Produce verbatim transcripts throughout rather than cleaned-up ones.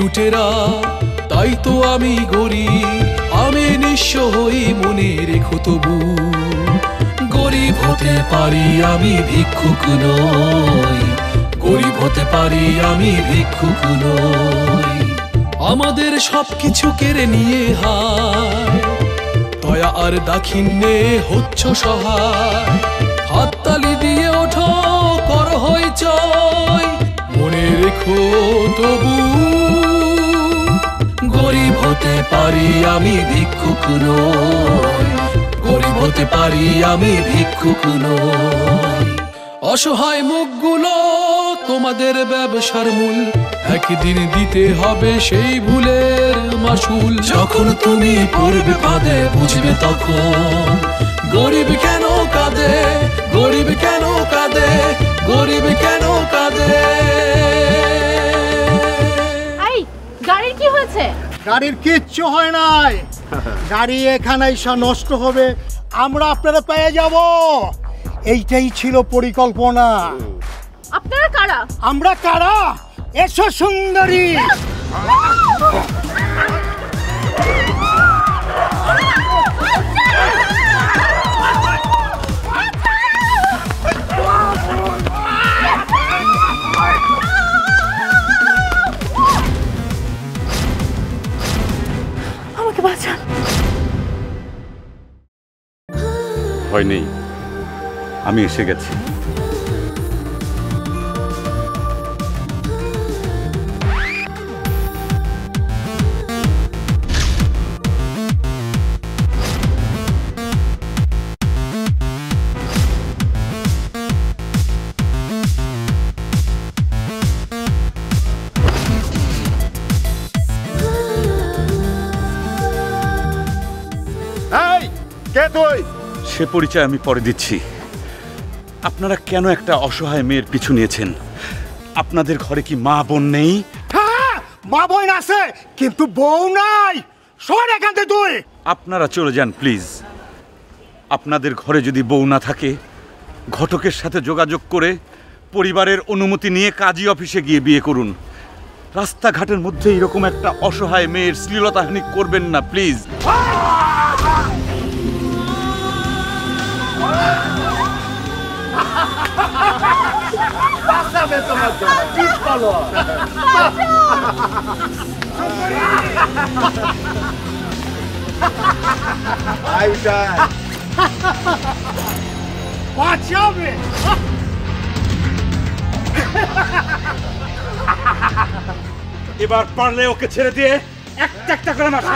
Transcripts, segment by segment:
লুটেরা, তাই তো আমি গরিব, আমি নিঃস্ব হই, মনে রেখো তবু গরিব হতে পারি আমি ভিক্ষুক নই, গরিব হতে পারি আমি ভিক্ষুক নই। আমাদের সবকিছু কেড়ে নিয়ে হায়, দয়া আর দাক্ষিণ্যে হচ্ছ সহায়, হাততালি দিয়ে ওঠো কর হইচই, মনে রেখো তবু গরিব হতে পারি আমি ভিক্ষুক নই, গরিব হতে পারি আমি ভিক্ষুক নই। অসহায় মুখগুলো তোমাদের ব্যবসার মূল, একদিন দিতে হবে সেই ভুলের মাসুল। যখন তুমি পড়বে ফাঁদে বুঝবে তখন গরিব কেন কাঁদে, গরিব কেন কাঁদে, গরিব কেন কাঁদে। এই গাড়ির কি হয়েছে? গাড়ির কিচ্ছু হয় নাই, গাড়ি এখানে এসে নষ্ট হবে, আমরা আপনারা পেয়ে যাব, এইটাই ছিল পরিকল্পনা। আপনারা কারা? আমরা কারা? এসো সুন্দরী। আমাকে বাঁচান। ভয় নেই, আমি এসে গেছি। কে তুই? সে পরিচয় আমি পরে দিচ্ছি। আপনারা কেন একটা অসহায় মেয়ের পিছু নিয়েছেন? আপনাদের ঘরে কি মা বোন নেই? হ্যাঁ, মা বোন আছে কিন্তু বউ নাই। সর এখান থেকে তুই। আপনারা চলে যান প্লিজ। আপনাদের ঘরে যদি বউ না থাকে, ঘটকের সাথে যোগাযোগ করে পরিবারের অনুমতি নিয়ে কাজী অফিসে গিয়ে বিয়ে করুন। রাস্তাঘাটের মধ্যে এরকম একটা অসহায় মেয়ের শ্লীলতাহানি করবেন না প্লিজ। বাঁচাবে। এবার পারলে ওকে ছেড়ে দিয়ে একটা একটা করে মার।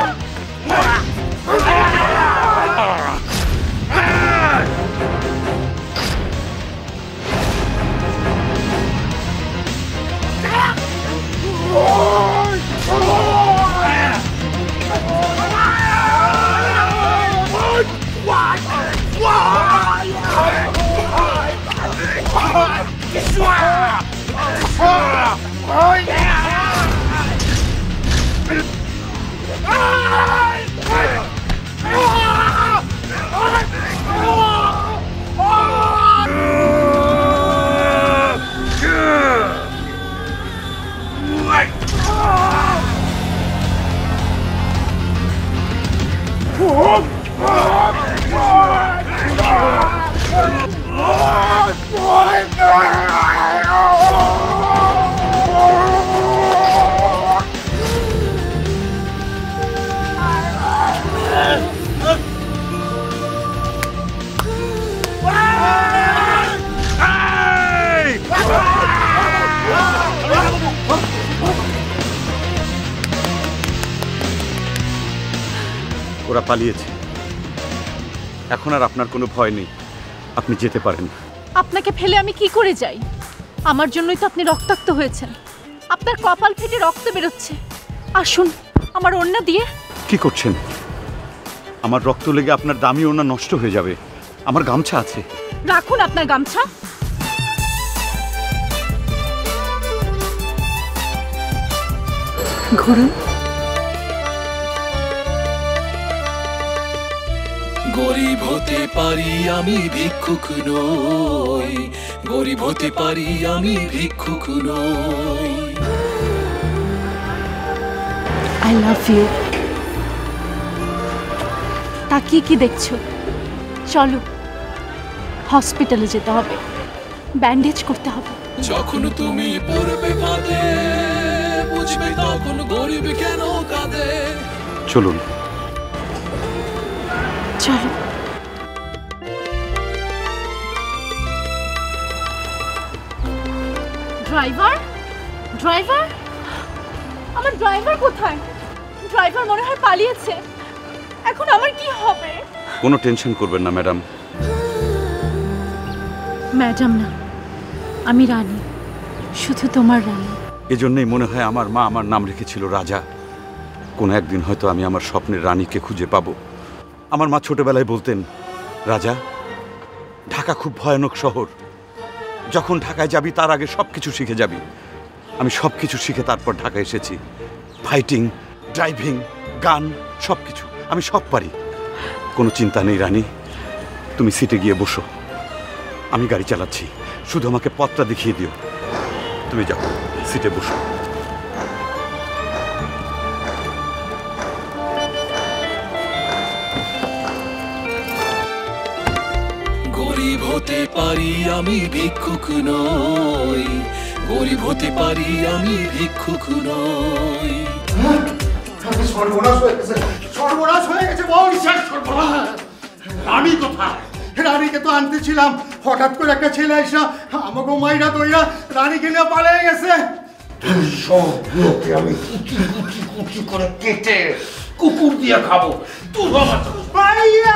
ওরা পালিয়েছে, এখন আর আপনার কোনো ভয় নেই, আপনি যেতে পারেন। আপনাকে ফেলে আমি কি করে যাই? আমার জন্যই তো আপনি রক্তাক্ত হয়েছেন, আপনার কপাল ফেটে রক্ত বেরোচ্ছে। আসুন আমার ওড়না দিয়ে। কি করছেন? আমার রক্ত লেগে আপনার দামি ওড়না নষ্ট হয়ে যাবে, আমার গামছা আছে। রাখুন আপনার গামছা। ঘুরুন। গরিব হতে পারি আমি ভিক্ষুক নই, গরিব হতে পারি আমি ভিক্ষুক নই। I love you. তাকিয়ে কি দেখছো? চলো, হসপিটালে যেতে হবে, ব্যান্ডেজ করতে হবে। যখন তুমি পড়বে ফাঁদে বুঝবে তখন গরিব কেন কাঁদে। চলুন। চলো। ড্রাইভার, ড্রাইভার, আমার ড্রাইভার কোথায়? ড্রাইভার মনে হয় পালিয়েছে। এখন আমার কি হবে? কোনো টেনশন করবেন না ম্যাডাম। ম্যাডাম না, আমি রানী, শুধু তোমার রানী। এজন্যই মনে হয় আমার মা আমার নাম রেখেছিল রাজা। কোনো একদিন হয়তো আমি আমার স্বপ্নের রানীকে খুঁজে পাবো। আমার মা ছোটবেলায় বলতেন, রাজা, ঢাকা খুব ভয়ানক শহর, যখন ঢাকায় যাবি তার আগে সব কিছু শিখে যাবি। আমি সব কিছু শিখে তারপর ঢাকা এসেছি। ফাইটিং, ড্রাইভিং, গান, সব কিছু আমি সব পারি। কোনো চিন্তা নেই রানী, তুমি সিটে গিয়ে বসো, আমি গাড়ি চালাচ্ছি, শুধু আমাকে পথটা দেখিয়ে দিও। তুমি যাও, সিটে বসো। গরিব হতে পারি আমি ভিক্ষুক নই, গরিব হতে পারি আমি ভিক্ষুক নই। সর্বনাশ হয়ে গেছে, সর্বনাশ হয়ে গেছে, বংশের সর্বনাশ। রানী কোথায়? রানীকে তো আনতেছিলাম, হঠাৎ করে একটা ছেলে এসে আমাকে মাইরা দইরা রানীকে নিয়ে পালিয়ে গেছে। সবগুলোকে আমি কুচি কুচি কুচি করে কেটে কুকুর দিয়ে খাবো। তুই আমার ভাইয়া!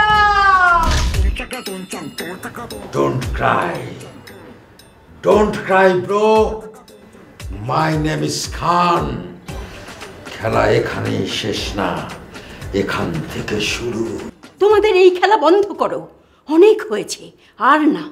Don't cry. Don't cry, bro. My name is Khan. খেলা এখানেই শেষ না, এখান থেকে শুরু। তোমাদের এই খেলা বন্ধ করো, অনেক হয়েছে, আর না।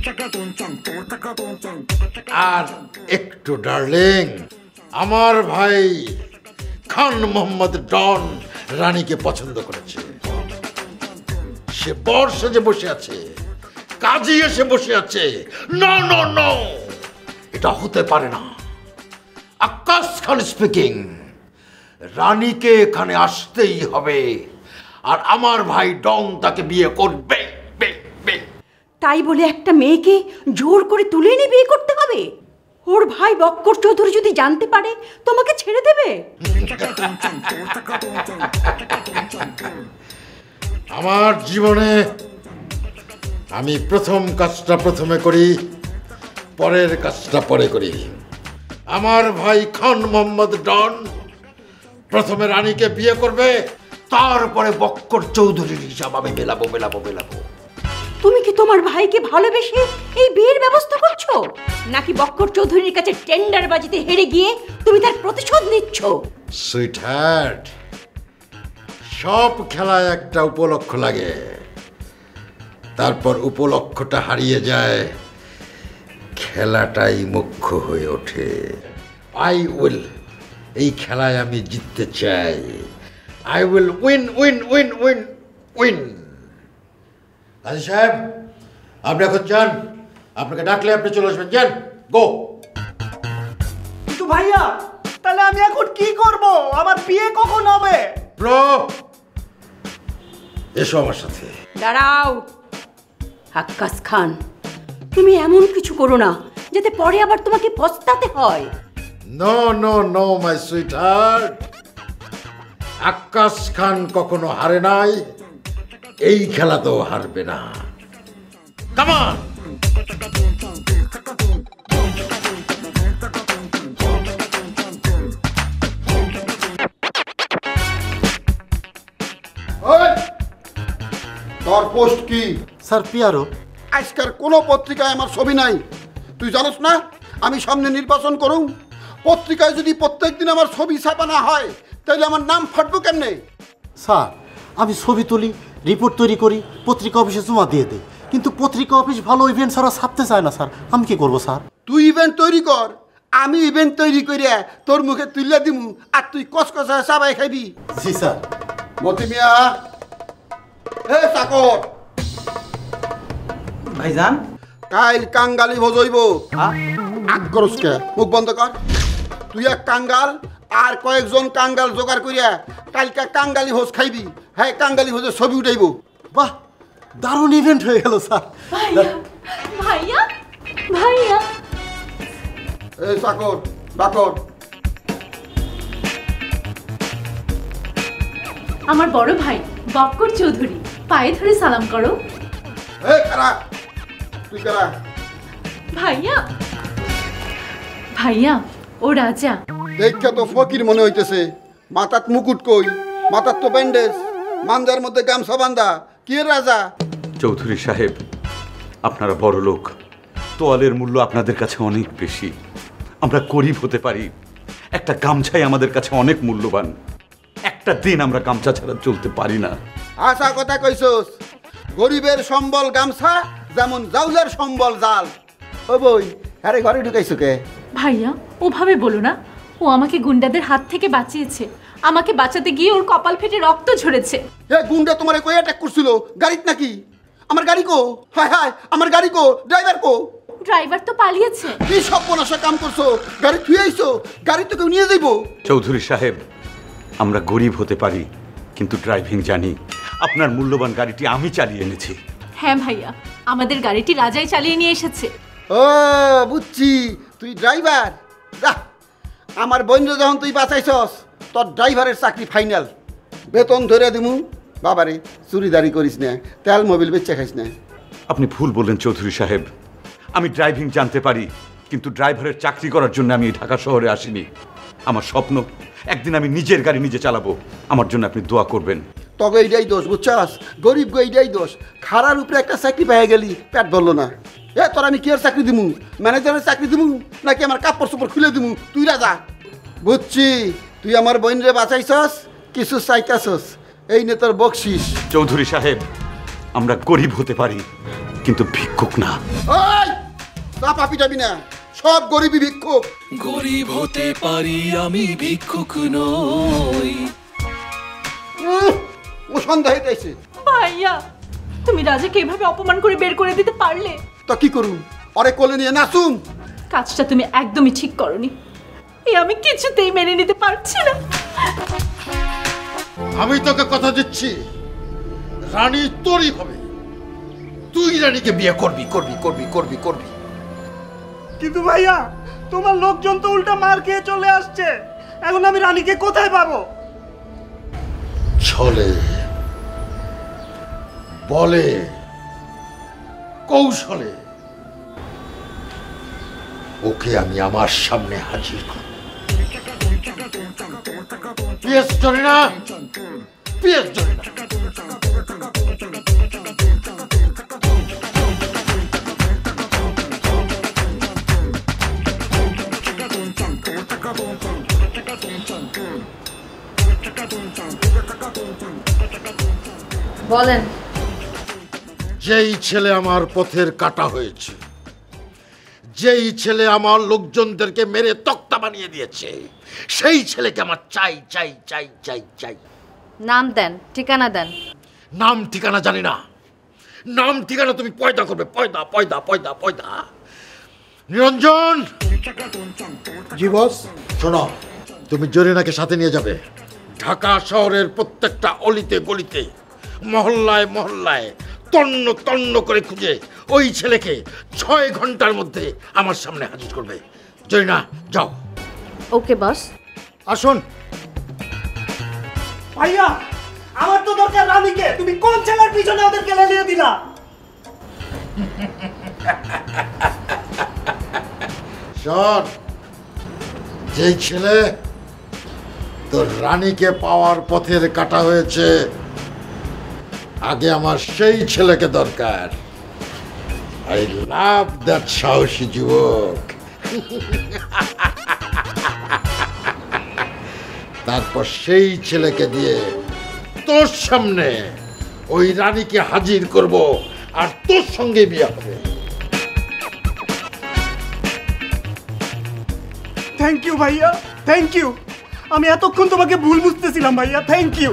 আর একটু ডার্লিং, আমার ভাই খান মোহাম্মদ ডন রানীকে পছন্দ করেছে। সে বর সেজে বসে আছে, কাজী এসে বসে আছে। নো নো নো, এটা হতে পারে না। আকাশ খান স্পিকিং। রানীকে এখানে আসতেই হবে, আর আমার ভাই ডন তাকে বিয়ে করবে। তাই বলে একটা মেয়েকে জোর করে তুলে এনে বিয়ে করতে হবে? ওর ভাই বক্কর চৌধুরী যদি জানতে পারে তোমাকে ছেড়ে দেবে? আমার জীবনে আমি প্রথম কাজটা প্রথমে করি, পরের কাজটা পরে করি। আমার ভাই খান মোহাম্মদ ডন প্রথমে রানীকে বিয়ে করবে, তারপরে বক্কর চৌধুরীর হিসাব আমি মেলাবো মেলাবো মেলাবো। তুমি কি তোমার ভাইকে ভালোবেসে এই বিয়ের ব্যবস্থা করছো, নাকি বক্কর চৌধুরীর কাছে টেন্ডার বাজিতে হেরে গিয়ে তুমি তার প্রতিশোধ নিচ্ছ? সুইট হার্ট, সব খেলায় একটা উপলক্ষ লাগে, তারপর উপলক্ষটা হারিয়ে যায়, খেলাটাই মুখ্য হয়ে ওঠে। আই উইল, এই খেলায় আমি জিততে চাই। I will win win win win win. কাজী সাহেব, আপনি এখন যান, আপনাকে ডাকলে আপনি চলে আসবেন। যান, গো। কিন্তু ভাইয়া, তাহলে আমি এখন কি করব? আমার বিয়ে কখন হবে? ব্রো, এসো আমার সাথে। দাঁড়াও আক্কাস খান, তুমি এমন কিছু করো না যাতে পরে আবার তোমাকে পস্তাতে হয়। No no no my sweet heart, Akkas Khan কখনো হারে নাই, এই খেলাতেও হারবে না। Come on. তোর পোস্ট কি? স্যার পিয়ারো। আজকের কোনো পত্রিকায় আমার ছবি নাই, তুই জানোস না আমি সামনে নির্বাচন করুম। পত্রিকায় যদি প্রত্যেক দিন আমার ছবি ছাপা না হয় তাহলে আমার নাম ফাটবো কেমনে? স্যার আমি ছবি তুলি, রিপোর্ট তৈরি করি, পত্রিকা অফিসে জমা দিয়ে দিই, কিন্তু পত্রিকা অফিস ভালো ইভেন্ট ছাড়া ছাপতে চায় না স্যার। আমি কি করবো স্যার? তুই ইভেন্ট তৈরি কর, আমি ইভেন্ট তৈরি করে তোর মুখে তুলে দিমু, আর তুই কসকসা চাবাই খাবি। জি স্যার। মতি মিয়া, হে চাকর, ভাইজান, কাইল কাঙ্গালি ভজইব। আগ্রসকে মুখ বন্ধ কর। তুই এক কাঙ্গাল আর কয়েকজন কাঙ্গাল জোগাড় করিয়া কালকা কাঙ্গালি হোস খাইবি। হ্যাঁ, কাঙ্গালি হোসের ছবি উঠাইব। বাহ, দারুণ ইভেন্ট হয়ে গেল স্যার। ভাইয়া ভাইয়া ভাইয়া এই চাকর ডাকর। আমার বড় ভাই বক্কর চৌধুরী, পায়ে ধরে সালাম করো। এই কারা, তুই কারা? ভাইয়া ভাইয়া ও রাজা। দেখা তো ফকির মনে হইতেছে। মাথাত মুকুট কই, মাথার তো ব্যান্ডেজ, মাঞ্জার মধ্যে গামছা বান্ধা। কি রাজা? চৌধুরী সাহেব, আপনারা বড় লোক, তোয়ালের মূল্য আপনাদের কাছে অনেক বেশি। আমরা গরিব হতে পারি, একটা গামছাই আমাদের কাছে অনেক মূল্যবান। একটা দিন আমরা গামছা ছাড়া চলতে পারি না। আশা কথা কইছস। গরিবের সম্বল গামছা, যেমন জাউলের সম্বল জাল। ও বই, আরে ঘরে ঢুকাইছো কে? ভাইয়া ওভাবে বলো না, ও আমাকে গুন্ডাদের হাত থেকে বাঁচিয়েছে। আমাকে বাঁচাতে গিয়ে ওর কপাল ফেটে রক্ত ঝরেছে। এ গুন্ডা তোমারে কই অ্যাটাক করছিল? গাড়িত নাকি? আমার গাড়ি কো? হায় হায়, আমার গাড়ি কো? ড্রাইভার কো? ড্রাইভার তো পালিয়েছে। কি সর্বনাশা কাম করছো? গাড়ি থুয়ে আইছো, গাড়ি তো কেউ নিয়ে যাইবো। চৌধুরী সাহেব, আমরা গরিব হতে পারি, কিন্তু ড্রাইভিং জানি। আপনার মূল্যবান গাড়িটি আমি চালিয়ে এনেছি। হ্যাঁ ভাইয়া, আমাদের গাড়িটি রাজাই চালিয়ে নিয়ে এসেছে। ও বুঝছি, তুই ড্রাইভার। যা, আমার বন্ধু যখন তুই বাঁচাইছস, তোর ড্রাইভারের চাকরি ফাইনাল। বেতন ধরে দিমু। বাবারে, চুরিদারি করিস না, তেল মোবিল বেচে খাইস না। আপনি ভুল বললেন চৌধুরী সাহেব। আমি ড্রাইভিং জানতে পারি, কিন্তু ড্রাইভারের চাকরি করার জন্য আমি এই ঢাকা শহরে আসিনি। আমার স্বপ্ন একদিন আমি নিজের গাড়ি নিজে চালাবো। আমার জন্য আপনি দোয়া করবেন। তবে এইটাই দোষ, বুঝছাস? গরিব গো, এইটাই দোষ। খারার উপরে একটা চাকরি পেয়ে গেলি, পেট ধরলো না। এ তোর আমি কি আর চাকরি দিমু? ম্যানেজারের চাকরি দিমু নাকি আমার কাপড় চোপড় খুলে দিমু? তুই রাজা। বুঝছি, তুই আমার বোনরে বাঁচাইছস, কিছু চাইতাছস। এই নে তোর বকশিস। চৌধুরী সাহেব, আমরা গরিব হতে পারি, কিন্তু ভিক্ষুক না। ওই চাপা পিটাবি না, সব গরিবই ভিক্ষুক। গরিব হতে পারি, আমি ভিক্ষুক নই। উহ, ও সন্দেহ হইতেছে। ভাইয়া, তুমি রাজাকে এভাবে অপমান করে বের করে দিতে পারলে? তো কি করুম? অরে কোলে নিয়ে নাচুম? কাজটা তুমি একদমই ঠিক করনি। এ আমি কিছুতেই মেনে নিতে পারছি না। আমি তোকে কথা দিচ্ছি, রানী তোরই হবে। তুই রানীকে বিয়ে করবি করবি করবি করবি করবি। কিন্তু ভাইয়া, তোমার লোকজন তো উল্টা মার খেয়ে চলে আসছে। এখন আমি রানীকে কোথায় পাবো? ছলে, বলে, কৌশলে ওকে আমি আমার সামনে হাজির করব। পিএস জনি না, পিএস জনি না। বলেন। যেই ছেলে আমার পথের কাটা হয়েছে, যেই ছেলে আমার লোকজনদেরকে মেরে তক্তা বানিয়ে দিয়েছে, সেই ছেলেকে আমার চাই চাই চাই চাই চাই। নাম দেন, ঠিকানা দেন। নাম ঠিকানা জানি না। নাম ঠিকানা তুমি পয়দা করবে, পয়দা পয়দা পয়দা পয়দা। নিরঞ্জন। জি বস। শোনো, তুমি জরিনাকে সাথে নিয়ে যাবে। ঢাকা শহরের প্রত্যেকটা অলিতে গলিতে, মহল্লায় মহল্লায় তন্ন তন্ন করে খুঁজে ওই ছেলেকে ছয় ঘন্টার মধ্যে আমার সামনে হাজির করবে। জরিনা, যাও। ওকে বস। আসুন। ভাইয়া, আমার তো দরকার রানীকে। তুমি কোন ছেলের পিছনে ওদেরকে লেলিয়ে দিলা? শোন, যেই ছেলে তোর রানীকে পাওয়ার পথের কাটা হয়েছে, আগে আমার সেই ছেলেকে দরকার। আই লাভ দ্যাট সাহসী যুবক। তারপর সেই ছেলেকে দিয়ে তোর সামনে ওই রানীকে হাজির করব, আর তোর সঙ্গে বিয়ে হবে। থ্যাংক ইউ ভাইয়া, থ্যাংক ইউ। আমি এতক্ষণ তোমাকে ভুল বুঝতেছিলাম ভাইয়া, থ্যাংক ইউ।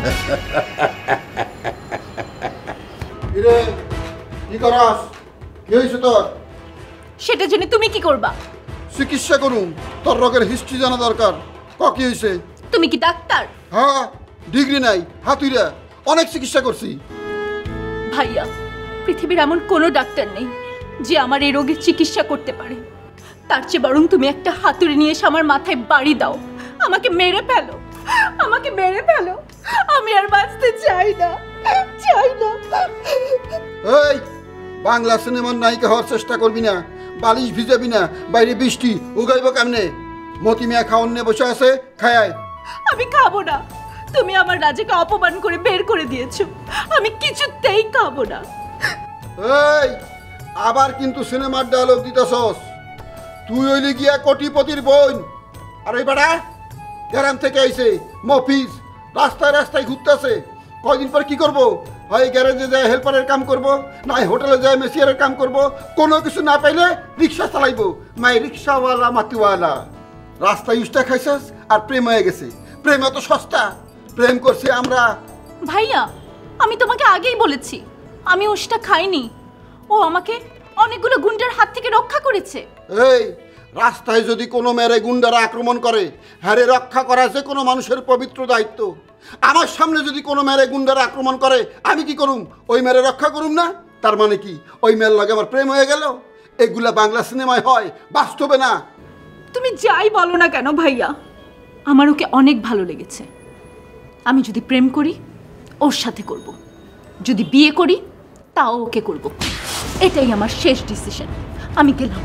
কিরে, কি করাস? কি হয়েছে তোর? সেটা জেনে তুমি কি করবা? চিকিৎসা করুন, তোর রোগের হিস্ট্রি জানা দরকার। ক কি হয়েছে? তুমি কি ডাক্তার? হ্যাঁ, ডিগ্রি নাই, হাতুইরা অনেক চিকিৎসা করছি। ভাইয়া, পৃথিবীর এমন কোনো ডাক্তার নেই যে আমার এই রোগের চিকিৎসা করতে পারে। তার চেয়ে বরং তুমি একটা হাতুড়ি নিয়ে এসে আমার মাথায় বাড়ি দাও, আমাকে মেরে ফেলো, আমাকে মেরে ফেলো। আমি আর বাঁচতে চাই না, চাই না। এই বাংলা সিনেমার নায়িকা হওয়ার চেষ্টা করবি না, বালিশ ভিজাবি না, বাইরে বৃষ্টি উগাইব কেমনে? মতি মিয়া খাওয়ান নিয়ে বসে আছে, খায়। আমি খাবো না, তুমি আমার রাজাকে অপমান করে বের করে দিয়েছো, আমি কিছুতেই খাবো না। এই আবার কিন্তু সিনেমার ডায়লগ দিতেছস। তুই হইলি গিয়া কোটিপতির বোন, আর ওই বেড়া গ্রাম থেকে আইছে মফিজ, রাস্তায় রাস্তায় ঘুরতেছে। কয়দিন পর কি করবো? হয় গ্যারেজে যায় হেল্পারের কাম করব, নাই হোটেলে যায় মেসিয়ারের কাম করব, কোনো কিছু না পাইলে রিক্সা চালাইবো। মাই রিক্সাওয়ালা মাতিওয়ালা। রাস্তায় উষ্টা খাইছাস আর প্রেম হয়ে গেছে। প্রেম এত সস্তা? প্রেম করছে আমরা। ভাইয়া, আমি তোমাকে আগেই বলেছি আমি ওষটা খাইনি, ও আমাকে অনেকগুলো গুন্ডার হাত থেকে রক্ষা করেছে। এই রাস্তায় যদি কোনো মেরে গুন্ডারা আক্রমণ করে, হ্যারে রক্ষা করা যে কোনো মানুষের পবিত্র দায়িত্ব। আমার সামনে যদি কোনো মেরে গুন্ডারা আক্রমণ করে, আমি কি করুম? ওই মেরে রক্ষা করুম না? তার মানে কি ওই মেয়ের লাগে আমার প্রেম হয়ে গেল? এগুলা বাংলা সিনেমায় হয়, বাস্তবে না। তুমি যাই বলো না কেন ভাইয়া, আমার ওকে অনেক ভালো লেগেছে। আমি যদি প্রেম করি ওর সাথে করব, যদি বিয়ে করি তাও ওকে করব। এটাই আমার শেষ ডিসিশন। আমি গেলাম।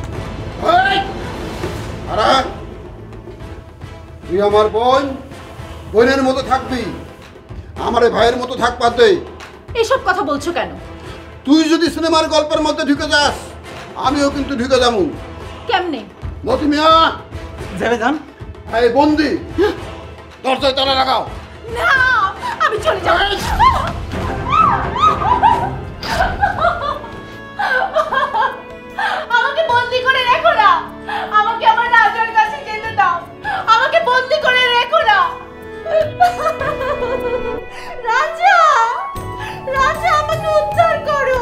তুই আমার বোন, বোনের মতো থাকবি, আমার ভাইয়ের মতো থাকবা। তুই এসব কথা বলছো কেন? তুই যদি সিনেমার গল্পের মধ্যে ঢুকে যাস, আমিও কিন্তু ঢুকে যাবো। কেমনে? মতি মিয়া যাবে যান। এই বন্দি, দরজায় তালা লাগাও। না, আমি চলে যাব। আমাকে বন্দি করে রেখো না, আমাকে আমার রাজার কাছে যেতে দাও, আমাকে বন্দি করে রেখো না। রাজা, রাজা আমাকে উদ্ধার করো।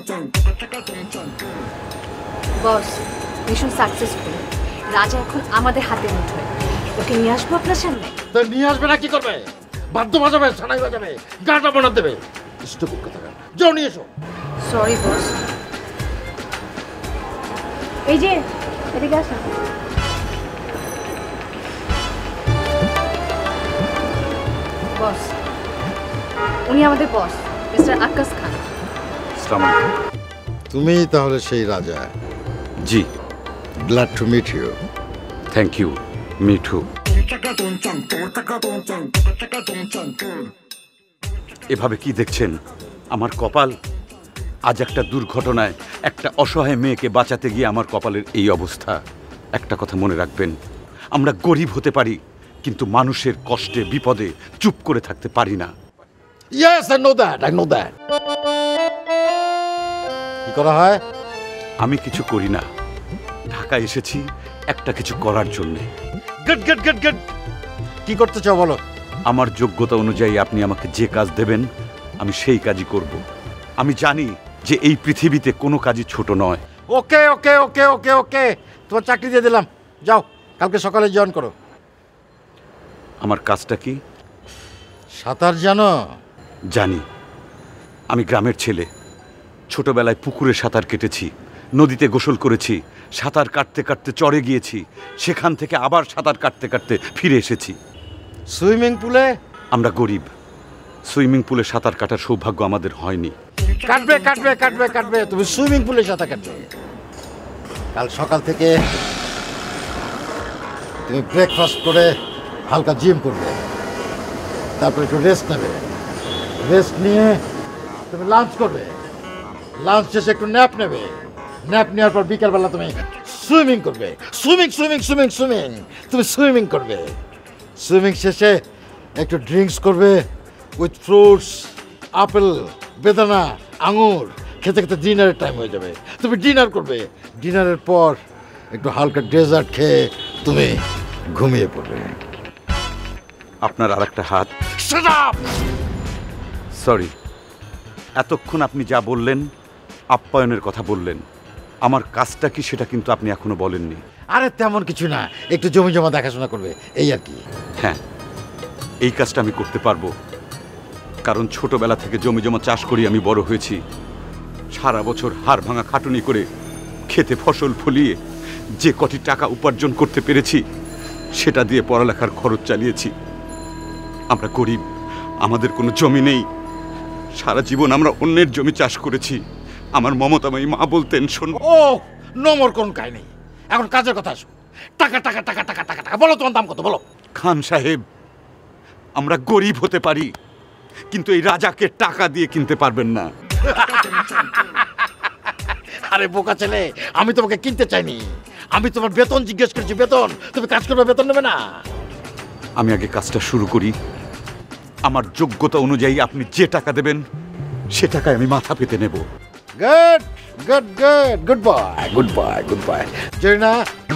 Boss, mission successful. রাজা এখন আমাদের হাতে মুঠোয়। ওকে নিয়ে আসবো আপনার সামনে। তো নিয়ে আসবে না কি করবে? বাদ্য বাজাবে, সানাই বাজাবে, গাটা বানা দেবে। স্টুপিড কথা। যাও নিয়ে এসো। Sorry boss. এই যে এদিকে আসুন। বস, উনি আমাদের বস, মিস্টার আকাশ খান। আসসালামু আলাইকুম। তুমি তাহলে সেই রাজা? জি। Glad to meet you. Thank you, Mithu. এভাবে কি দেখছেন আমার কপাল? আজ একটা দুর্ঘটনায় একটা অসহায় মেয়েকে বাঁচাতে গিয়ে আমার কপালের এই অবস্থা। একটা কথা মনে রাখবেন, আমরা গরিব হতে পারি কিন্তু মানুষের কষ্টে বিপদে চুপ করে থাকতে পারি না। Yes, I know that. I know that. কি করা হয়? আমি কিছু করি না, ঢাকা এসেছি একটা কিছু করার জন্যে। Good good good good. কি করতে চাও বলো? আমার যোগ্যতা অনুযায়ী আপনি আমাকে যে কাজ দেবেন আমি সেই কাজই করব। আমি জানি যে এই পৃথিবীতে কোনো কাজই ছোট নয়। ওকে ওকে ওকে ওকে ওকে, তোমার চাকরি দিয়ে দিলাম। যাও, কালকে সকালে জয়েন করো। আমার কাজটা কি? সাঁতার জানো? জানি। আমি গ্রামের ছেলে, ছোটবেলায় পুকুরে সাঁতার কেটেছি, নদীতে গোসল করেছি, সাঁতার কাটতে কাটতে চরে গিয়েছি, সেখান থেকে আবার সাঁতার কাটতে কাটতে ফিরে এসেছি। সুইমিং পুলে? আমরা গরিব, সুইমিং পুলে সাঁতার কাটার সৌভাগ্য আমাদের হয়নি। কাটবে কাটবে কাটবে কাটবে, তুমি সুইমিং পুলে সাঁতার কাটবে। কাল সকাল থেকে তুমি ব্রেকফাস্ট করে হালকা জিম করবে, তারপর একটু রেস্ট নেবে, রেস্ট নিয়ে তুমি লাঞ্চ করবে, লাঞ্চ শেষে একটু ন্যাপ নেবে, ন্যাপ নেওয়ার পর বিকালবেলা তুমি সুইমিং করবে। সুইমিং সুইমিং সুইমিং সুইমিং তুমি সুইমিং করবে। সুইমিং শেষে একটু ড্রিঙ্কস করবে উইথ ফ্রুটস, আপেল, বেদানা, আঙুর। খেতে খেতে ডিনারের টাইম হয়ে যাবে, তুমি ডিনার করবে। ডিনারের পর একটু হালকা ডেজার্ট খেয়ে তুমি ঘুমিয়ে পড়বে। আপনার আর একটা হাত। সরি, এতক্ষণ আপনি যা বললেন আপ্যায়নের কথা বললেন, আমার কাজটা কি সেটা কিন্তু আপনি এখনো বলেননি। আরে তেমন কিছু না, একটু জমি জমা দেখাশোনা করবে এই আর কি। হ্যাঁ, এই কাজটা আমি করতে পারবো, কারণ ছোটবেলা থেকে জমি জমা চাষ করি আমি বড় হয়েছি। সারা বছর হাড় ভাঙা খাটুনি করে খেতে ফসল ফলিয়ে যে কটি টাকা উপার্জন করতে পেরেছি সেটা দিয়ে পড়ালেখার খরচ চালিয়েছি। আমরা গরিব, আমাদের কোনো জমি নেই, সারা জীবন আমরা অন্যের জমি চাষ করেছি। আমার মমতাময়ী মা বলতেন, শোন ও নমর কোন কাজ নেই, এখন কাজের কথা আসো। টাকা টাকা টাকা টাকা টাকা টাকা বলো, তোমার দাম কত বলো? খান সাহেব, আমরা গরিব হতে পারি, কিন্তু এই রাজাকে টাকা দিয়ে কিনতে পারবেন না। আরে বোকা ছেলে, আমি তোমাকে কিনতে চাইনি, আমি তোমার বেতন জিজ্ঞেস করেছি। বেতন তুমি কাজ করবে, বেতন নেবে না? আমি আগে কাজটা শুরু করি, আমার যোগ্যতা অনুযায়ী আপনি যে টাকা দেবেন সে টাকায় আমি মাথা পেতে নেব। Good good good good bye good bye good bye. Jerina,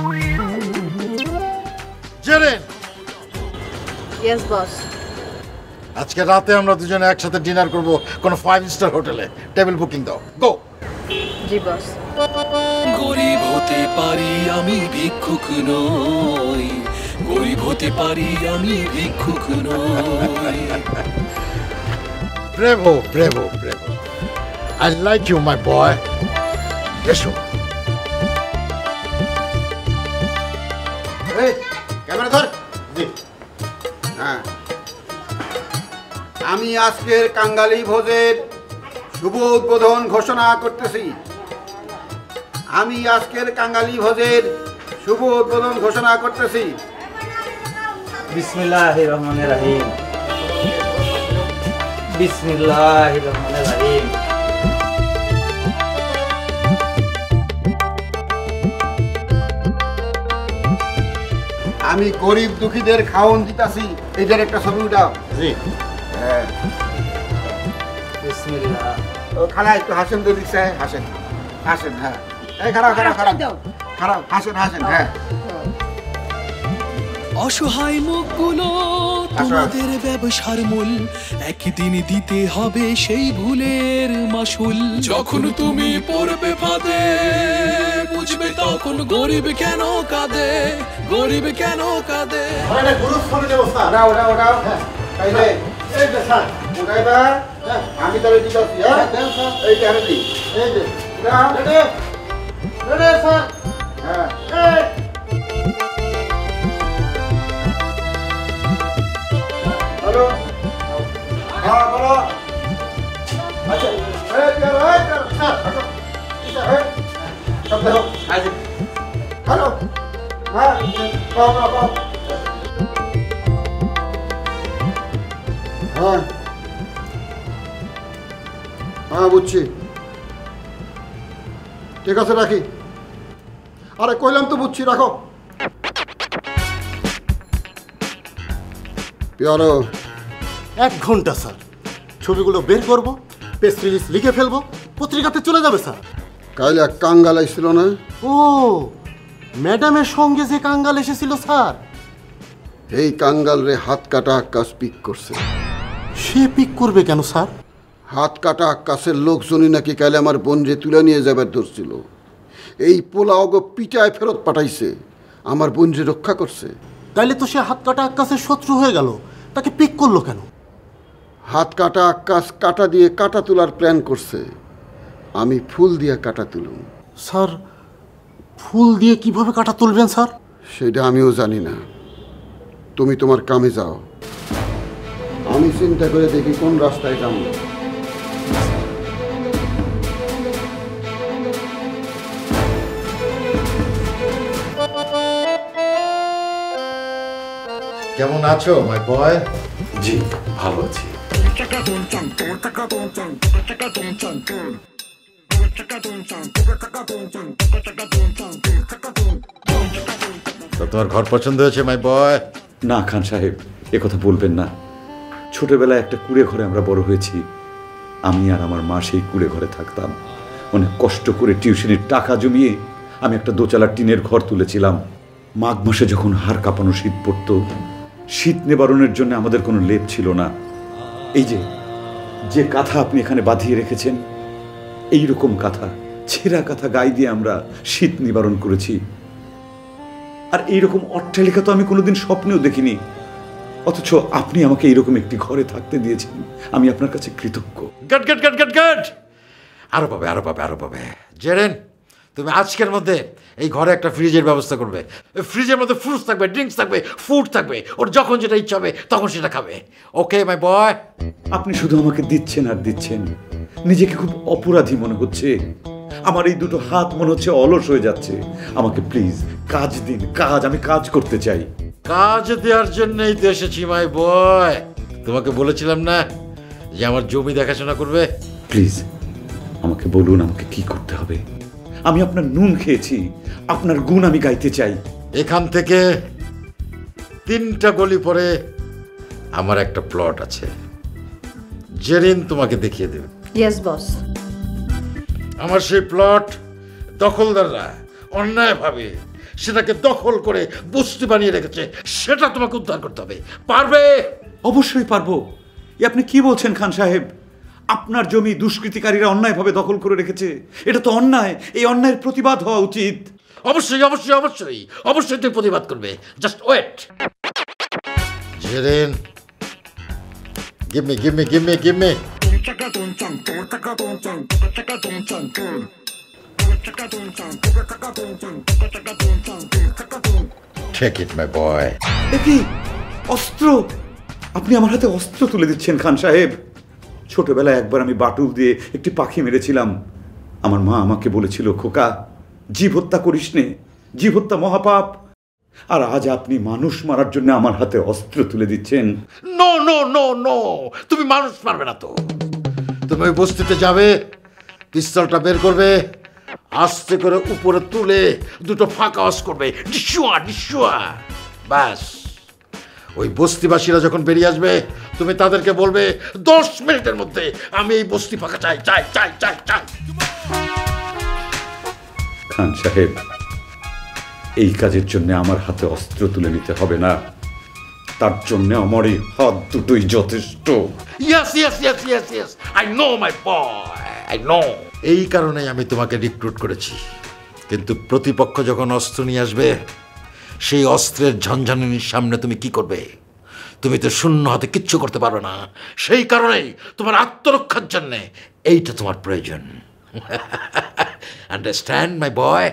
Jerin, yes boss. আজকে রাতে আমরা দুজনে একসাথে ডিনার করব কোন ফাইভ স্টার হোটেলে। টেবিল বুকিং দাও, গো। জি বস। গরিব হতে পারি আমি ভিক্ষুক নই, গরিব হতে পারি আমি ভিক্ষুক নই। Bravo bravo bravo, I like you my boy. এসো। এই ক্যামেরা ধর। জি হ্যাঁ, আমি আজকের কাঙ্গালি ভোজের শুভ উদ্বোধন ঘোষণা করতেছি। আমি আজকের কাঙ্গালি ভোজের শুভ উদ্বোধন ঘোষণা করতেছি। বিসমিল্লাহির রহমানির রহিম, বিসমিল্লাহির রহমানির রহিম। আমি গরিব দুঃখীদের খাওন দিতাছি, এটার একটা ছবি উঠাও। জি হ্যাঁ, বিসমিল্লাহ। ও খালা একটু হাসেন তো দিচ্ছে, হাসেন হাসেন। হ্যাঁ, এই খারাপ খারাপ খারাপ খারাপ, হাসেন হাসেন। হ্যাঁ, অসহায় মুখগুলো তোমাদের ব্যবসার মূল, একদিন দিতে হবে সেই ভুলের মাসুল। যখন তুমি পড়বে ফাঁদে বুঝবে তখন গরিব কেন কাঁদে, গরিব কেন কাঁদে। ওটা ওটা ওটা তাইলে উঠাইবা, আমি তাহলে দিতাছি। হ্যাঁ, এই যে হারে দিই, এই যে হ্যাঁ। হ্যালো, হ্যাঁ বলো। আচ্ছা, এই চল, এই চল, স্যার, আসো। এই, সব দেখো। হ্যালো, হ্যাঁ, কও, কও, কও। হ্যাঁ, হ্যাঁ বুঝছি, ঠিক আছে রাখি। আরে কইলাম তো বুঝছি, রাখো। পিয়ারো, এক ঘন্টা স্যার, ছবিগুলো বের করব, প্রেস রিলিজ লিখে ফেলবো, পত্রিকাতে চলে যাবে স্যার। কাল এক কাঙ্গাল এসেছিল না? ও, ম্যাডামের সঙ্গে যে কাঙ্গাল এসেছিল স্যার, এই কাঙ্গাল রে হাত কাটা আক্কাস পিক করছে। সে পিক করবে কেন স্যার? হাত কাটা আক্কাসের লোকজনই নাকি কালে আমার বোনরে তুলে নিয়ে যাবার ধরছিল। এই পোলাওগো পিটায় ফেরত পাঠাইছে, আমার বোনরে রক্ষা করছে। তাইলে তো সে হাত কাটা আক্কাসের শত্রু হয়ে গেল, তাকে পিক করলো কেন? হাত কাটা আক্কাস কাটা দিয়ে কাটা তোলার প্ল্যান করছে, আমি ফুল দিয়ে কাটা তুলুম। স্যার, ফুল দিয়ে কিভাবে কাটা তুলবেন স্যার? সেটা আমিও জানি না, তুমি তোমার কামে যাও, আমি চিন্তা করে দেখি কোন রাস্তায় যাব। কেমন আছো মাই বয়? জি ভালো আছি। তো তোমার ঘর পছন্দ হয়েছে মাই বয়? না খান সাহেব, এ কথা বলবেন না। ছোটবেলায় একটা কুড়ে ঘরে আমরা বড় হয়েছি, আমি আর আমার মা সেই কুড়ে ঘরে থাকতাম। অনেক কষ্ট করে টিউশনির টাকা জমিয়ে আমি একটা দোচালা টিনের ঘর তুলেছিলাম। মাঘ মাসে যখন হাড় কাঁপানো শীত পড়ত, শীত নিবারণের জন্য আমাদের কোনো লেপ ছিল না। এই যে যে কাঁথা আপনি এখানে বাঁধিয়ে রেখেছেন, এই রকম কাঁথা, ছেঁড়া কাঁথা গায়ে দিয়ে আমরা শীত নিবারণ করেছি। আর এইরকম অট্টালিকা তো আমি কোনোদিন স্বপ্নেও দেখিনি, অথচ আপনি আমাকে এইরকম একটি ঘরে থাকতে দিয়েছেন। আমি আপনার কাছে কৃতজ্ঞ। Got got got got got আরো পাবে আরো পাবে আরো পাবে। জেরেন, তুমি আজকের মধ্যে এই ঘরে একটা ফ্রিজের ব্যবস্থা করবে। ফ্রিজের মধ্যে ফ্রুটস থাকবে, ড্রিঙ্কস থাকবে, ফুড থাকবে। ওর যখন যেটা ইচ্ছা হবে তখন সেটা খাবে। ওকে মাই বয়। আপনি শুধু আমাকে দিচ্ছেন আর দিচ্ছেন, নিজেকে খুব অপরাধী মনে হচ্ছে। আমার এই দুটো হাত মনে হচ্ছে অলস হয়ে যাচ্ছে। আমাকে প্লিজ কাজ দিন, কাজ, আমি কাজ করতে চাই। কাজ দেওয়ার জন্যই তো এসেছি মাই বয়। তোমাকে বলেছিলাম না যে আমার জমি দেখাশোনা করবে? প্লিজ আমাকে বলুন আমাকে কি করতে হবে। আমি আপনার নুন খেয়েছি, আপনার গুণ আমি গাইতে চাই। এখান থেকে তিনটা গলি পরে আমার একটা প্লট আছে, জেরিন তোমাকে দেখিয়ে দেবে। Yes boss. আমার সেই প্লট দখলদাররা অন্যায়ভাবে সেটাকে দখল করে বস্তি বানিয়ে রেখেছে, সেটা তোমাকে উদ্ধার করতে হবে। পারবে? অবশ্যই পারবো। এ আপনি কি বলছেন খান সাহেব? আপনার জমি দুষ্কৃতিকারীরা অন্যায়ভাবে দখল করে রেখেছে, এটা তো অন্যায়। এই অন্যায়ের প্রতিবাদ হওয়া উচিত। অবশ্যই অবশ্যই অবশ্যই অবশ্যই তুমি প্রতিবাদ করবে। Just wait. Jerin, give me give me give me give me take it my boy. কি অস্ত্র? আপনি আমার হাতে অস্ত্র তুলে দিচ্ছেন খান সাহেব? ছোটবেলায় একবার আমি বাটুল দিয়ে একটি পাখি মেরেছিলাম। আমার মা আমাকে বলেছিল, খোকা জীব হত্যা করিস নে, জীব হত্যা মহাপাপ। আর আজ আপনি মানুষ মারার জন্য আমার হাতে অস্ত্র তুলে দিচ্ছেন। নো নো নো নো, তুমি মানুষ মারবে না তো। তুমি ওই বস্তিতে যাবে, পিস্তলটা বের করবে, আস্তে করে উপরে তুলে দুটো ফাঁকা আওয়াজ করবে, ডিশুয়া ডিশুয়া। ব্যাস, ওই বস্তিবাসীরা যখন বেরিয়ে আসবে তুমি তাদেরকে বলবে দশ মিনিটের মধ্যে আমি এই বস্তি ফাঁকা চাই চাই চাই চাই চাই। খান সাহেব, এই কাজের জন্য আমার হাতে অস্ত্র তুলে নিতে হবে না, তার জন্য আমার এই হাত দুটোই যথেষ্ট। Yes yes yes yes yes I know my boy, I know. এই কারণেই আমি তোমাকে রিক্রুট করেছি। কিন্তু প্রতিপক্ষ যখন অস্ত্র নিয়ে আসবে, সেই অস্ত্রের ঝনঝনির সামনে তুমি কি করবে? তুমি তো শূন্য হাতে কিচ্ছু করতে পারবে না। সেই কারণেই তোমার আত্মরক্ষার জন্য এইটা তোমার প্রয়োজন। Understand my boy?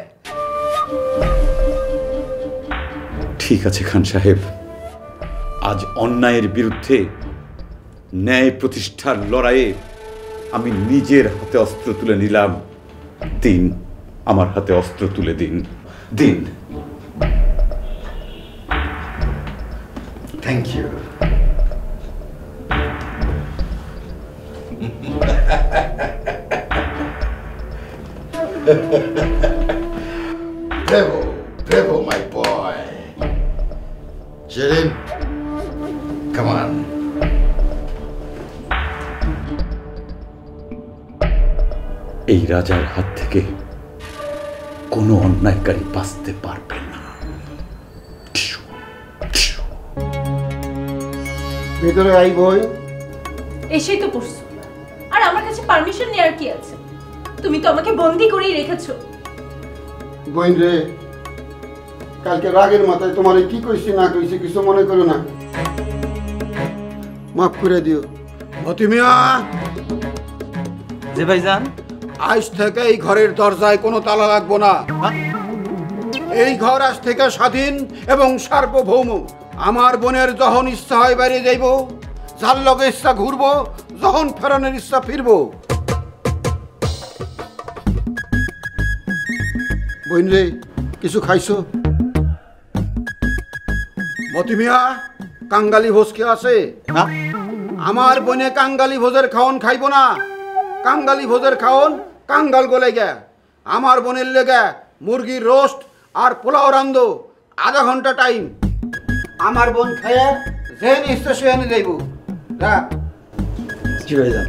ঠিক আছে খান সাহেব, আজ অন্যায়ের বিরুদ্ধে ন্যায় প্রতিষ্ঠার লড়াইয়ে আমি নিজের হাতে অস্ত্র তুলে নিলাম। দিন, আমার হাতে অস্ত্র তুলে দিন, দিন। Thank you. Bravo, bravo, my boy. Jaren, come on. এই রাজার হাত থেকে কোনো অন্যায়কারী বাঁচতে পারবে না। ভেতরে আই বই। এসেই তো পড়ছো, আর আমার কাছে পারমিশন নেওয়ার কি আছে? তুমি তো আমাকে বন্দি করেই রেখেছো। বইন রে, কালকে রাগের মাথায় তোমার কি কইছি না কইছি কিছু মনে করো না, মাফ করে দিও। মতি মিয়া, জি ভাইজান। আজ থেকে এই ঘরের দরজায় কোনো তালা লাগবো না। এই ঘর আজ থেকে স্বাধীন এবং সার্বভৌম। আমার বোনের যখন ইচ্ছা হয় বাইরে যাইব, যার লগে ইচ্ছা ঘুরবো, যখন ফেরানোর ইচ্ছা ফিরবো। বোন রে, কিছু খাইছো? মতি মিয়া, কাঙ্গালি ভোজ কে আছে? আমার বোনে কাঙ্গালি ভোজের খাওন খাইব না। কাঙ্গালি ভোজের খাওন কাঙ্গাল গলে গে। আমার বোনের লেগে মুরগির রোস্ট আর পোলাও রান্ধো, আধা ঘন্টা টাইম। আমার বোন খাইয়া যেন ইচ্ছা সেখানে যাইব। জি ভাইজান।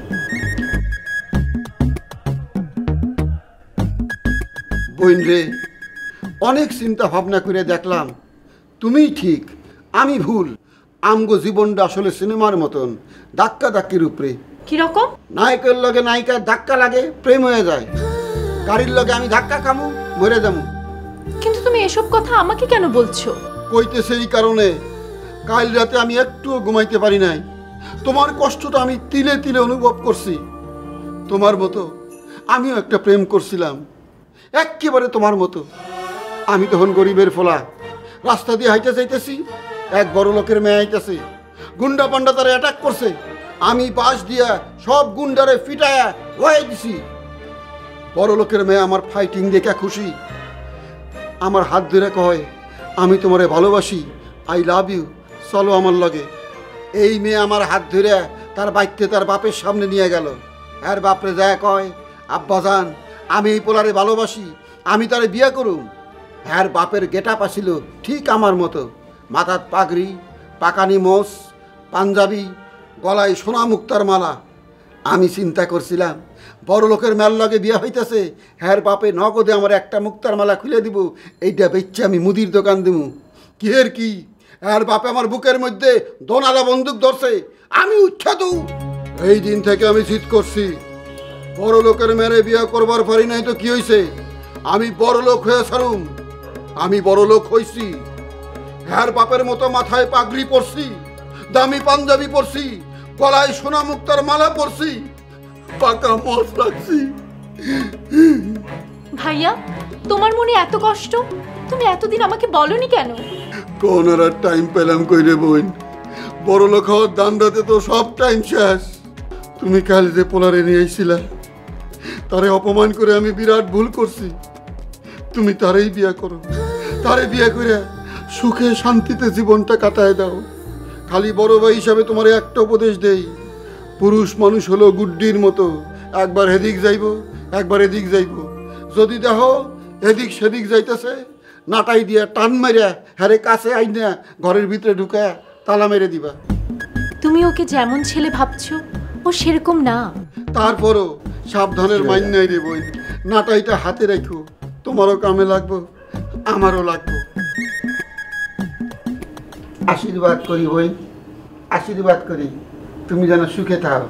বোন রে, অনেক চিন্তা ভাবনা করে দেখলাম তুমি ঠিক, আমি ভুল। আমগো জীবনটা আসলে সিনেমার মতন, ধাক্কা ধাক্কির উপরে। কিরকম? নায়কের লগে নায়িকার ধাক্কা লাগে, প্রেম হয়ে যায়। গাড়ির লগে আমি ধাক্কা খামু, মরে যাবো। কিন্তু তুমি এসব কথা আমাকে কেন বলছো? কইতেছে এই কারণে, কাল রাতে আমি একটুও ঘুমাইতে পারি নাই। তোমার কষ্টটা আমি তিলে তিলে অনুভব করছি। তোমার মতো আমিও একটা প্রেম করছিলাম, একেবারে তোমার মতো। আমি তখন গরিবের ফোলা, রাস্তা দিয়ে হাইতে যাইতেছি, এক বড় লোকের মেয়ে আইতেছে, গুন্ডা পান্ডা তারা অ্যাটাক করছে। আমি বাঁশ দিয়া সব গুন্ডারে ফিটায়া হয়ে দিছি। বড় লোকের মেয়ে আমার ফাইটিং দেখে খুশি, আমার হাত ধরে কয়, আমি তোমারে ভালোবাসি, আই লাভ ইউ, চলো আমার লগে। এই মেয়ে আমার হাত ধরে তার বাইকতে তার বাপের সামনে নিয়ে গেল। আর বাপরে যায় কয়, আব্বাজান আমি এই পোলারে ভালোবাসি, আমি তারে বিয়ে করুম। আর বাপের গেটআপ আসিল ঠিক আমার মতো, মাথার পাগড়ি, পাকানি মোষ, পাঞ্জাবি, গলায় সোনা মুক্তার মালা। আমি চিন্তা করছিলাম বড় লোকের মেল লগে বিয়ে হইতেছে, হ্যার বাপে নগদে আমার একটা মুক্তার মালা খুলে দিব, এইটা বেচে আমি মুদির দোকান দিব। কি এর কি, আর বাপে আমার বুকের মধ্যে দোনালা বন্দুক ধরছে, আমি উচ্ছাদ। এই দিন থেকে আমি জিদ করছি, বড় লোকের মেরে বিয়ে করবার পারি নাই তো কি হয়েছে, আমি বড় লোক হয়ে সারুম। আমি বড় লোক হইছি, হ্যার বাপের মতো মাথায় পাগড়ি পরছি, দামি পাঞ্জাবি পরছি, গলায় সোনা মুক্তার মালা পরছি, পাকা মস রাখছি। ভাইয়া, তোমার মনে এত কষ্ট, তুমি এতদিন আমাকে বলনি কেন? কোন আর টাইম পেলাম কইরে বোন, বড় লোক হওয়ার দান্দাতে তো সব টাইম শেষ। তুমি কাল যে পোলারে নিয়ে আইছিলা, তারে অপমান করে আমি বিরাট ভুল করছি। তুমি তারেই বিয়ে করো, তারে বিয়ে করে সুখে শান্তিতে জীবনটা কাটায় দাও। খালি বড় ভাই হিসাবে তোমার একটা উপদেশ দেই, পুরুষ মানুষ হলো গুড্ডির মতো, একবার এদিক যাইব একবার এদিক যাইব। যদি দেখো এদিক সেদিক যাইতেছে, নাটাই দিয়া টান মারিয়া হ্যারে কাছে আইনা ঘরের ভিতরে ঢুকায় তালা মেরে দিবা। তুমি ওকে যেমন ছেলে ভাবছো ও সেরকম না। তারপরও সাবধানের মাইন নাই রে বই, নাটাইটা হাতে রাখো, তোমারও কামে লাগবো আমারও লাগবো। আশীর্বাদ করি বই, আশীর্বাদ করি তুমি যেন সুখে থাও।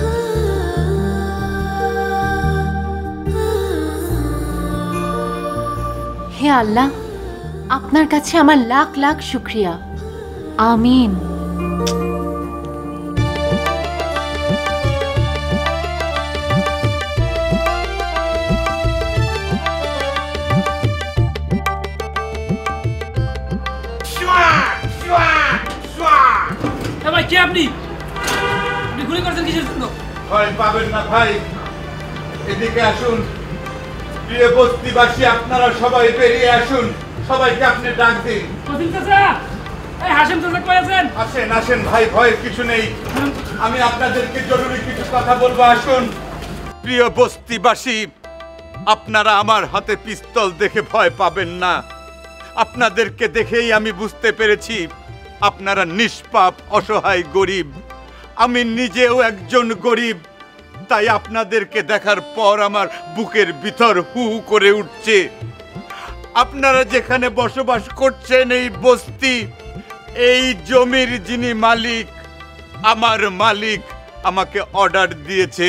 হে আল্লাহ, আপনার কাছে আমার লাখ লাখ শুকরিয়া। আমিন। ভাই কে আপনি? আপনি গুলি করছেন কিসের জন্য? ভয় পাবেন না ভাই, এদিকে আসুন। প্রিয় বস্তিবাসী, আপনারা সবাই বেরিয়ে আসুন, সবাইকে আপনি ডাক দিন। কসিম চাচা, এই হাশেম চাচা কই আছেন? আসেন আসেন ভাই, ভয়ের কিছু নেই, আমি আপনাদেরকে জরুরি কিছু কথা বলবো, আসুন। প্রিয় বস্তিবাসী, আপনারা আমার হাতে পিস্তল দেখে ভয় পাবেন না। আপনাদেরকে দেখেই আমি বুঝতে পেরেছি আপনারা নিষ্পাপ, অসহায়, গরিব। আমি নিজেও একজন গরিব, তাই আপনাদেরকে দেখার পর আমার বুকের ভিতর হু হু করে উঠছে। আপনারা যেখানে বসবাস করছেন এই বস্তি, এই জমির যিনি মালিক, আমার মালিক আমাকে অর্ডার দিয়েছে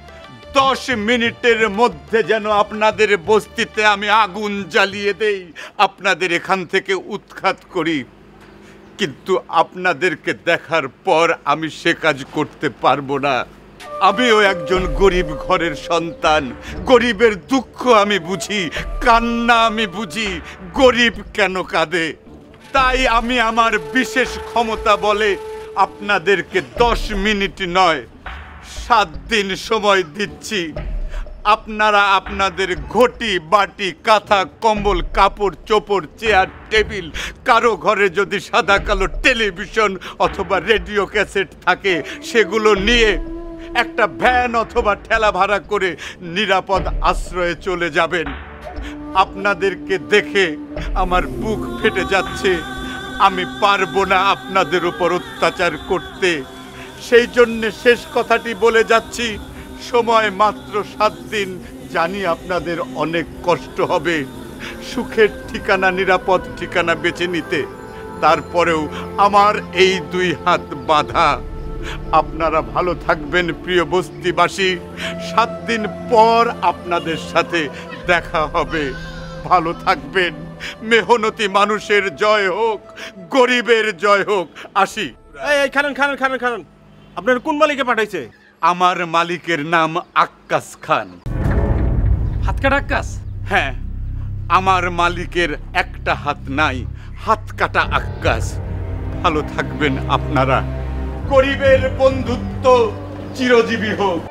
দশ মিনিটের মধ্যে যেন আপনাদের বস্তিতে আমি আগুন জ্বালিয়ে দেই, আপনাদের এখান থেকে উৎখাত করি। কিন্তু আপনাদেরকে দেখার পর আমি সে কাজ করতে পারবো না। আমিও একজন গরিব ঘরের সন্তান, গরিবের দুঃখ আমি বুঝি, কান্না আমি বুঝি, গরিব কেন কাঁদে। তাই আমি আমার বিশেষ ক্ষমতা বলে আপনাদেরকে দশ মিনিট নয় সাত দিন সময় দিচ্ছি। আপনারা আপনাদের ঘটি, বাটি, কাঁথা, কম্বল, কাপড়, চোপড়, চেয়ার, টেবিল, কারো ঘরে যদি সাদা কালো টেলিভিশন অথবা রেডিও ক্যাসেট থাকে সেগুলো নিয়ে একটা ভ্যান অথবা ঠেলা ভাড়া করে নিরাপদ আশ্রয়ে চলে যাবেন। আপনাদেরকে দেখে আমার বুক ফেটে যাচ্ছে, আমি পারবো না আপনাদের উপর অত্যাচার করতে। সেই জন্য শেষ কথাটি বলে যাচ্ছি, সময় মাত্র সাত দিন। জানি আপনাদের অনেক কষ্ট হবে সুখের ঠিকানা, নিরাপদ ঠিকানা বেছে নিতে, তারপরেও আমার এই দুই হাত বাঁধা। আপনারা ভালো থাকবেন প্রিয় বস্তিবাসী, সাত দিন পর আপনাদের সাথে দেখা হবে। ভালো থাকবেন। মেহনতি মানুষের জয় হোক, গরিবের জয় হোক। আসি। এই খান খান খান খান, আপনার কোন মালিকে পাঠাইছে? আমার মালিকের নাম আক্কাস খান। হাত কাটা আক্কাস? হ্যাঁ, আমার মালিকের একটা হাত নাই, হাত কাটা আক্কাস। ভালো থাকবেন আপনারা। গরিবের বন্ধুত্ব চিরজীবী হোক।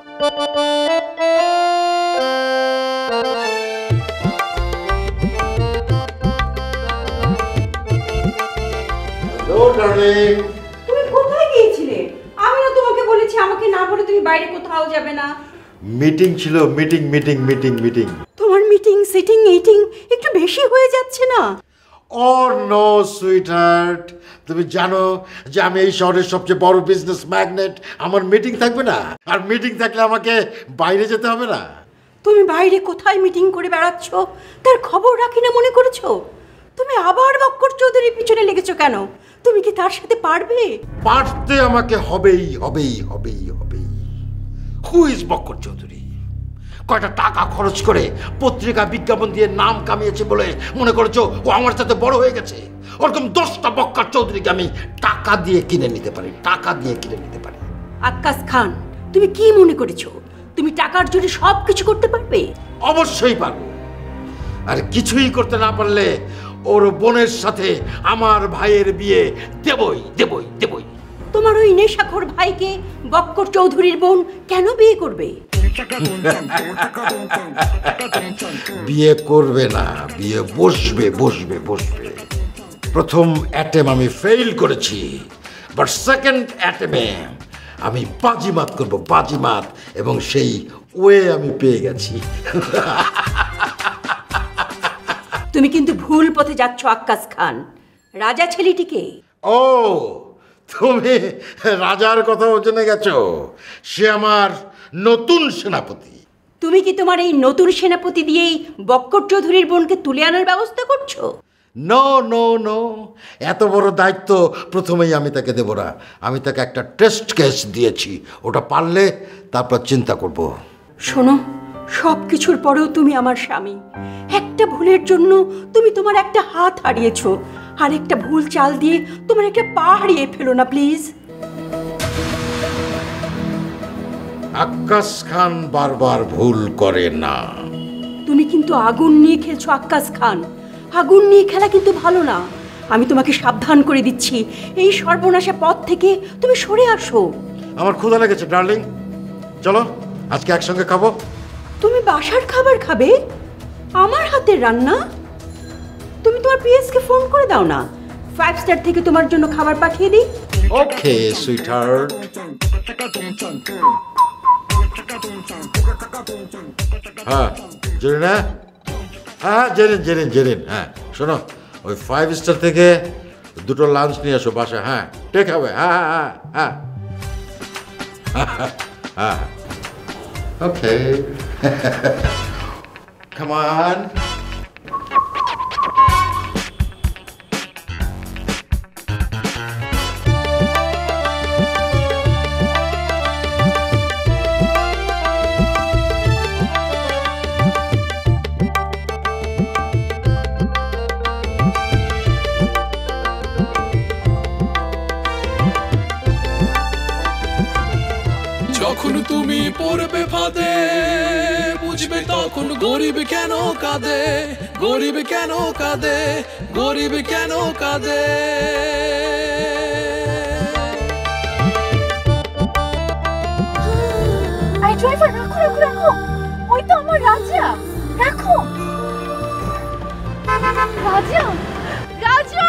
তুমি কোথায় গিয়েছিলে? আমি না তোমাকে বলেছি আমাকে না বলে তুমি বাইরে কোথাও যাবে না। মিটিং ছিল, মিটিং মিটিং মিটিং মিটিং। তোমার মিটিং সিটিং ইটিং একটু বেশি হয়ে যাচ্ছে না? ও নো সুইটহার্ট, তুমি জানো যে আমি এই শহরের সবচেয়ে বড় বিজনেস ম্যাগনেট। আমার মিটিং থাকবে না? আর মিটিং থাকলে আমাকে বাইরে যেতে হবে না? তুমি বাইরে কোথায় মিটিং করে বেড়াচ্ছ তার খবর রাখি না মনে করেছো? তুমি আবার বক্কর চৌধুরীর পিছনে লেগেছো কেন? তুমি কি তার সাথে পারবে? পারতে আমাকে হবেই হবেই হবেই হবেই। Who is Bakkar Chowdhury? কয়টা টাকা খরচ করে পত্রিকা বিজ্ঞাপন দিয়ে নাম কামিয়েছে বলে মনে করেছো ও আমার সাথে বড় হয়ে গেছে? ওরকম দশটা বক্কর চৌধুরীকে আমি টাকা দিয়ে কিনে নিতে পারি, টাকা দিয়ে কিনে নিতে পারি। আক্কাস খান, তুমি কি মনে করেছো তুমি টাকার জন্য সব কিছু করতে পারবে? অবশ্যই পারবো। আর কিছুই করতে না পারলে ওর বোনের সাথে আমার ভাইয়ের বিয়ে দেবই দেবই দেবই। তোমার ওই নেশাখোর ভাইকে বক্কর চৌধুরীর বোন কেন বিয়ে করবে? বিয়ে করবে না, বিয়ে বসবে বসবে বসবে। প্রথম অ্যাটেম আমি ফেল করেছি, বাট সেকেন্ড অ্যাটেমে আমি বাজিমাত করব, বাজিমাত, এবং সেই ওয়ে আমি পেয়ে গেছি। তুমি কিন্তু ভুল পথে যাচ্ছ আক্কাস খান। রাজা ছেলেটিকে। ও, তুমি রাজার কথাও জেনে গেছো? সে আমার নতুন সেনাপতি। তুমি কি তোমার এই নতুন সেনাপতি দিয়েই বক্কর চৌধুরীর বোনকে তুলে আনার ব্যবস্থা করছো? নো নো নো, এত বড় দায়িত্ব প্রথমেই আমি তাকে দেব না। আমি তাকে একটা টেস্ট কেস দিয়েছি, ওটা পারলে তারপর চিন্তা করব। শোনো, সব কিছুর পরেও তুমি আমার স্বামী। একটা ভুলের জন্য তুমি তোমার একটা হাত হারিয়েছো, আর একটা ভুল চাল দিয়ে তোমার একটা পা হারিয়ে ফেলো না প্লিজ। আক্কাস খান বারবার ভুল করে না। তুমি কিন্তু আগুন নিয়ে খেলছো আক্কাস খান। আগুন নিয়ে খেলা কিন্তু ভালো না। আমি তোমাকে সাবধান করে দিচ্ছি, এই সর্বনাশা পথ থেকে তুমি সরে আসো। আমার ক্ষুধা লেগেছে ডার্লিং, চলো আজকে একসঙ্গে খাবো। তুমি বাসার খাবার খাবে? আমার হাতের রান্না? তুমি তোমার পিএসকে ফোন করে দাও না, ফাইভ স্টার থেকে তোমার জন্য খাবার পাঠিয়ে দিই। Okay sweetheart. হ্যাঁ জেনে না? হ্যাঁ জেনেন জেনেন জেনেন। হ্যাঁ শোনো, ওই ফাইভ স্টার থেকে দুটো লাঞ্চ নিয়ে আসো বাসা। হ্যাঁ টেক হবে। হ্যাঁ হ্যাঁ হ্যাঁ হ্যাঁ হ্যাঁ ওকে। Come on. যখন তুমি পড়বে ফাঁদে বুঝবে তখন গরিব কেন কাঁদে, গরিব কেন কাঁদে, গরিব কেন কাঁদে। আই ড্রাইভার, রাখো রাখো রাখো, ওই তো আমার রাজা। রাখো রাজা, রাজা,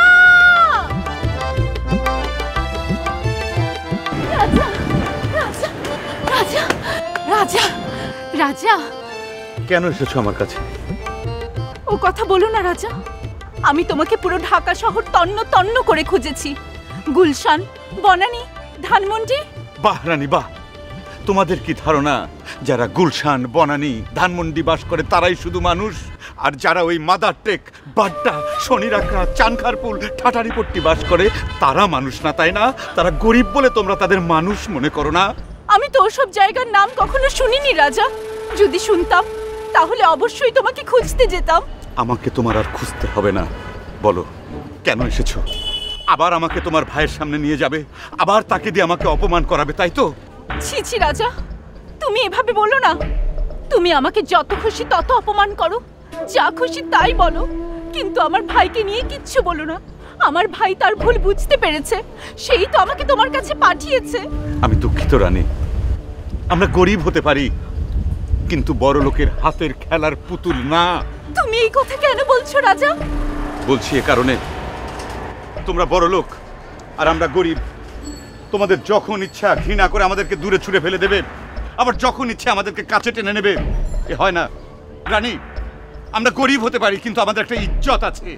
রাজা, রাজা, রাজা, রাজা, রাজা। কেন এসেছো আমার কাছে? ও কথা বলো না রাজা, আমি তোমাকে পুরো ঢাকা শহর তন্ন তন্ন করে খুঁজেছি। গুলশান, বনানী, ধানমন্ডি। বাহ রানী বাহ, তোমাদের কি ধারণা যারা গুলশান, বনানী, ধানমন্ডি বাস করে তারাই শুধু মানুষ? আর যারা ওই মাদার টেক, বাড্ডা, শনিরাখা, চানখারপুল, ঠাটারিপট্টি বাস করে তারা মানুষ না, তাই না? তারা গরিব বলে তোমরা তাদের মানুষ মনে করো না? আমি তো ওসব জায়গার নাম কখনো শুনিনি রাজা। যদি শুনতাম তাহলে অবশ্যই তোমাকে খুঁজতে যেতাম। আমাকে তোমার আর খুঁজতে হবে না। বলো কেন এসেছো? আবার আমাকে তোমার ভাইয়ের সামনে নিয়ে যাবে, আবার তাকে দিয়ে আমাকে অপমান করাবে, তাই তো? ছি ছি রাজা, তুমি এভাবে বলো না। তুমি আমাকে যত খুশি তত অপমান করো, যা খুশি তাই বলো, কিন্তু আমার ভাইকে নিয়ে কিচ্ছু বলো না। আমার ভাই তার ভুল বুঝতে পেরেছে, সেই তো আমাকে তোমার কাছে পাঠিয়েছে। আমি দুঃখিত রানী, আমরা গরিব হতে পারি কিন্তু বড় লোকের হাতের খেলার পুতুল না। তুমি এই কথা কেন বলছো রাজা? বলছি এ কারণে, তোমরা বড় লোক আর আমরা গরিব। তোমাদের যখন ইচ্ছা ঘৃণা করে আমাদেরকে দূরে ছুঁড়ে ফেলে দেবে, আবার যখন ইচ্ছা আমাদেরকে কাছে টেনে নেবে। এ হয় না রানী। আমরা গরিব হতে পারি কিন্তু আমাদের একটা ইজ্জত আছে।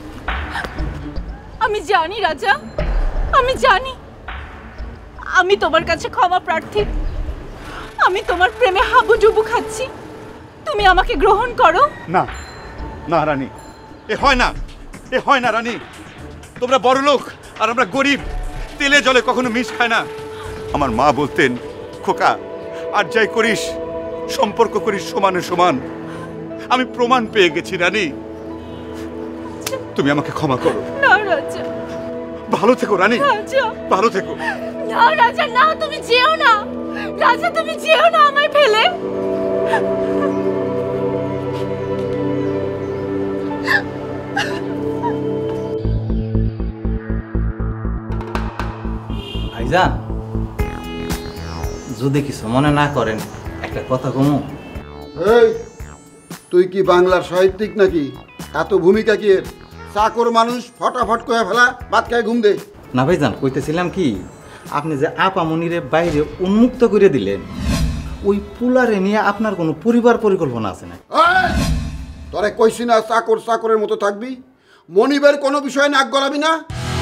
আমি জানি রাজা, আমি জানি। আমি তোমার কাছে ক্ষমা প্রার্থী। আমি তোমার প্রেমে হাবুডুবু খাচ্ছি, তুমি আমাকে গ্রহণ করো। না না রানী, এ হয় না, এ হয় না রানী। তোমরা বড় লোক আর আমরা গরিব, তেলে জলে কখনো মিশ খায় না। আমার মা বলতেন, খোকা আর যাই করিস সম্পর্ক করিস সমানে সমান। আমি প্রমাণ পেয়ে গেছি রানী, তুমি আমাকে ক্ষমা করো। না রাজা। ভালো থেকো রানী, রাজা ভালো থেকো। না রাজা না, তুমি যেও না রাজা, তুমি যেও না আমায় ফেলে। ভাইজান, যদি কিছু মনে না করেন একটা কথা কমু। এই তুই কি বাংলার সাহিত্যিক নাকি? এত ভূমিকা কি এর? চাকর মানুষ ফটাফট করে ফেলা, ভাত খায় ঘুম দে। না ভাইজান, কইতেছিলাম কি, আপনি যে আপামনিরে বাইরে উন্মুক্ত করে দিলেন, ওই পুলারে নিয়ে আপনার কোনো পরিবার পরিকল্পনা আছে না? তোরে কইছি না চাকর চাকরের মতো থাকবি, মনিবের কোনো বিষয়ে নাক গলাবি না।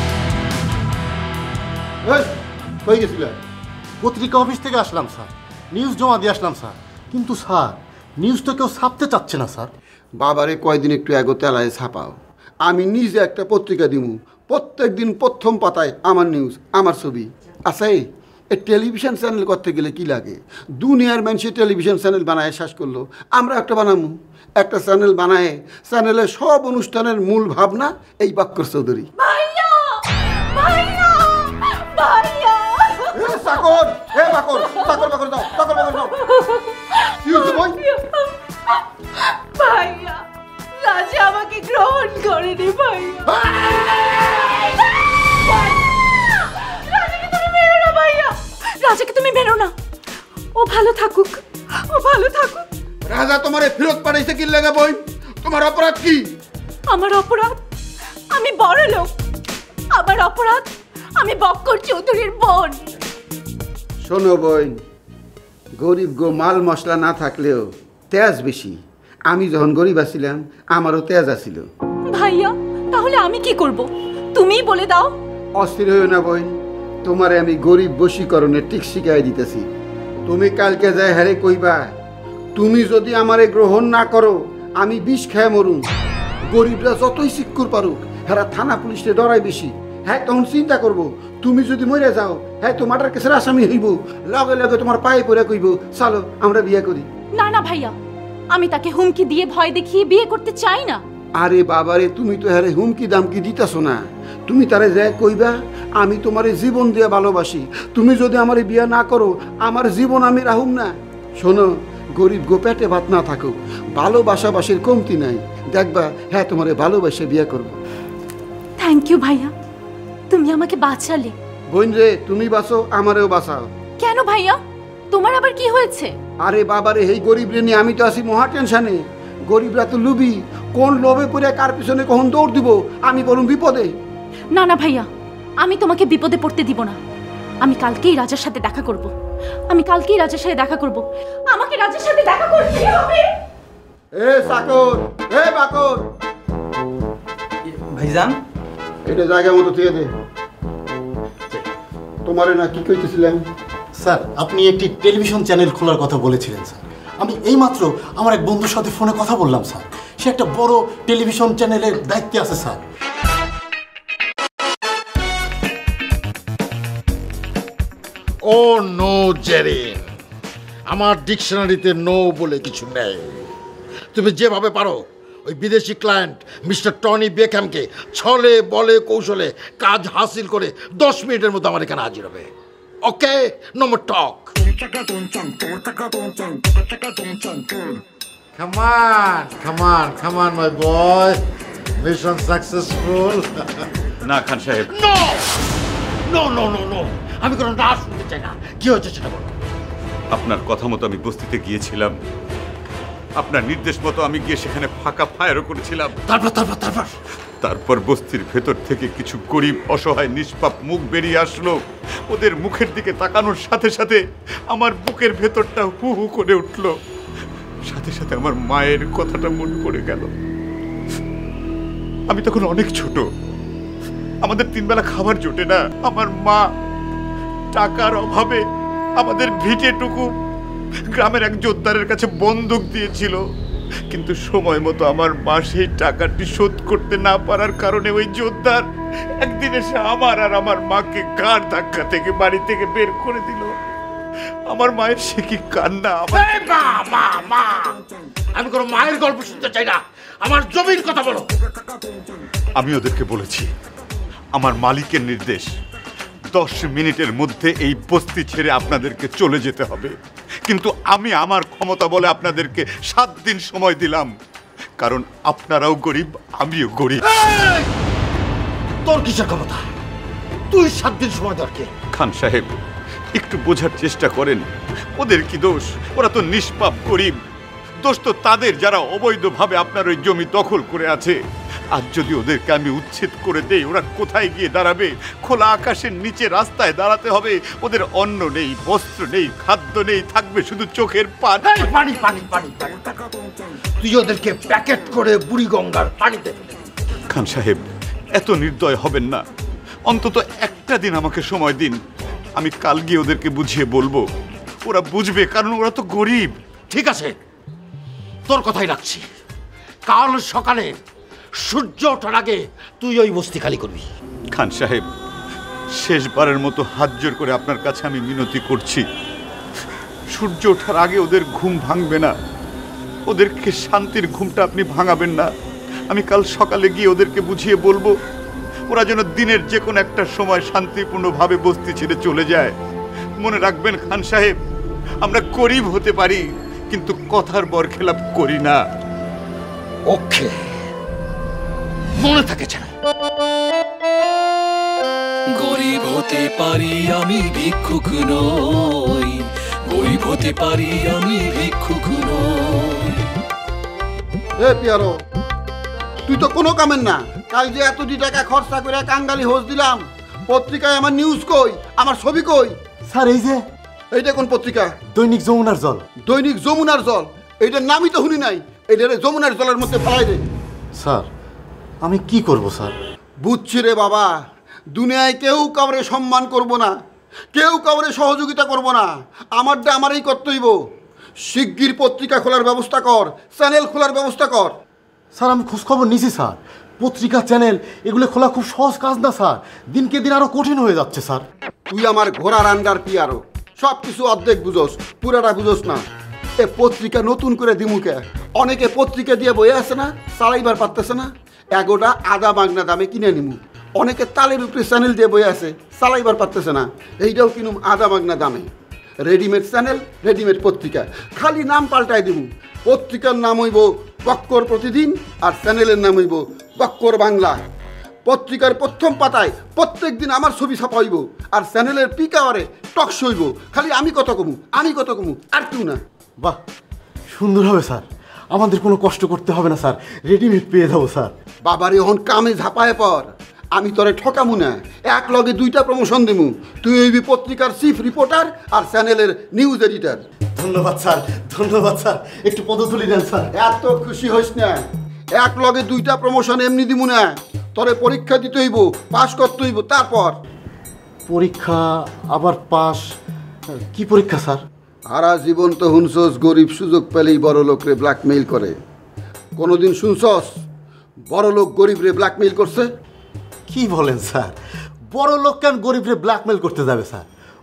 কই গেছিলেন? পত্রিকা অফিস থেকে আসলাম স্যার, নিউজ জমা দিয়ে আসলাম স্যার। কিন্তু স্যার নিউজ তো কেউ ছাপতে চাচ্ছে না স্যার। বাবারে কয়দিন একটু এগো তেলায় ছাপাও, আমি নিজে একটা পত্রিকা দিমু, প্রত্যেক দিন প্রথম পাতায় আমার নিউজ, আমার ছবি। আচ্ছা এই টেলিভিশন চ্যানেল করতে গেলে কি লাগে? দুনিয়ার মানুষের টেলিভিশন চ্যানেল বানায় শেষ করলো, আমরা একটা বানামু। একটা চ্যানেল বানায়, চ্যানেলের সব অনুষ্ঠানের মূল ভাবনা এই বাক্কর চৌধুরী। ভাইয়া ভাইয়া ভাইয়া এ চাকর, এ বাকর, চাকর বাকর দাও, চাকর বাকর দাও। কি হচ্ছে বই? ভাইয়া রাজা আমাকে গ্রহণ করেনি। ভাইয়া রাজাকে তুমি মেরো না। ভাইয়া রাজাকে তুমি মেরো না, ও ভালো থাকুক, ও ভালো থাকুক। রাজা তোমারে ফেরত পাঠাইছে কি লাগা বই? তোমার অপরাধ কি? আমার অপরাধ আমি বড় লোক, আমার অপরাধ আমি বক্কর চৌধুরীর বোন। শোনো বোন, গরিব গো মাল মশলা না থাকলেও তেজ বেশি। আমি যখন গরিব আছিলাম আমারও তেজ আছিল। ভাইয়া তাহলে আমি কি করব, তুমিই বলে দাও। অস্থির হইও না বোন, তোমারে আমি গরিব বশীকরণের টিক শিখাই দিতেছি। তুমি কালকে যাই হারে কইবা, তুমি যদি আমারে গ্রহণ না করো আমি বিষ খেয়ে মরুম। গরিবরা যতই সিক্কুর পারুক, হেরা থানা পুলিশে ডরাই বেশি। হ্যাঁ তখন চিন্তা করবো, তুমি যদি মরে যাও হ্যাঁ তো মার্ডার কেসের আসামি হইব, লগে লগে তোমার পায়ে পড়ে কইব চলো আমরা বিয়ে করি। না না ভাইয়া, আমি তাকে হুমকি দিয়ে ভয় দেখিয়ে বিয়ে করতে চাই না। আরে বাবারে, তুমি তো হ্যারে হুমকি দামকি দিতেছো না। তুমি তারে যাই কইবা আমি তোমারে জীবন দিয়ে ভালোবাসি, তুমি যদি আমারে বিয়ে না করো আমার জীবন আমি রাহুম না। শোনো, গরিব গো পেটে ভাত না থাকুক, ভালোবাসাবাসির কমতি নাই, দেখবা হ্যাঁ তোমারে ভালোবাসে বিয়ে করবো। থ্যাংক ইউ ভাইয়া, তুমি আমাকে বাঁচালে। বোন রে, তুমি বাঁচো আমারেও বাঁচাও। কেন ভাইয়া, তোমার আবার কি হয়েছে? আরে বাবারে, এই গরিব রে নিয়ে আমি তো আছি মহা টেনশনে। গরিবরা তো লুবি, কোন লোভে পড়ে কার পিছনে কখন দৌড় দিব, আমি বলুন বিপদে। না না ভাইয়া, আমি তোমাকে বিপদে পড়তে দিব না। আমি কালকেই রাজার সাথে দেখা করব, আমি কালকেই রাজার সাথে দেখা করব। আমাকে রাজার সাথে দেখা করতেই হবে। এ চাকর, এ বাকর, ভাইজান এটা জায়গা মতো থেকে দে। তোমারে না কি কইতেছিলাম? স্যার আপনি একটি টেলিভিশন চ্যানেল খোলার কথা বলেছিলেন স্যার। আমি এইমাত্র আমার এক বন্ধুর সাথে ফোনে কথা বললাম স্যার, সে একটা বড় টেলিভিশন চ্যানেলের দায়িত্বে আছে স্যার। ও নো জেরিন, আমার ডিকশনারিতে নো বলে কিছু নেই। তুমি যেভাবে পারো ওই বিদেশি ক্লায়েন্ট মিস্টার টনি বেকহ্যামকে ছলে বলে কৌশলে কাজ হাসিল করে দশ মিনিটের মধ্যে আমার এখানে হাজির হবে। Okay, no more talk. Come on, come on, come on, my boy. Mission successful. না খান সাহেব, No! No, no, no, no. আমি কোনো না শুনতে চাই না। কি হয়েছে সেটা বলো। আপনার কথা মতো আমি বস্তিতে গিয়েছিলাম, আপনার নির্দেশ মতো আমি গিয়ে সেখানে ফাঁকা ফায়ারও করেছিলাম। তারপর তারপর তারপর তারপর বস্তির ভেতর থেকে কিছু গরিব অসহায় নিষ্পাপ মুখ বেরিয়ে আসলো। ওদের মুখের দিকে তাকানোর সাথে সাথে আমার বুকের ভেতরটা হু হু করে উঠল। সাথে সাথে আমার মায়ের কথাটা মনে পড়ে গেল। আমি তখন অনেক ছোট, আমাদের তিন বেলা খাবার জোটে না। আমার মা টাকার অভাবে আমাদের ভিটেটুকু গ্রামের এক জোরদারের কাছে বন্দুক দিয়েছিল, কিন্তু সময় মতো আমার মা সেই টাকাটি শোধ করতে না পারার কারণে ওই জোরদার একদিন এসে আমার আর আমার মাকে ঘাড় ধাক্কা থেকে বাড়ি থেকে বের করে দিল। আমার মায়ের সে কি কান্না! আমি কোনো মায়ের গল্প শুনতে চাই না, আমার জমির কথা বলো। আমি ওদেরকে বলেছি আমার মালিকের নির্দেশ, দশ মিনিটের মধ্যে এই বস্তি ছেড়ে আপনাদেরকে চলে যেতে হবে। কিন্তু আমি আমার ক্ষমতা বলে আপনাদেরকে সাত দিন সময় দিলাম, কারণ আপনারাও গরিব, আমিও গরিব। তোর কিসের ক্ষমতা? তুই সাত দিন সময় দরকে। খান সাহেব, একটু বোঝার চেষ্টা করেন, ওদের কি দোষ? ওরা তো নিষ্পাপ গরিব। দোষ তো তাদের যারা অবৈধভাবে আপনার ওই জমি দখল করে আছে। আজ যদি ওদেরকে আমি উচ্ছেদ করে দেই, ওরা কোথায় গিয়ে দাঁড়াবে? খোলা আকাশের নিচে রাস্তায় দাঁড়াতে হবে। ওদের অন্ন নেই, বস্ত্র নেই, খাদ্য নেই, থাকবে শুধু চোখের পানি। পানি পানি পানি পানি। তুই ওদেরকে প্যাকেট করে বুড়ি গঙ্গার পানিতে ফেলে। খান সাহেব, এত নির্দয় হবেন না, অন্তত একটা দিন আমাকে সময় দিন। আমি কাল গিয়ে ওদেরকে বুঝিয়ে বলবো, ওরা বুঝবে, কারণ ওরা তো গরিব। ঠিক আছে, তোর কথাই রাখছি। কাল সকালে সূর্য ওঠার আগে তুই ওই বস্তি খালি করবি। খান সাহেব, শেষবারের মতো হাত জোর করে আপনার কাছে আমি মিনতি করছি, সূর্য ওঠার আগে ওদের ঘুম ভাঙবে না, ওদেরকে শান্তির ঘুমটা আপনি ভাঙাবেন না। আমি কাল সকালে গিয়ে ওদেরকে বুঝিয়ে বলবো, ওরা যেন দিনের যে কোনো একটা সময় শান্তিপূর্ণভাবে বস্তি ছেড়ে চলে যায়। মনে রাখবেন খান সাহেব, আমরা গরিব হতে পারি, কিন্তু কথার বরখেলাপ করি না। ওকে, মনে থাকে যেন। গরিব হতে পারি আমি, ভিক্ষুক নই। গরিব হতে পারি আমি, ভিক্ষুক নই। এ পিয়ারো, তুই তো কোনো কামের না। কাল যে এত দুই টাকা খরচা করে কাঙ্গালি হোস দিলাম, পত্রিকায় আমার নিউজ কই, আমার ছবি কই? স্যার এই যে এইটা কোন পত্রিকা? দৈনিক যমুনার জল। দৈনিক যমুনার জল? এইটার নামই তো শুনি নাই। এইটারে যমুনার জলের মধ্যে ফেলাই দে। স্যার আমি কি করব স্যার? বুঝছি রে বাবা, দুনিয়ায় কেউ কাউরে সম্মান করব না, কেউ কাউরে সহযোগিতা করব না, আমারটা আমারই করতে হইব। শিগগির পত্রিকা খোলার ব্যবস্থা কর, চ্যানেল খোলার ব্যবস্থা কর। স্যার আমি খোঁজখবর নিছি স্যার, পত্রিকা চ্যানেল এগুলো খোলা খুব সহজ কাজ না স্যার, দিনকে দিন আরো কঠিন হয়ে যাচ্ছে স্যার। তুই আমার ঘোড়ার আন্ডার পিয়ারো, সব কিছু অর্ধেক বুঝোস, পুরাটা বুঝোস না। এ পত্রিকা নতুন করে দিমুকে, অনেকে পত্রিকা দিয়ে বয়ে আছে না, চালাইবার পারতেছে না, এগোটা আধা বাংলা দামে কিনে নিমু। অনেকে তালের উপরে চ্যানেল দিয়ে বয়ে আছে, চালাইবার পারতেছে না, এইটাও কিনুম আধা বাংলা দামে। রেডিমেড চ্যানেল, রেডিমেড পত্রিকা, খালি নাম পাল্টাই দিব। পত্রিকার নাম হইব বক্কর প্রতিদিন, আর চ্যানেলের নাম হইব বক্কর বাংলা। পত্রিকার প্রথম পাতায় প্রত্যেক দিন আমার ছবি ছাপা হইব, আর চ্যানেলের পিক আওয়ারে টক শো হইব। খালি আমি কত কমু, আমি কত কমু, আর কেউ না। বাহ, সুন্দর হবে স্যার, আমাদের কোনো কষ্ট করতে হবে না স্যার, রেডিমেড পেয়ে যাবো স্যার। বাবার এখন কামে ঝাঁপায় পর, আমি তোরে ঠকামু না, এক লগে দুইটা প্রমোশন দিমু। তুই হইবি পত্রিকার চিফ রিপোর্টার আর চ্যানেলের নিউজ এডিটার। ধন্যবাদ স্যার, ধন্যবাদ স্যার, একটু পদতুলি দেন স্যার। এত খুশি হইস না, এক লগে দুইটা প্রমোশন এমনি দিমু না, তোরে পরীক্ষা দিতে হইব, পাশ করতে হইব। তারপর পরীক্ষা আবার পাস? কি পরীক্ষা স্যার? সারা জীবন তো শুনছস গরিব সুযোগ পেলেই বড় লোকরে ব্ল্যাকমেইল করে। কোনোদিন শুনছস বড় লোক গরিবরে ব্ল্যাকমেইল করছে? কি বলেন স্যার, বড় লোক কেন গরিবরে ব্ল্যাকমেইল করতে যাবে স্যার?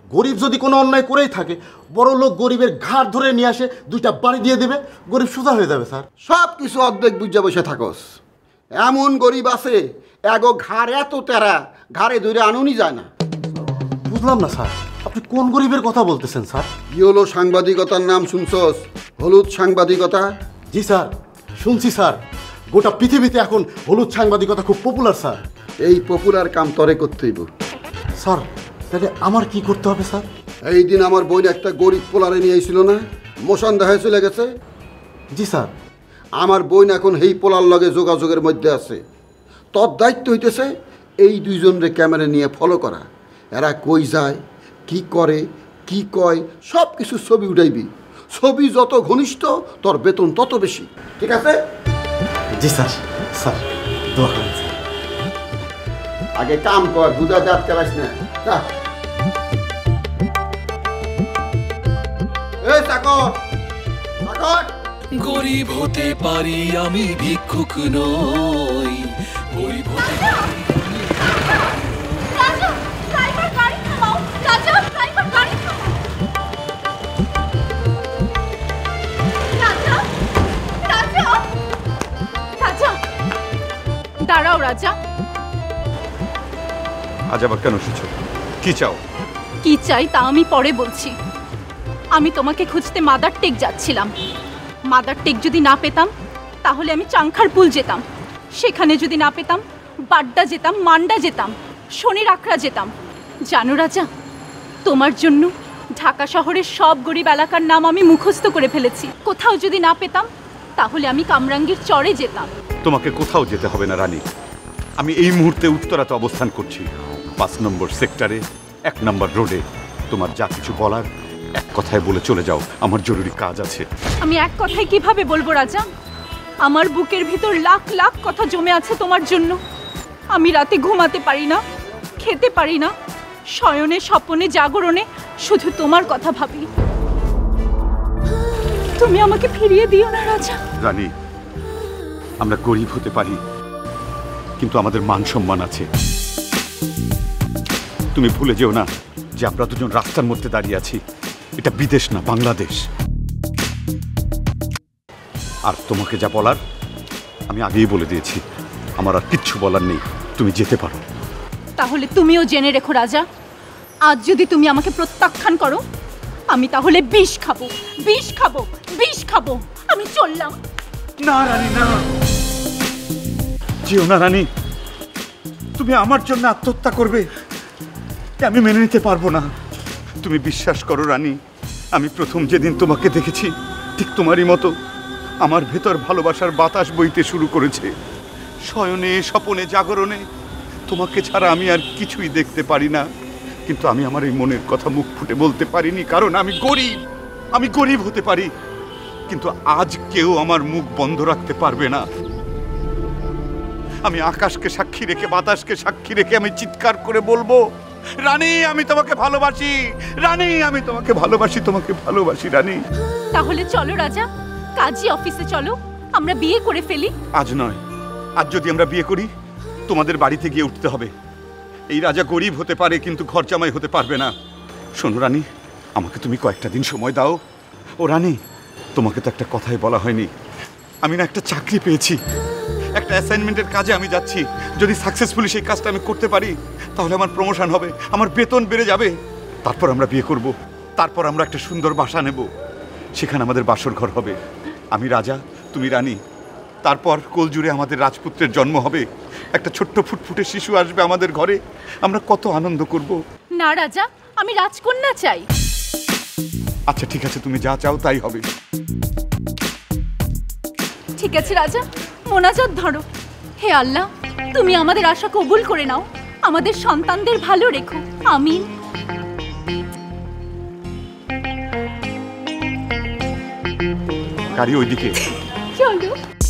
গরিব যদি কোনো অন্যায় করেই থাকে, বড় লোক গরিবের ঘাড় ধরে নিয়ে আসে দুইটা বাড়ি দিয়ে দেবে, গরিব সোজা হয়ে যাবে স্যার। সব কিছু অর্ধেক বুঝা বসে থাকস। এমন গরিব আছে এগো ঘাড় এত তেরা, ঘাড়ে ধরে আনুনি যায় না। বুঝলাম না স্যার, আপনি কোন গরিবের কথা বলতেছেন স্যার? কি হলো সাংবাদিকতার নাম শুনছস? হলুদ সাংবাদিকতা। জি স্যার, শুনছি স্যার। গোটা পৃথিবীতে এখন হলুদ সাংবাদিকতা খুব পপুলার স্যার। এই পপুলার কাম তরে করতে হইব। স্যার তাহলে আমার কি করতে হবে স্যার? এই দিন আমার বোন একটা গরিব পোলারে নিয়ে এসেছিল না, মোশন দেখায় চলে গেছে। জি স্যার। আমার বোন এখন এই পোলার লগে যোগাযোগের মধ্যে আছে। তোর দায়িত্ব হইতেছে এই দুইজনরে ক্যামেরা নিয়ে ফলো করা। এরা কই যায়, কি করে, কি কয়, সব কিছু ছবি উঠাইবি। ছবি যত ঘনিষ্ঠ তোর বেতন তত বেশি, ঠিক আছে? জি স্যার। স্যার দোয়া করেন স্যার। আগে কাম কর, বুঝা দাঁত কেলাস না। এই চাকর, চাকর। গরিব হতে পারি আমি, ভিক্ষুক নই। গরিব হতে পারি। রাজা, ড্রাইভার গাড়ি থামাও। রাজা, ড্রাইভার গাড়ি থামাও। রাজা, রাজা, রাজা, দাঁড়াও রাজা। আজ আবার কেন এসেছো? কি চাও? কি চাই তা আমি পরে বলছি। আমি তোমাকে খুঁজতে মাদার টেক যাচ্ছিলাম। মাদার টেক যদি না পেতাম তাহলে আমি চাংখারপুল যেতাম। সেখানে যদি না পেতাম বাড্ডা যেতাম, মান্ডা যেতাম, শনির আখড়া যেতাম। জানো রাজা, তোমার জন্য ঢাকা শহরের সব গরিব এলাকার নাম আমি মুখস্থ করে ফেলেছি। কোথাও যদি না পেতাম তাহলে আমি কামরাঙ্গীর চরে যেতাম। তোমাকে কোথাও যেতে হবে না রানী। আমি এই মুহূর্তে উত্তরাতে অবস্থান করছি, পাঁচ নম্বর সেক্টরে, এক নম্বর রোডে। তোমার যা কিছু বলার এক কথায় বলে চলে যাও, আমার জরুরি কাজ আছে। আমি এক কথায় কিভাবে বলবো রাজা? আমার বুকের ভিতর লাখ লাখ কথা জমে আছে তোমার জন্য। আমি রাতে ঘুমাতে পারি না, খেতে পারি না, শয়নে স্বপনে জাগরণে শুধু তোমার কথা ভাবি। তুমি আমাকে ফিরিয়ে দিও না রাজা। রানী, আমরা গরিব হতে পারি কিন্তু আমাদের মান সম্মান আছে। তুমি ভুলে যেও না যে আমরা দুজন রাস্তার মধ্যে দাঁড়িয়ে আছি। এটা বিদেশ না, বাংলাদেশ। আর তোমাকে যা বলার আমি আগেই বলে দিয়েছি। আমার আর কিচ্ছু বলার নেই, তুমি যেতে পারো। তাহলে তুমিও জেনে রেখো রাজা, আজ যদি তুমি আমাকে প্রত্যাখ্যান করো আমি তাহলে বিষ খাবো, বিষ খাবো, বিষ খাবো। আমি চললাম। না রানী, না, যেও না রানী। তুমি আমার জন্য আত্মহত্যা করবে আমি মেনে নিতে পারবো না। তুমি বিশ্বাস করো রানী, আমি প্রথম যেদিন তোমাকে দেখেছি ঠিক তোমারই মতো আমার ভেতর ভালোবাসার বাতাস বইতে শুরু করেছে। শয়নে স্বপনে জাগরণে তোমাকে ছাড়া আমি আর কিছুই দেখতে পারি না। কিন্তু আমি আমার এই মনের কথা মুখ ফুটে বলতে পারিনি, কারণ আমি গরিব। আমি গরিব হতে পারি কিন্তু আজ কেউ আমার মুখ বন্ধ রাখতে পারবে না। আমি আকাশকে সাক্ষী রেখে, বাতাসকে সাক্ষী রেখে আমি চিৎকার করে বলবো, রানী আমি তোমাকে ভালোবাসি, রানী আমি তোমাকে ভালোবাসি, তোমাকে ভালোবাসি রানী। তাহলে চলো রাজা, কাজী অফিসে চলো, আমরা বিয়ে করে ফেলি। আজ নয়, আজ যদি আমরা বিয়ে করি তোমাদের বাড়িতে গিয়ে উঠতে হবে। এই রাজা গরিব হতে পারে কিন্তু ঘর জামাই হতে পারবে না। শোনো রানী, আমাকে তুমি কয়েকটা দিন সময় দাও। ও রানী, তোমাকে তো একটা কথাই বলা হয়নি। আমি না একটা চাকরি পেয়েছি, একটা অ্যাসাইনমেন্টের কাজে আমি যাচ্ছি। যদি সাকসেসফুলি সেই কাজটা আমি করতে পারি তাহলে আমার প্রমোশন হবে, আমার বেতন বেড়ে যাবে। তারপর আমরা বিয়ে করব, তারপর আমরা একটা সুন্দর বাসা নেব, সেখানে আমাদের বাসর ঘর হবে। আমি রাজা, তুমি রানী। তারপর কোলজুড়ে আমাদের রাজপুত্রের জন্ম হবে, একটা ছোট্ট ফুটফুটে শিশু আসবে আমাদের ঘরে। আমরা কত আনন্দ করব। না রাজা, আমি রাজকন্যা চাই। আচ্ছা ঠিক আছে, তুমি যা চাও তাই হবে। ঠিক আছে রাজা, মোনাজাত ধরো। হে আল্লাহ, তুমি আমাদের আশা কবুল করে নাও, আমাদের সন্তানদের ভালো রেখো, আমিন। গাড়ি ওইদিকে। চলো।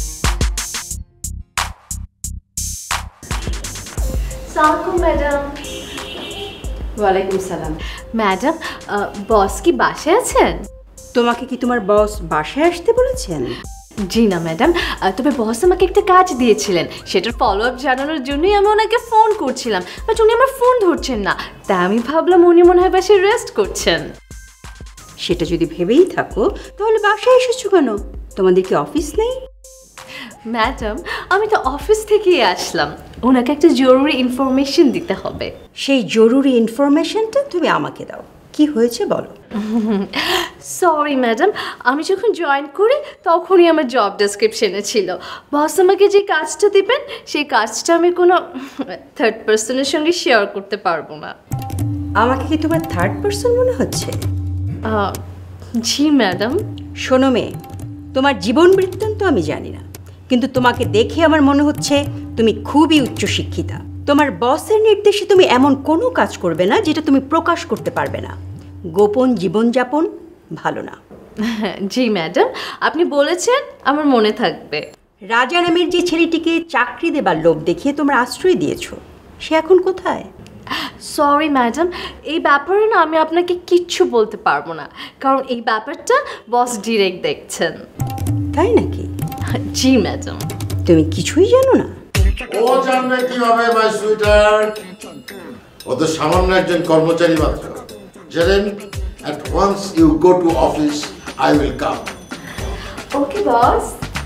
সালাম ম্যাডাম। ওয়ালাইকুম সালাম। ম্যাডাম, বস কি বাসায় আছেন? তোমাকে কি তোমার বস বাসায় আসতে বলেছেন? জি না ম্যাডাম, তবে বস আমাকে একটা কাজ দিয়েছিলেন, সেটার ফলো আপ জানানোর জন্যই আমি ওনাকে ফোন করছিলাম, বাট উনি আমার ফোন ধরছেন না। তাই আমি ভাবলাম উনি মনে হয় বাসায় রেস্ট করছেন। সেটা যদি ভেবেই থাকো তাহলে বাসায় এসেছো কেন? তোমাদের কি অফিস নেই? ম্যাডাম, আমি তো অফিস থেকেই আসলাম, ওনাকে একটা জরুরি ইনফরমেশন দিতে হবে। সেই জরুরি ইনফরমেশনটা তুমি আমাকে দাও। কি হয়েছে বলো। সরি ম্যাডাম, আমি যখন জয়েন করি তখনই আমার জব ডেসক্রিপশনে ছিল বস আমাকে যে কাজটা দিবেন সেই কাজটা আমি কোনো থার্ড পার্সনের সঙ্গে শেয়ার করতে পারবো না। আমাকে কি তোমার থার্ড পার্সন মনে হচ্ছে? জি ম্যাডাম। শোনো মেয়ে, তোমার জীবন বৃত্তান্ত আমি জানি না, কিন্তু তোমাকে দেখে আমার মনে হচ্ছে তুমি খুবই উচ্চশিক্ষিতা। তোমার বসের নির্দেশে তুমি এমন কোনো কাজ করবে না যেটা তুমি প্রকাশ করতে পারবে না। গোপন জীবনযাপন ভালো না। জি ম্যাডাম, আপনি বলেছেন, আমার মনে থাকবে। রাজা নামের যে ছেলেটিকে চাকরি দেবার লোভ দেখিয়ে তোমরা আশ্রয় দিয়েছো, সে এখন কোথায়? সরি ম্যাডাম, এই ব্যাপারে না আমি আপনাকে কিচ্ছু বলতে পারবো না, কারণ এই ব্যাপারটা বস ডিরেক্ট দেখছেন। তাই নাকি? জি ম্যাডাম। তুমি কিছুই জানো না? ও জানবে কিভাবে মাই সুইটার? ও তো সামান্য একজন কর্মচারী মাত্র। জেরেন, at once you go to office, I will come. ওকে বস।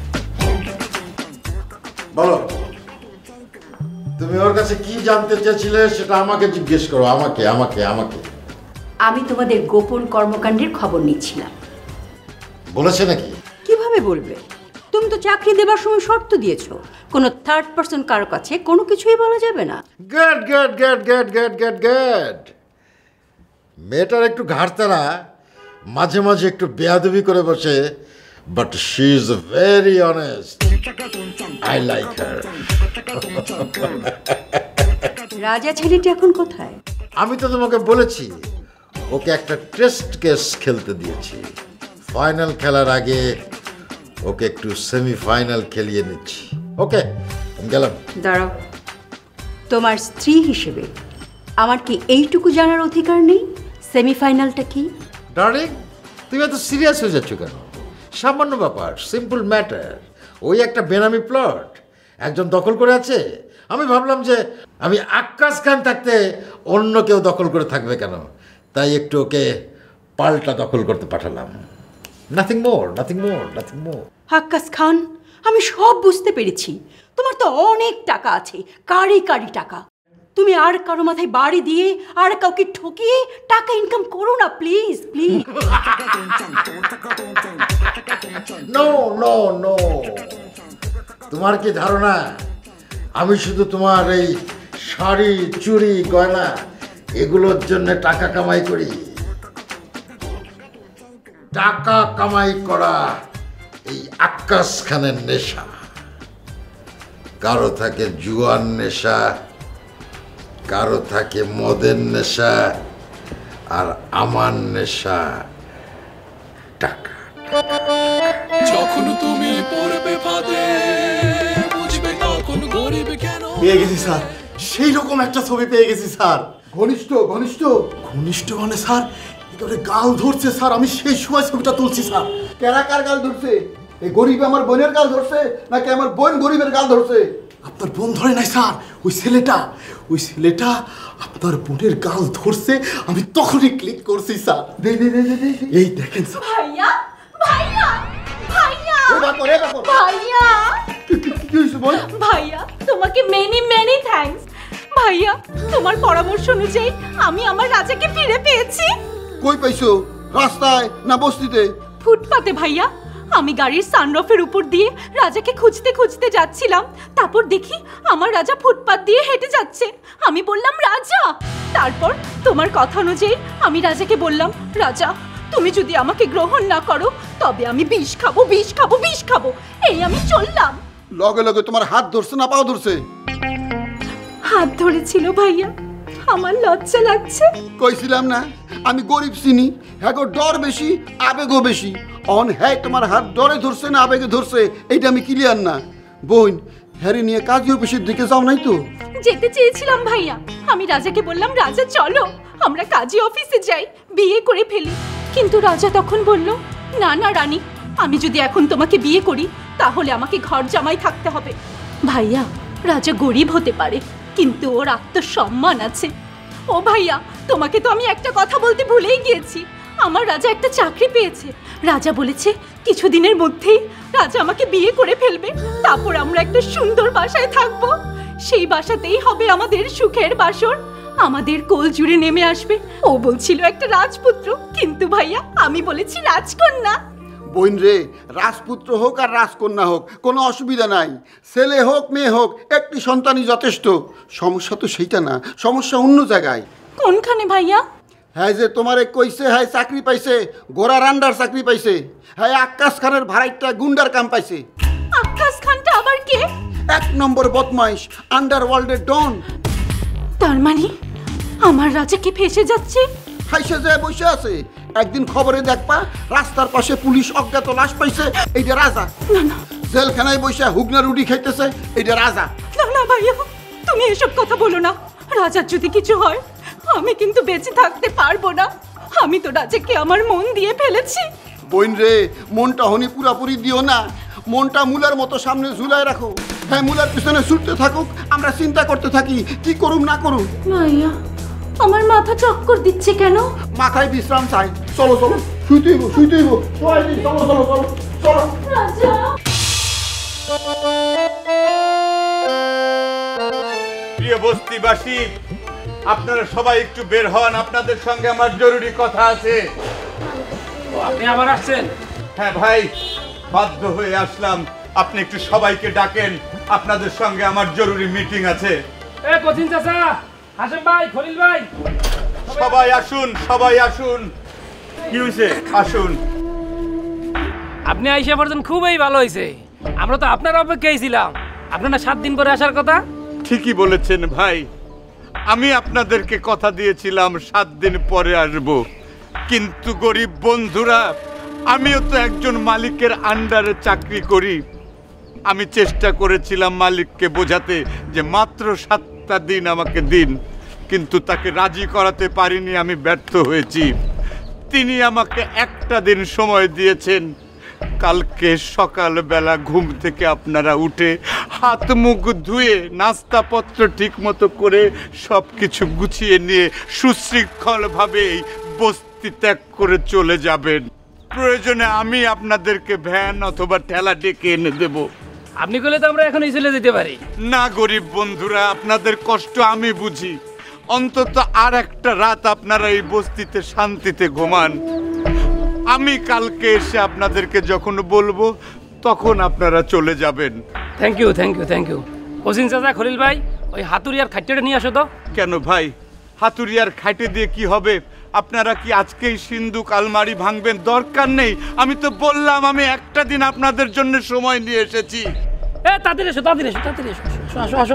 বলো, তুমি ওর কাছে কি জানতে চেয়েছিলে সেটা আমাকে জিজ্ঞেস করো। আমাকে আমাকে আমাকে আমি তোমাদের গোপন কর্মকাণ্ডের খবর নিচ্ছিলাম। বলেছে নাকি? কিভাবে বলবে? তুমি তো চাকরি দেবার সময় শর্ত দিয়েছো কোনো থার্ড পার্সন কারো কাছে কোনো কিছুই বলা যাবে না। Good good good good good good good. মেয়েটার একটু ঘাড়তারা, মাঝে মাঝে একটু বেয়াদবি করে বসে, but she is very honest. I like her. Raja ছেলেটি এখন কোথায়? আমি তো তোমাকে বলেছি ওকে একটা টেস্ট কেস খেলতে দিয়েছি। ফাইনাল খেলার আগে ওকে একটু সেমিফাইনাল খেলিয়ে নিচ্ছি। ওকে, গেলাম। দাঁড়াও, তোমার স্ত্রী হিসেবে আমার কি এইটুকু জানার অধিকার নেই সেমিফাইনালটা কি? ডার্লিং, তুমি এত সিরিয়াস হয়ে যাচ্ছ কেন? সামান্য ব্যাপার, সিম্পল ম্যাটার। ওই একটা বেনামি প্লট একজন দখল করে আছে। আমি ভাবলাম যে আমি আক্কাস খান থাকতে অন্য কেউ দখল করে থাকবে কেন, তাই একটু ওকে পাল্টা দখল করতে পাঠালাম। Nothing more, nothing more, nothing more. Akkas Khan, আমি সব বুঝতে পেরেছি। তোমার তো অনেক টাকা আছে, কারি কারি টাকা। তুমি আর কারো মাথায় বাড়ি দিয়ে আর কাউকে ঠকিয়ে টাকা ইনকাম করো না, please please. No no no. তোমার কি ধারণা আমি শুধু তোমার এই শাড়ি, চুড়ি, গয়না এগুলোর জন্য টাকা কামাই করি? টাকা কামাই করা এই আক্কাস খানের নেশা। কারো থাকে জুয়ার নেশা, কারো থাকে মদের নেশা, আর আমার নেশা টাকা। যখন তুমি পড়বে ফাঁদে বুঝবে তখন গরিব কেন। পেয়ে গেছি স্যার, সেই রকম একটা ছবি পেয়ে গেছি স্যার। ঘনিষ্ঠ ঘনিষ্ঠ ঘনিষ্ঠ মানে স্যার একেবারে গাল ধরছে স্যার। আমি সেই সময় ছবিটা তুলছি স্যার। কেরা কার গাল ধরছে? এই গরিব আমার বোনের গাল ধরছে নাকি আমার বোন গরিবের গাল ধরছে? আপনার বোন ধরে নাই স্যার, ওই ছেলেটা ওই ছেলেটা আপনার বোনের গাল ধরছে। আমি তখনই ক্লিক করছি স্যার। দে দে দে দে এই দেখেন স্যার। ভাইয়া ভাইয়া ভাইয়া এবার করে এবার করে। ভাইয়া কি হইছে বল? ভাইয়া তোমাকে মেনি মেনি থ্যাঙ্কস। ভাইয়া তোমার পরামর্শ অনুযায়ী আমি আমার রাজাকে ফিরে পেয়েছি। কই পাইছো? রাস্তায় না বস্তিতে? ফুটপাতে ভাইয়া। আমি গাড়ির সানরফের উপর দিয়ে রাজাকে খুঁজতে খুঁজতে যাচ্ছিলাম, তারপর দেখি আমার রাজা ফুটপাত দিয়ে হেঁটে যাচ্ছে। আমি বললাম রাজা। তারপর তোমার কথা অনুযায়ী আমি রাজাকে বললাম, রাজা তুমি যদি আমাকে গ্রহণ না করো তবে আমি বিষ খাবো বিষ খাবো বিষ খাবো। এই আমি চললাম। লগে লগে তোমার হাত ধরছে না পাও ধরছে? হাত ধরেছিল ভাইয়া। আমার লজ্জা লাগছে। কইছিলাম না আমি গরিব চিনি, হ্যাঁ গো ডর বেশি আবেগও বেশি। অন হ্যাঁ তোমার হাত ডরে ধরছে না আবেগে ধরছে এইটা আমি ক্লিয়ার না। বোন, হ্যারি নিয়ে কাজী অফিসের দিকে যাও নাই তো? যেতে চেয়েছিলাম ভাইয়া। আমি রাজাকে বললাম, রাজা চলো আমরা কাজী অফিসে যাই, বিয়ে করে ফেলি। কিন্তু রাজা তখন বলল, না না রানী, আমি যদি এখন তোমাকে বিয়ে করি তাহলে আমাকে ঘর জামাই থাকতে হবে। ভাইয়া, রাজা গরিব হতে পারে, কিন্তু ওর আত্মসম্মান আছে। ও ভাইয়া, তোমাকে তো আমি একটা কথা বলতে ভুলেই গিয়েছি। আমার রাজা একটা চাকরি পেয়েছে। রাজা বলেছে কিছুদিনের মধ্যেই রাজা আমাকে বিয়ে করে ফেলবে, তারপর আমরা একটা সুন্দর বাসায় থাকবো। সেই বাসাতেই হবে আমাদের সুখের বাসর, আমাদের কোল জুড়ে নেমে আসবে। ও বলছিল একটা রাজপুত্র, কিন্তু ভাইয়া আমি বলেছি রাজকন্যা। বোন রে, রাজপুত্র হোক আর রাজকন্যা হোক কোনো অসুবিধা নাই, ছেলে হোক মেয়ে হোক একটি সন্তানই যথেষ্ট। সমস্যা তো সেইটা না, সমস্যা অন্য জায়গায়। কোনখানে ভাইয়া? হ্যাঁ, যে তোমারে কইছে হ্যাঁ চাকরি পাইছে, গোড়া রান্ডার চাকরি পাইছে। হ্যাঁ, আক্কাস খানের ভাড়াইটা গুন্ডার কাম পাইছে। আক্কাস খানটা আবার কে? এক নম্বর বদমাইশ, আন্ডারওয়ার্ল্ডের ডন। তার মানে আমার রাজা কি ফেসে যাচ্ছে? হাইসে যায় বসে আছে। একদিন খবরে দেখবা রাস্তার পাশে পুলিশ অজ্ঞাত লাশ পাইছে, এইটা রাজা। না না, জেলখানায় বসে হুগনা রুটি খাইতেছে, এইটা রাজা। না না ভাইয়া, তুমি এসব কথা বলো না। রাজার যদি কিছু হয় আমি কিন্তু বেঁচে থাকতে পারবো না। আমি তো রাজাকে আমার মন দিয়ে ফেলেছি। বোন রে, মনটা হনি পুরাপুরি দিও না, মনটা মুলার মতো সামনে ঝুলায় রাখো। হ্যাঁ, মুলার পিছনে ছুটতে থাকুক, আমরা চিন্তা করতে থাকি কি করুম না করুম। ভাইয়া, আমার মাথা চক্কর দিচ্ছে কেন? মাথায় বিশ্রাম চাই। চলো চলো, শুইতে হইব শুইতে হইব। চলো চলো চলো চলো। রাজা, প্রিয় বস্তিবাসী, আপনারা সবাই একটু বের হন, আপনাদের সঙ্গে আমার জরুরি কথা আছে। আপনি আবার আসছেন? হ্যাঁ ভাই, বাধ্য হয়ে আসলাম। আপনি একটু সবাইকে ডাকেন, আপনাদের সঙ্গে আমার জরুরি মিটিং আছে। এ কোচিন চাচা, হাসেম ভাই, খলিল ভাই, সবাই আসুন, সবাই আসুন। কি হয়েছে? আসুন। আপনি আইসা পর্যন্ত খুবই ভালো হয়েছে। আমরা তো আপনার অপেক্ষায় ছিলাম। আপনারা সাত দিন পরে আসার কথা। ঠিকই বলেছেন ভাই, আমি আপনাদেরকে কথা দিয়েছিলাম সাত দিন পরে আসব, কিন্তু গরিব বন্ধুরা, আমিও তো একজন মালিকের আন্ডারে চাকরি করি। আমি চেষ্টা করেছিলাম মালিককে বোঝাতে যে মাত্র সাতটা দিন আমাকে দিন, কিন্তু তাকে রাজি করাতে পারিনি, আমি ব্যর্থ হয়েছি। তিনি আমাকে একটা দিন সময় দিয়েছেন। কালকে সকালবেলা ঘুম থেকে আপনারা উঠে হাত মুখ ধুয়ে নাস্তাপত্র ঠিক মতো করে সব কিছু গুছিয়ে নিয়ে সুশৃঙ্খলভাবে এই বস্তি ত্যাগ করে চলে যাবেন। প্রয়োজনে আমি আপনাদেরকে ভ্যান অথবা ঠেলা ডেকে এনে দেব। আপনি বলে তো আমরা এখনই চলে যেতে পারি না। গরিব বন্ধুরা, আপনাদের কষ্ট আমি বুঝি। অন্তত আর একটা রাত আপনারা এই বস্তিতে শান্তিতে ঘুমান। আমি কালকে এসে আপনাদেরকে যখন বলবো তখন আপনারা চলে যাবেন। Thank you, thank you, thank you. Kochin চাচা, খলিল ভাই, ওই হাতুড়িয়ার খাইটেটা নিয়ে আসো তো। কেন ভাই, হাতুড়িয়ার খাইটে দিয়ে কি হবে? আপনারা কি আজকেই সিন্ধুক আলমারি ভাঙবেন? দরকার নেই। আমি তো বললাম আমি একটা দিন আপনাদের জন্য সময় নিয়ে এসেছি। এ তাড়াতাড়ি এসো, তাড়াতাড়ি এসো, তাড়াতাড়ি এসো, আসো আসো।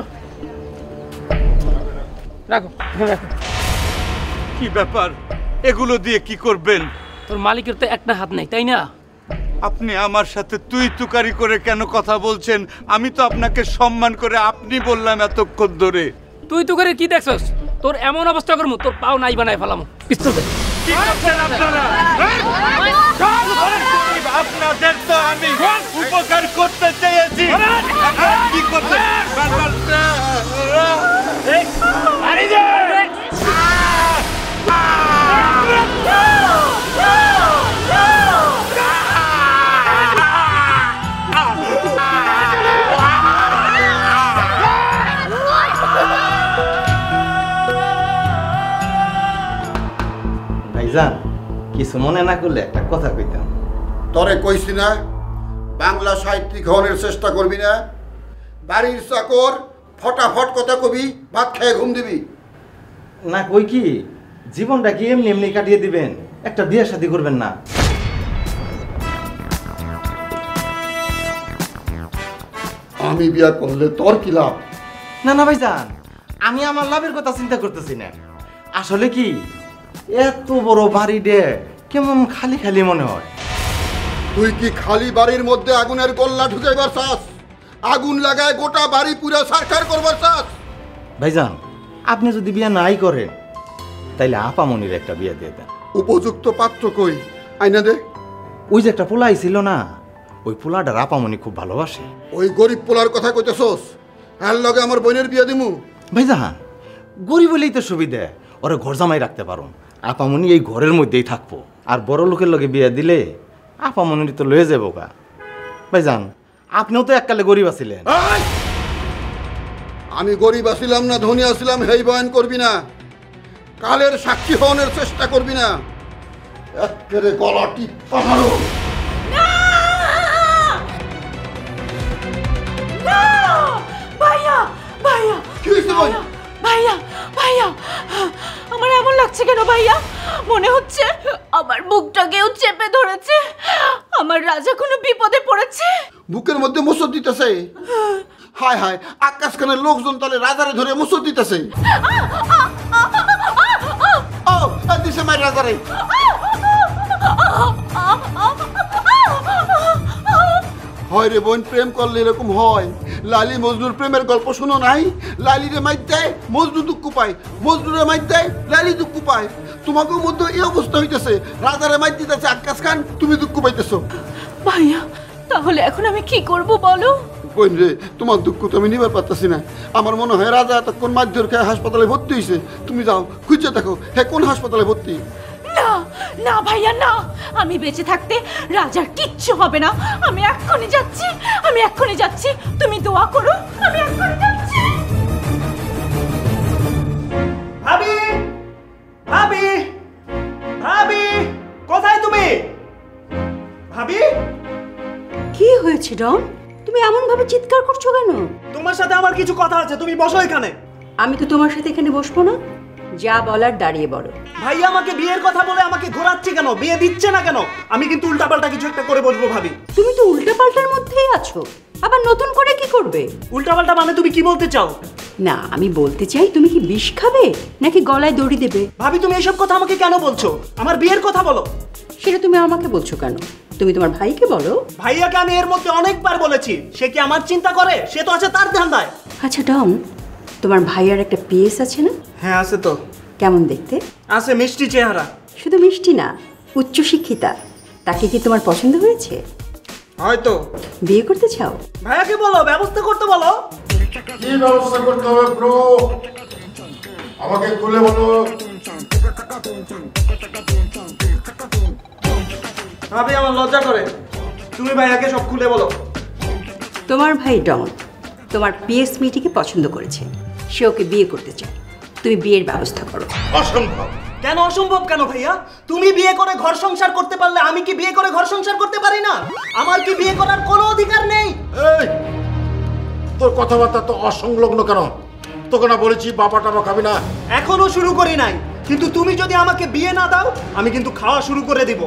রাখো, রাখো। কি ব্যাপার? এগুলো দিয়ে কি করবেন? তোর মালিকের তো একটা হাত নেই, তাই না? আপনি আমার সাথে তুই তুকারি করে কেন কথা বলছেন? আমি তো আপনাকে সম্মান করে আপনি বললাম এতক্ষণ ধরে। তুই তুকারি কি দেখছস? তোর এমন অবস্থা করমু, তোর পাও নাই বানাই ফেলাম। পিস্তল দে। কি করছেন আপনারা? আপনাদের তো আমি উপকার করতে চেয়েছি। কি করছেন? আরে যা! ভাইজান, কিছু মনে না করলে একটা কথা কইতাম। তরে কইছি না বাংলা সাহিত্যিক হওয়ার চেষ্টা করবি না? বাড়ির চাকর, ফটাফট কথা কবি, ভাত খেয়ে ঘুম দিবি না। কই কি জীবনটা কি এমনি এমনি কাটিয়ে দিবেন? একটা বিয়ে শাদী করবেন না? আমি বিয়া করলে তোর কি লাভ? না না ভাইজান, আমি আমার লাভের কথা চিন্তা করতেছি না। আসলে কি এত বড় বাড়ি ডে কেমন খালি খালি মনে হয়। তুই কি খালি বাড়ির মধ্যে আগুনের গোল্লা ঢুকাইবার চাস? আগুন লাগায় গোটা বাড়ি পুরো সরকার করবার চাস? ভাইজান, আপনি যদি বিয়ে নাই করেন তাইলে আপামনির একটা বিয়ে দিয়ে দেন। উপযুক্ত পাত্র কই? আইনা দে। ওই যে একটা পোলাই ছিল না, ওই পোলাটার আপামনি খুব ভালোবাসে। ওই গরিব পোলার কথা কইতেছস? আর লগে আমার বোনের বিয়া দিমু? ভাইজান গরিব হলেই তো সুবিধা, ওরা ঘর জামাই রাখতে পারো। আপামনি এই ঘরের মধ্যেই থাকবো, আর বড় লোকের লগে বিয়া দিলে আপামনি তো লয়ে যাবো গা। ভাইজান আপনিও তো এককালে গরিব আছিলেন। আমি গরিব আছিলাম না ধনী আছিলাম হেই বয়ান করবি না, কালের সাক্ষী হওয়ার চেষ্টা করবি না। একেবারে গলা টিপা মারো। ভাইয়া ভাইয়া কি হইছে ভাই? ভাইয়া ভাইয়া আমার এমন লাগছে কেন ভাইয়া? মনে হচ্ছে আমার বুকটা কেউ চেপে ধরেছে। আমার রাজা কোনো বিপদে পড়েছে। বুকের মধ্যে মুসর দিতেছে। হায় হায়, আকাশ খানের লোকজন তাহলে রাজারে ধরে মুসর দিতেছে। ও দিছে মাই রাজারে। হয় রে বোন, প্রেম করলে এরকম হয়। লালি মজনুর প্রেমের গল্প শুনো নাই? লালিরে মাইর দেয় মজনু দুঃখ পায়, মজনুরে মাইর দেয় লালি দুঃখ পায়। তোমাকেও মধ্যে এই অবস্থা হইতেছে। রাজারে মাইর দিতেছে আকাশ খান, তুমি দুঃখ পাইতেছো। ভাইয়া তাহলে এখন আমি কি করব বলো? বোন রে, তোমার দুঃখ তো আমি নিবার পারতেছি না। আমার মনে হয় রাজা এতক্ষণ মারধর খেয়ে হাসপাতালে ভর্তি হয়েছে। তুমি যাও খুঁজে দেখো হ্যাঁ কোন হাসপাতালে ভর্তি। না না ভাইয়া না, আমি বেঁচে থাকতে রাজার কিচ্ছু হবে না। আমি এক্ষুনি যাচ্ছি, আমি এক্ষুনি যাচ্ছি। তুমি দোয়া করো, আমি এক্ষুনি যাচ্ছি। ভাবি ভাবি ভাবি কোথায় তুমি? ভাবি কি হয়েছে ডন? তুমি এমন ভাবে চিৎকার করছো কেন? তোমার সাথে আমার কিছু কথা আছে, তুমি বসো এখানে। আমি তো তোমার সাথে এখানে বসবো না, যা বলার দাঁড়িয়ে বলো। ভাইয়া আমাকে বিয়ের কথা বলে আমাকে ঘোরাচ্ছে কেন? বিয়ে দিচ্ছে না কেন? আমি কিন্তু উল্টাপাল্টা কিছু একটা করে বসবো ভাবি। তুমি তো উল্টাপাল্টার মধ্যেই আছো, আবার নতুন করে কি করবে? উল্টাপাল্টা মানে তুমি কি বলতে চাও? না আমি বলতে চাই তুমি কি বিষ খাবে নাকি গলায় দড়ি দেবে? ভাবি তুমি এসব কথা আমাকে কেন বলছো? আমার বিয়ের কথা বলো। সেটা তুমি আমাকে বলছো কেন? তুমি তোমার ভাইকে বলো। ভাইয়াকে আমি এর মধ্যে অনেকবার বলেছি, সে কি আমার চিন্তা করে? সে তো আছে তার ধান্দায়। আচ্ছা ডন, তোমার ভাইয়ার একটা পিএস আছে না? হ্যাঁ আছে তো। কেমন দেখতে? আছে মিষ্টি চেহারা। শুধু মিষ্টি না, উচ্চ শিক্ষিতা। তাকে কি তোমার পছন্দ হয়েছে? হয়তো। বিয়ে করতে চাও? ভাইয়াকে বলো, ব্যবস্থা করতে বলো। কি ব্যবস্থা করতে হবে ব্রো? আমাকে খুলে বলো। ভাবি আমার লজ্জা করে, তুমি ভাইয়াকে সব খুলে বলো। তোমার ভাই ডন তোমার পিএস মেয়েটিকে পছন্দ করেছে, সে ওকে বিয়ে করতে চায়। তুমি বিয়ের ব্যবস্থা করো। অসম্ভব। কেন অসম্ভব কেন ভাইয়া? তুমি বিয়ে করে ঘর সংসার করতে পারলে আমি কি বিয়ে করে ঘর সংসার করতে পারি না? আমার কি বিয়ে করার কোনো অধিকার নেই? এই তোর কথাবার্তা তো অসংলগ্ন কেন? তোকে না বলেছি বাবা টাবা খাবি না? এখনো শুরু করি নাই, কিন্তু তুমি যদি আমাকে বিয়ে না দাও আমি কিন্তু খাওয়া শুরু করে দিব।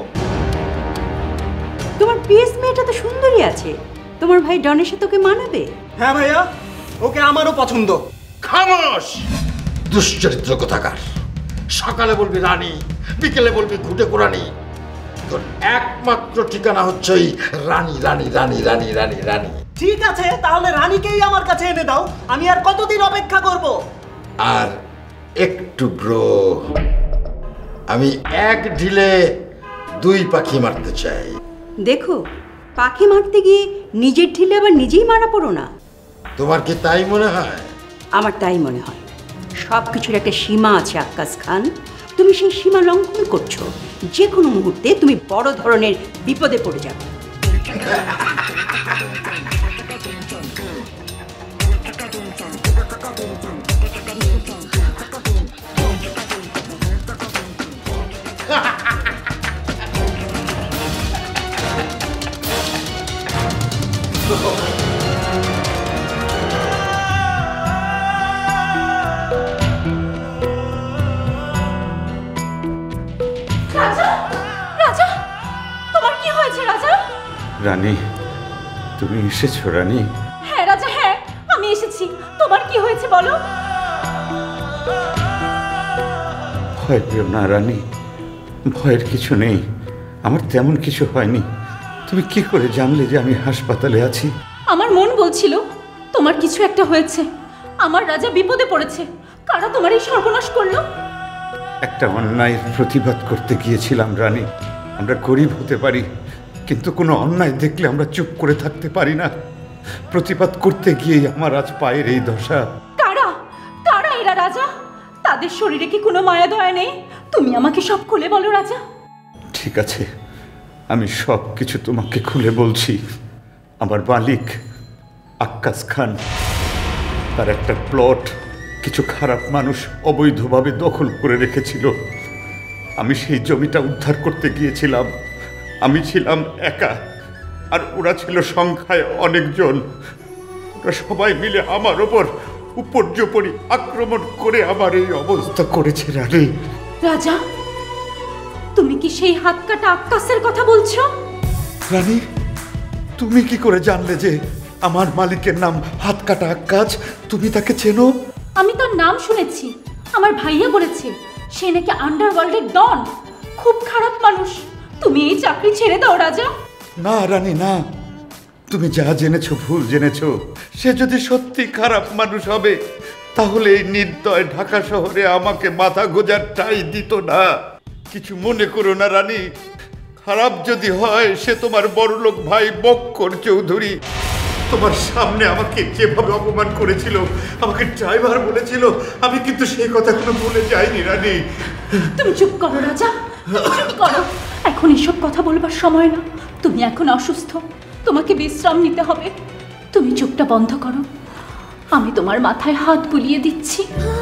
তোমার পিএস মেয়েটা তো সুন্দরী আছে, তোমার ভাই ডনের সাথে ওকে মানাবে? হ্যাঁ ভাইয়া, ওকে আমারও পছন্দ। খামোশ দুশ্চরিত্র কোথাকার। সকালে বলবি রানী, বিকেলে বলবি ঘুটে কোরানি। তোর একমাত্র ঠিকানা হচ্ছে ওই রানী রানী রানী রানী রানী রানী। ঠিক আছে, তাহলে রানীকেই আমার কাছে এনে দাও। আমি আর কতদিন অপেক্ষা করব? আর একটু ব্রো, আমি এক ঢিলে দুই পাখি মারতে চাই। দেখো, পাখি মারতে গিয়ে নিজের ঢিলে আবার নিজেই মারা পড়ো না। তোমার কি তাই মনে হয়? আমার তাই মনে হয়। সব কিছুর একটা সীমা আছে আক্কাস খান, তুমি সেই সীমা লঙ্ঘন করছো। যে কোনো মুহূর্তে তুমি বড় ধরনের বিপদে পড়ে যাবে। রানী, তুমি এসেছো রানী? হ্যাঁ রাজা, হ্যাঁ আমি এসেছি। তোমার কি হয়েছে বলো? ভয় পেও না রানী, ভয়ের কিছু নেই। আমার তেমন কিছু হয়নি। তুমি কি করে জানলে যে আমি হাসপাতালে আছি? আমার মন বলছিল তোমার কিছু একটা হয়েছে। আমার রাজা বিপদে পড়েছে। কারা তোমার এই সর্বনাশ করলো? একটা অন্যায়ের প্রতিবাদ করতে গিয়েছিলাম রানী। আমরা গরিব হতে পারি, কিন্তু কোনো অন্যায় দেখলে আমরা চুপ করে থাকতে পারি না। প্রতিবাদ করতে গিয়েই আমার আজ পায়ের এই দশা। কারা কারা এরা রাজা? তাদের শরীরে কি কোনো মায়া দয়া নেই? তুমি আমাকে সব খুলে বলো রাজা। ঠিক আছে, আমি সব কিছু তোমাকে খুলে বলছি। আমার মালিক আক্কাস খান, তার একটা প্লট কিছু খারাপ মানুষ অবৈধভাবে দখল করে রেখেছিল। আমি সেই জমিটা উদ্ধার করতে গিয়েছিলাম। আমি ছিলাম একা, আর ওরা ছিল সংখ্যায় অনেকজন। ওরা সবাই মিলে আমার ওপর উপর্যুপরি আক্রমণ করে আমার এই অবস্থা করেছে। রানী রাজা, তুমি কি সেই হাত কাটা আক্কাসের কথা বলছো? রানী, তুমি কি করে জানলে যে আমার মালিকের নাম হাত কাটা আক্কাস? তুমি তাকে চেনো? আমি তার নাম শুনেছি, আমার ভাইয়া বলেছে সে নাকি আন্ডারওয়ার্ল্ডের ডন, খুব খারাপ মানুষ। তুমি এই চাকরি ছেড়ে দাও রাজা। না রানী না, তুমি যা জেনেছো ভুল জেনেছো। সে যদি সত্যি খারাপ মানুষ হবে তাহলে এই নির্দয় ঢাকা শহরে আমাকে মাথা গোজার ঠাঁই দিত না। কিছু মনে করো না রানী, খারাপ যদি হয় সে তোমার বড়লোক ভাই বক্কর চৌধুরী। তোমার সামনে আমাকে যেভাবে অপমান করেছিল, আমাকে ড্রাইভার বলেছিল, আমি কিন্তু সেই কথা কোনো ভুলে যাইনি রানী। তুমি চুপ করো রাজা, চুপ করো। এখন এসব কথা বলবার সময় না। তুমি এখন অসুস্থ, তোমাকে বিশ্রাম নিতে হবে। তুমি চোখটা বন্ধ করো, আমি তোমার মাথায় হাত বুলিয়ে দিচ্ছি।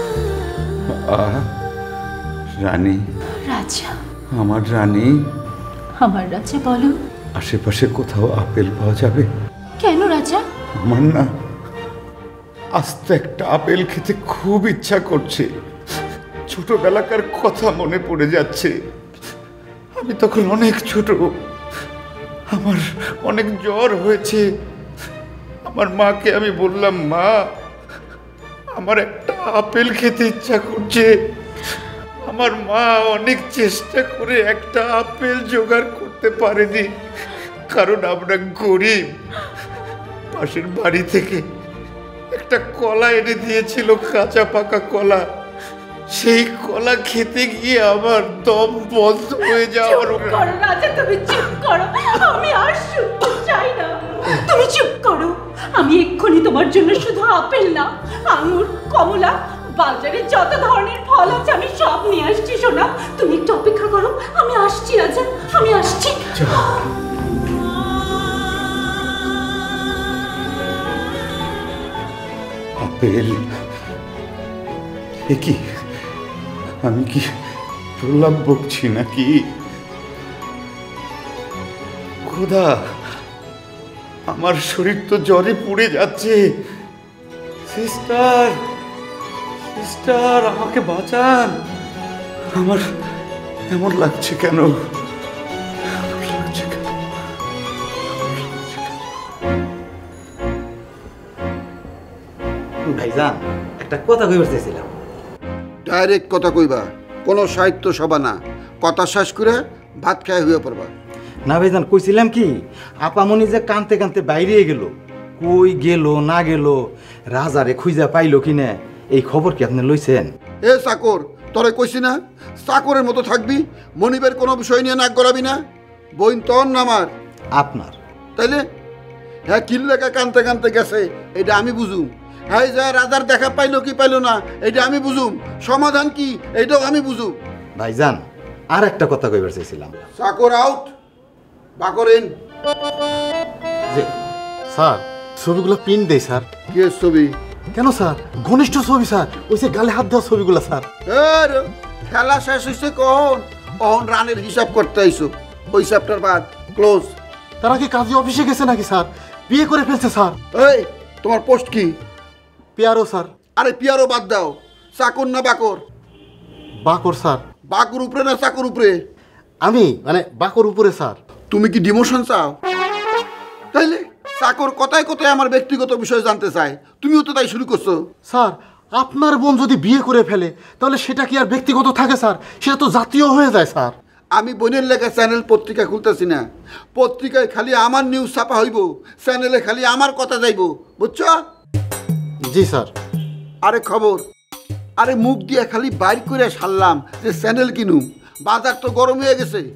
রানী, রাজা, আমার রানী, আমার রাজা বলো। আশেপাশে কোথাও আপেল পাওয়া যাবে? কেন রাজা? আমার না আস্তে একটা আপেল খেতে খুব ইচ্ছা করছে। ছোটবেলাকার কথা মনে পড়ে যাচ্ছে। আমি তখন অনেক ছোট, আমার অনেক জ্বর হয়েছে। আমার মাকে আমি বললাম, মা আমার একটা আপেল খেতে ইচ্ছা করছে। আমার মা অনেক চেষ্টা করে একটা আপেল জোগাড় করতে পারেনি, কারণ আমরা গরিব। পাশের বাড়ি থেকে একটা কলা এনে দিয়েছিল, কাঁচা পাকা কলা। সেই কলা খেতে গিয়ে আমার দম বন্ধ হয়ে যাওয়ার। রাজা তুমি চুপ করো, আমি আর শুনতে চাই না। তুমি চুপ করো। আমি এক্ষুনি তোমার জন্য শুধু আপেল না, আঙুর, কমলা, বাজারে যত ধরনের ফল আছে আমি সব নিয়ে আসছি। সোনা, তুমি একটু অপেক্ষা করো, আমি আসছি রাজা, আমি আসছি। আপেল? এ কি, আমি কি প্রলাপ বকছি নাকি? খোদা, আমার শরীর তো জ্বরে পুড়ে যাচ্ছে। সিস্টার, সিস্টার আমাকে বাঁচান। আমার এমন লাগছে কেন? ভাইজান, একটা কথা কইবার চাইছিলাম। ডাইরেক্ট কথা কইবা, কোনো সাহিত্য সভা না। কথা শেষ করে ভাত খায় হয়ে পড়বা। না ভাইজান, কইছিলাম কি, আপামনি যে কানতে কানতে বাইরে গেল, কই গেল না গেল, রাজারে খুঁজা পাইলো কিনা, এই খবর কি আপনি লইছেন? এ চাকর, তোরে কইছি না চাকরের মতো থাকবি, মনিবের কোনো বিষয় নিয়ে নাক গলাবি না। বইন তোর না আমার? আপনার। তাইলে হ্যাঁ কিল্লেকা কানতে কানতে গেছে, এটা আমি বুঝুম। হ্যাঁ যা রাজার দেখা পাইলো কি পাইলো না, এটা আমি বুঝুম। সমাধান কি, এইটাও আমি বুঝুম। ভাইজান, আর একটা কথা কইবার চাইছিলাম। চাকর আউট, বাকর ইন। যে স্যার, ছবিগুলো প্রিন্ট দেই স্যার। কি ছবি? কেন স্যার, ঘনিষ্ঠ ছবি স্যার, ওই যে গালে হাত দেওয়া ছবিগুলো স্যার। এর খেলা শেষ হয়েছে কখন? কখন রানের হিসাব করতে আইসো? ওই চ্যাপ্টার বাদ, ক্লোজ। তারা কি কাজী অফিসে গেছে নাকি স্যার? বিয়ে করে ফেলছে স্যার। এই তোমার পোস্ট কি? পিয়ারো স্যার। আরে পিয়ারো বাদ দাও, চাকর না বাকর? বাকর স্যার। বাকর উপরে না চাকর উপরে? আমি মানে বাকর উপরে স্যার। তুমি কি ডিমোশন চাও? তাইলে চাকর কথায় কথায় আমার ব্যক্তিগত বিষয় জানতে চায়, তুমিও তো তাই শুরু করছো। স্যার, আপনার বোন যদি বিয়ে করে ফেলে তাহলে সেটা কি আর ব্যক্তিগত থাকে স্যার? সেটা তো জাতীয় হয়ে যায় স্যার। আমি বোনের লেখা চ্যানেল পত্রিকা খুলতেছি না। পত্রিকায় খালি আমার নিউজ ছাপা হইব, চ্যানেলে খালি আমার কথা যাইব, বুঝছো? জি স্যার। আরে খবর, আরে মুখ দিয়ে খালি বাইর করে সারলাম যে চ্যানেল কিনুম, বাজার তো গরম হয়ে গেছে।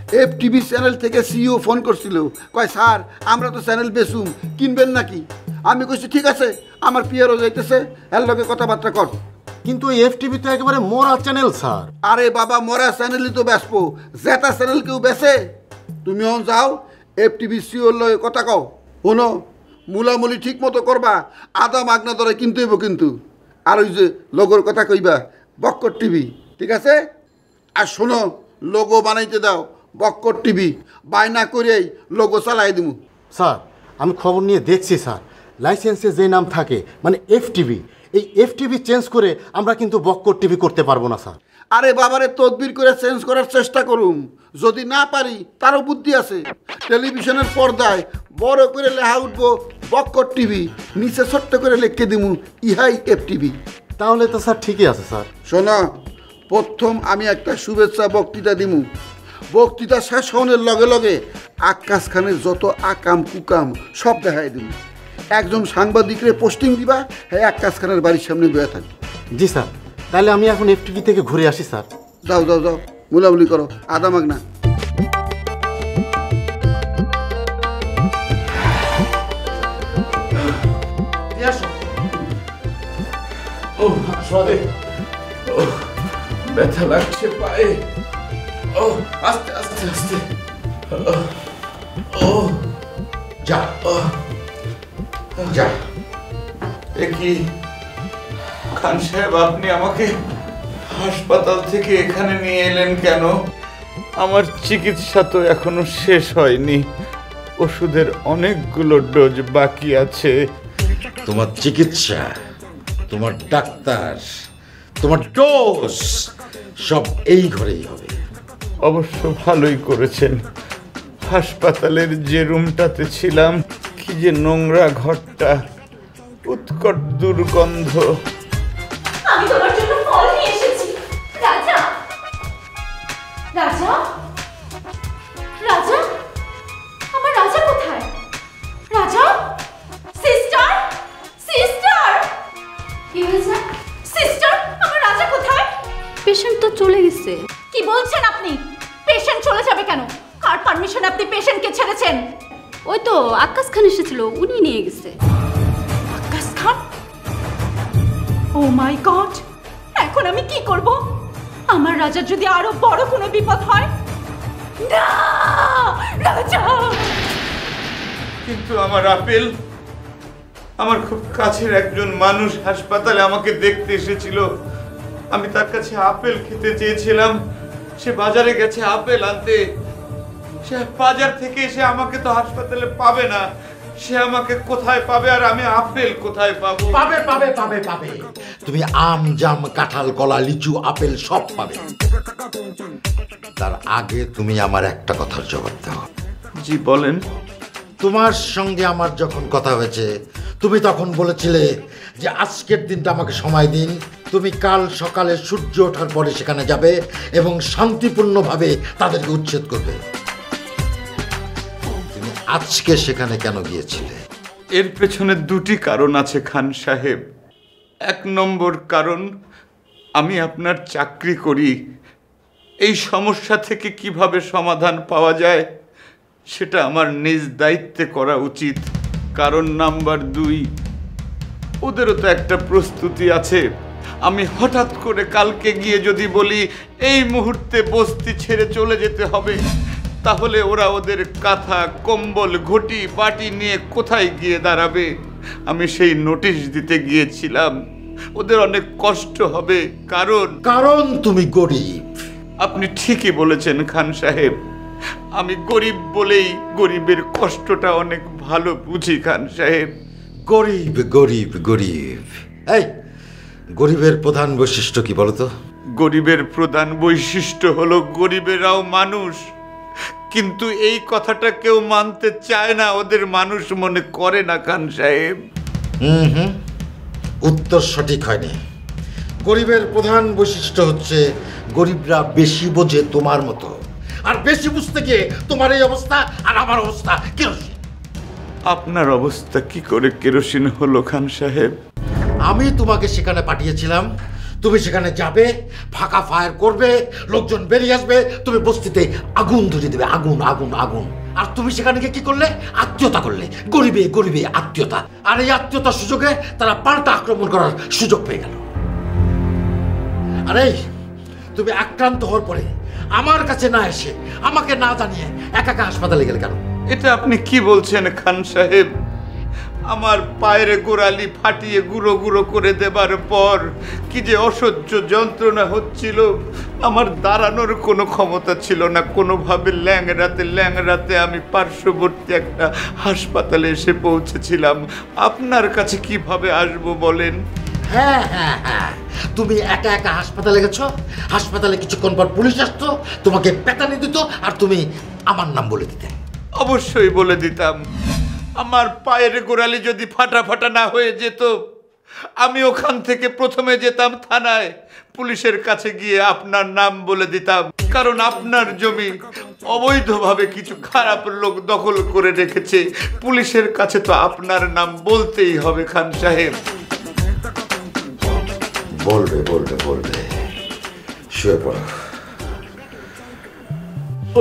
এফ টিভি চ্যানেল থেকে সিইও ফোন করছিল, কয় স্যার আমরা তো চ্যানেল বেচুম, কিনবেন নাকি? আমি কইছি ঠিক আছে, আমার পিয়ারও যাইতেছে, এর লগে কথাবার্তা কর। কিন্তু এফ টিভি তো একেবারে মরা চ্যানেল স্যার। আরে বাবা, মরা চ্যানেলই তো বেচবো, জেতা চ্যানেল কেউ বেচে? তুমি অন যাও, এফ টিভি সিওর লগে কথা কও। শোনো, মূলামূলি ঠিক মতো করবা, আদা মাগনা দরে কিনতে হইব কিন্তু। আর ওই যে লোগোর কথা কইবা, বক্কর টিভি, ঠিক আছে? আর শোনো, লোগো বানাইতে দাও, বক্কর টিভি, বায়না করেই লোগো চালাই দিমু। স্যার আমি খবর নিয়ে দেখছি স্যার, লাইসেন্সে যে নাম থাকে মানে এফ টিভি, এই এফ টিভি চেঞ্জ করে আমরা কিন্তু বক্কর টিভি করতে পারবো না স্যার। আরে বাবারে, তদবির করে চেঞ্জ করার চেষ্টা করুম, যদি না পারি তারও বুদ্ধি আছে। টেলিভিশনের পর্দায় বড় করে লেখা উঠবো বক্কর টিভি, নিচে ছোট্ট করে লিখে দিমু ইহাই এফ টিভি। তাহলে তো স্যার ঠিকই আছে স্যার। শোনো, প্রথম আমি একটা শুভেচ্ছা বক্তৃতা দিমু, বক্তৃতা শেষ হওয়ার লগে লগে আকাশ খানের যত আকাম কুকাম সব দেখাই দিমু। একজন সাংবাদিকরে পোস্টিং দিবা, হ্যাঁ আকাশ খানের বাড়ির সামনে বয়ে থাকি। জি স্যার, তাহলে আমি এখন এফ টিভি থেকে ঘুরে আসি স্যার। যাও যাও যাও, মুলামুলি করো, আদা মাগনা। ও সরে, ও ব্যথা লাগছে পায়ে, ও আস্তে আস্তে আস্তে, ও যা যা। এ কি খান সাহেব, আপনি আমাকে হাসপাতাল থেকে এখানে নিয়ে এলেন কেন? আমার চিকিৎসা তো এখনো শেষ হয়নি, ওষুধের অনেকগুলো ডোজ বাকি আছে। তোমার চিকিৎসা, তোমার ডাক্তার, তোমার ডোজ সব এই ঘরেই হবে। অবশ্য ভালোই করেছেন, হাসপাতালের যে রুমটাতে ছিলাম, কি যে নোংরা ঘরটা, উৎকট দুর্গন্ধ। আমি তোমার জন্য ফল নিয়ে এসেছি। রাজা, রাজা, রাজা, আমার রাজা কোথায়? রাজা, সিস্টার, সিস্টার, কি হয়েছে? সিস্টার, আমার রাজা কোথায়? পেশেন্ট তো চলে গেছে। কি বলছেন আপনি? পেশেন্ট চলে যাবে কেন? কার পারমিশন আপনি পেশেন্টকে ছেড়েছেন? ওই তো আকাশ খান এসেছিল, উনি নিয়ে গেছে। আকাশ খান? ও মাই গড, এখন আমি কি করব? আমার রাজার যদি আরো বড় কোনো বিপদ হয়? না, রাজা! কিন্তু আমার আপেল, আমার খুব কাছের একজন মানুষ হাসপাতালে আমাকে দেখতে এসেছিল, আমি তার কাছে আপেল খেতে চেয়েছিলাম, সে বাজারে গেছে আপেল আনতে। সে বাজার থেকে এসে আমাকে তো হাসপাতালে পাবে না, সে আমাকে কোথায় পাবে আর আমি আপেল কোথায় পাবো? পাবে পাবে পাবে পাবে, তুমি আম জাম কাঁঠাল কলা লিচু আপেল সব পাবে। তার আগে তুমি আমার একটা কথার জবাব দাও। জি বলেন। তোমার সঙ্গে আমার যখন কথা হয়েছে, তুমি তখন বলেছিলে যে আজকের দিনটা আমাকে সময় দিন, তুমি কাল সকালে সূর্য ওঠার পরে সেখানে যাবে এবং শান্তিপূর্ণভাবে তাদেরকে উচ্ছেদ করবে। তুমি আজকে সেখানে কেন গিয়েছিলে? এর পেছনে দুটি কারণ আছে খান সাহেব। এক নম্বর কারণ, আমি আপনার চাকরি করি, এই সমস্যা থেকে কিভাবে সমাধান পাওয়া যায় সেটা আমার নিজ দায়িত্বে করা উচিত। কারণ নাম্বার দুই, ওদেরও তো একটা প্রস্তুতি আছে। আমি হঠাৎ করে কালকে গিয়ে যদি বলি এই মুহূর্তে বস্তি ছেড়ে চলে যেতে হবে, তাহলে ওরা ওদের কাঁথা কম্বল ঘটি বাটি নিয়ে কোথায় গিয়ে দাঁড়াবে? আমি সেই নোটিশ দিতে গিয়েছিলাম, ওদের অনেক কষ্ট হবে। কারণ কারণ তুমি গরিব। আপনি ঠিকই বলেছেন খান সাহেব, আমি গরিব বলেই গরিবের কষ্টটা অনেক ভালো বুঝি খান সাহেব। গরিব গরিব গরিব, এই গরিবের প্রধান বৈশিষ্ট্য কি বলতো? গরিবের প্রধান বৈশিষ্ট্য হলো গরিবেরাও মানুষ, কিন্তু এই কথাটা কেউ মানতে চায় না, ওদের মানুষ মনে করে না খান সাহেব। হুম হুম উত্তর সঠিক হয়নি। গরিবের প্রধান বৈশিষ্ট্য হচ্ছে গরিবরা বেশি বোঝে তোমার মতো, আর বেশি বুঝতে গিয়ে তোমার এই অবস্থা আর আমার অবস্থা কেরোসিন। আপনার অবস্থা কি করে কেরোসিন হলো খান সাহেব? আমি তোমাকে সেখানে পাঠিয়েছিলাম তুমি সেখানে যাবে, ফাঁকা ফায়ার করবে, লোকজন বেরিয়ে আসবে, তুমি বস্তিতে আগুন ধরিয়ে দেবে, আগুন আগুন আগুন। আর তুমি সেখানে গিয়ে কি করলে? আত্মীয়তা করলে, গরিবে গরিবে আত্মীয়তা। আর এই আত্মীয়তার সুযোগে তারা পাল্টা আক্রমণ করার সুযোগ পেয়ে গেল। আরে তুমি আক্রান্ত হওয়ার পরে আমার কাছে না এসে, আমাকে না জানিয়ে একা একা হাসপাতালে গেলে কেন? এটা আপনি কি বলছেন খান সাহেব? আমার পায়ের গোড়ালি ফাটিয়ে গুঁড়ো গুঁড়ো করে দেবার পর কি যে অসহ্য যন্ত্রণা হচ্ছিল, আমার দাঁড়ানোর কোনো ক্ষমতা ছিল না। কোনোভাবে ল্যাংড়াতে ল্যাংড়াতে আমি পার্শ্ববর্তী একটা হাসপাতালে এসে পৌঁছেছিলাম। আপনার কাছে কিভাবে আসবো বলেন? হ্যাঁ হ্যাঁ হ্যাঁ, তুমি একা একা হাসপাতালে গেছো, হাসপাতালে কিছুক্ষণ পর পুলিশ আসতো, তোমাকে পেটানি দিত, আর তুমি আমার নাম বলে দিতে। অবশ্যই বলে দিতাম। আমার পায়ের গোড়ালি যদি ফাটা ফাটা না হয়ে যেত, আমি ওখান থেকে প্রথমে যেতাম থানায়, পুলিশের কাছে গিয়ে আপনার নাম বলে দিতাম। কারণ আপনার জমি অবৈধভাবে কিছু খারাপ লোক দখল করে রেখেছে, পুলিশের কাছে তো আপনার নাম বলতেই হবে খান সাহেব। বলবে বলবে বলবে, শুয়ে পড়ো। ও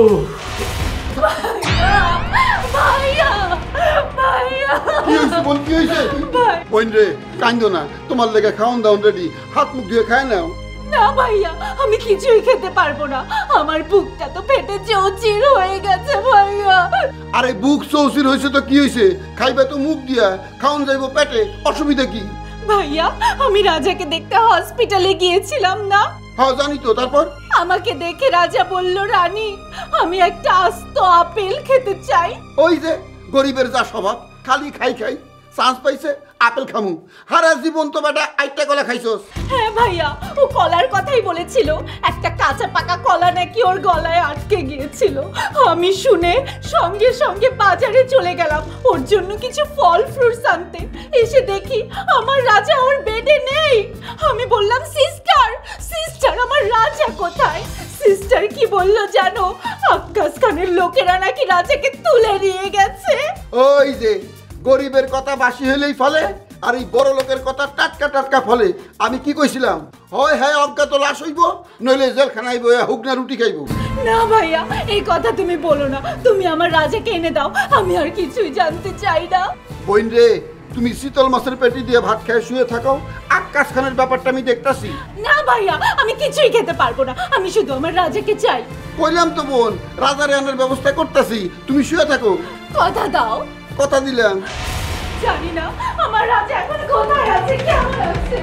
ভাইয়া, ভাইয়া কি হয়েছে বোন, কি হয়েছে? বোন রে কান্দো না, তোমার লেগে খাওয়ান দাওন রেডি, হাত মুখ ধুয়ে খায় নাও। না ভাইয়া, আমি কিছুই খেতে পারবো না, আমার বুকটা তো ফেটে চৌচির হয়ে গেছে ভাইয়া। আরে বুক চৌচির হয়েছে তো কি হয়েছে, খাইবে তো মুখ দিয়া, খাওন যাইবো পেটে, অসুবিধা কি? ভাইয়া আমি রাজাকে দেখতে হসপিটালে গিয়েছিলাম না? হ্যাঁ জানি তো। তারপর আমাকে দেখে রাজা বলল, রানী আমি একটা আস্ত আপেল খেতে চাই। ওই যে গরিবের যা স্বভাব, খালি খাই খাই, চান্স পাইছে আপেল খামু, হারা জীবন তো বেটা আইটা কলা খাইছস। হ্যাঁ ভাইয়া, ও কলার কথাই বলেছিল, একটা কাঁচা পাকা কলা নাকি ওর গলায় আটকে গিয়েছিল। আমি শুনে সঙ্গে সঙ্গে বাজারে চলে গেলাম ওর জন্য কিছু ফল ফ্রুটস আনতে। এসে দেখি আমার রাজা ওর বেডে নেই। আমি বললাম, সিস্টার সিস্টার আমার রাজা কোথায়? সিস্টার কি বললো জানো? আক্কাস খানের লোকেরা নাকি রাজাকে তুলে নিয়ে গেছে। ওই যে গরিবের কথা বাসি হইলেই ফলে, আর এই বড় লোকের কথা টাটকা টাটকা ফলে। আমি কি কইছিলাম? হয় হ্যাঁ অজ্ঞাত লাশ হইব, নইলে জেলখানায় বইয়া হুগনা রুটি খাইব। না ভাইয়া, এই কথা তুমি বলো না, তুমি আমার রাজাকে এনে দাও, আমি আর কিছুই জানতে চাই না। বোন রে, তুমি শীতল মাছের পেটি দিয়ে ভাত খেয়ে শুয়ে থাকো, আক্কাস খানের ব্যাপারটা আমি দেখতাছি। না ভাইয়া, আমি কিছুই খেতে পারবো না, আমি শুধু আমার রাজাকে চাই। কইলাম তো বোন, রাজারে আনার ব্যবস্থা করতেছি, তুমি শুয়ে থাকো। কথা দাও। কথা দিলাম। জানি না আমার রাজা এখন কোথায় আছে, কেমন আছে।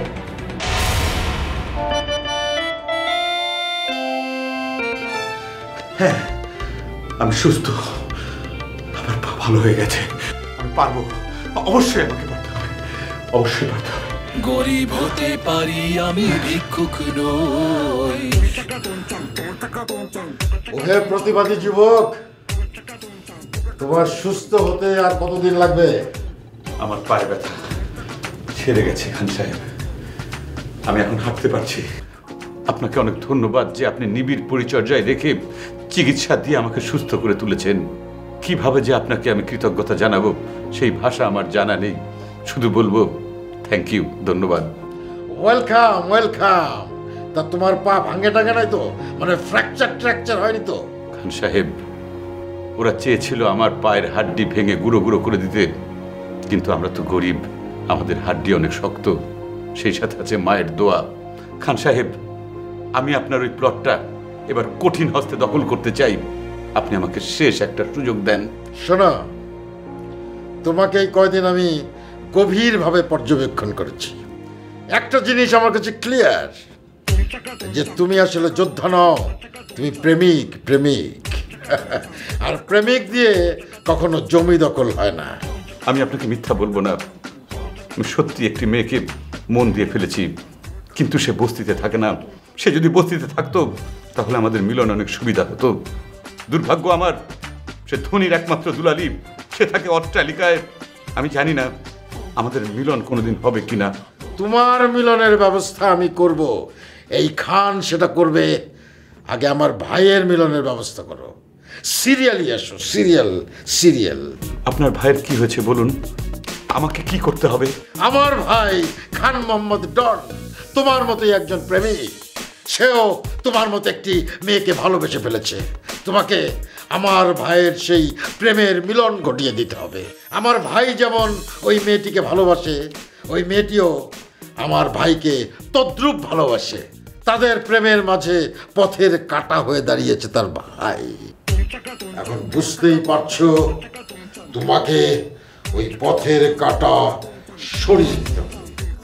হ্যাঁ আমি সুস্থ, আমার পা ভালো হয়ে গেছে, আমি পারবো, অবশ্যই আমাকে পারতে হবে, অবশ্যই পারতে হবে। গরিব হতে পারি আমি, ভিক্ষুক নই। ওহে প্রতিবাদী যুবক, তোমার সুস্থ হতে আর কতদিন লাগবে? আমার পায়ে ব্যথা ছেড়ে গেছে খান সাহেব, আমি এখন হাঁটতে পারছি। আপনাকে অনেক ধন্যবাদ যে আপনি নিবিড় পরিচর্যায় রেখে চিকিৎসা দিয়ে আমাকে সুস্থ করে তুলেছেন। কিভাবে যে আপনাকে আমি কৃতজ্ঞতা জানাবো সেই ভাষা আমার জানা নেই, শুধু বলবো থ্যাংক ইউ, ধন্যবাদ। Welcome welcome. তা তোমার পা ভাঙে টাঙে নাই তো, মানে ফ্র্যাকচার ট্র্যাকচার হয়নি তো? খান সাহেব, ওরা চেয়েছিল আমার পায়ের হাড্ডি ভেঙে গুঁড়ো গুঁড়ো করে দিতে, কিন্তু আমরা তো গরিব, আমাদের হাড্ডি অনেক শক্ত, সেই সাথে আছে মায়ের দোয়া। খান সাহেব, আমি আপনার ওই প্লটটা এবার কঠিন হস্তে দখল করতে চাই, আপনি আমাকে শেষ একটা সুযোগ দেন। শোনো, তোমাকে এই কয়দিন আমি গভীরভাবে পর্যবেক্ষণ করেছি, একটা জিনিস আমার কাছে ক্লিয়ার, যে তুমি আসলে যোদ্ধা নও, তুমি প্রেমিক প্রেমিক আর প্রেমিক দিয়ে কখনো জমি দখল হয় না। আমি আপনাকে মিথ্যা বলবো না, আমি সত্যি একটি মেয়েকে মন দিয়ে ফেলেছি, কিন্তু সে বস্তিতে থাকে না। সে যদি বস্তিতে থাকতো তাহলে আমাদের মিলন অনেক সুবিধা হতো। দুর্ভাগ্য আমার, সে ধনীর একমাত্র দুলালি, সে থাকে অট্টালিকায়। আমি জানি না আমাদের মিলন কোনোদিন হবে কিনা। তোমার মিলনের ব্যবস্থা আমি করব, এই খান সেটা করবে। আগে আমার ভাইয়ের মিলনের ব্যবস্থা করো, সিরিয়ালি আসো, সিরিয়াল সিরিয়াল। আপনার ভাইয়ের কি হয়েছে বলুন, আমাকে কি করতে হবে? আমার ভাই খান মোহাম্মদ ডন তোমার মতোই একজন প্রেমিক, সেও তোমার মতো একটি মেয়েকে ভালোবেসে ফেলেছে। তোমাকে আমার ভাইয়ের সেই প্রেমের মিলন ঘটিয়ে দিতে হবে। আমার ভাই যেমন ওই মেয়েটিকে ভালোবাসে, ওই মেয়েটিও আমার ভাইকে তদ্রূপ ভালোবাসে। তাদের প্রেমের মাঝে পথের কাঁটা হয়ে দাঁড়িয়েছে তার ভাই। এখন বুঝতেই পারছো, তোমাকে ওই পথের কাঁটা সরিয়ে দিতে হবে।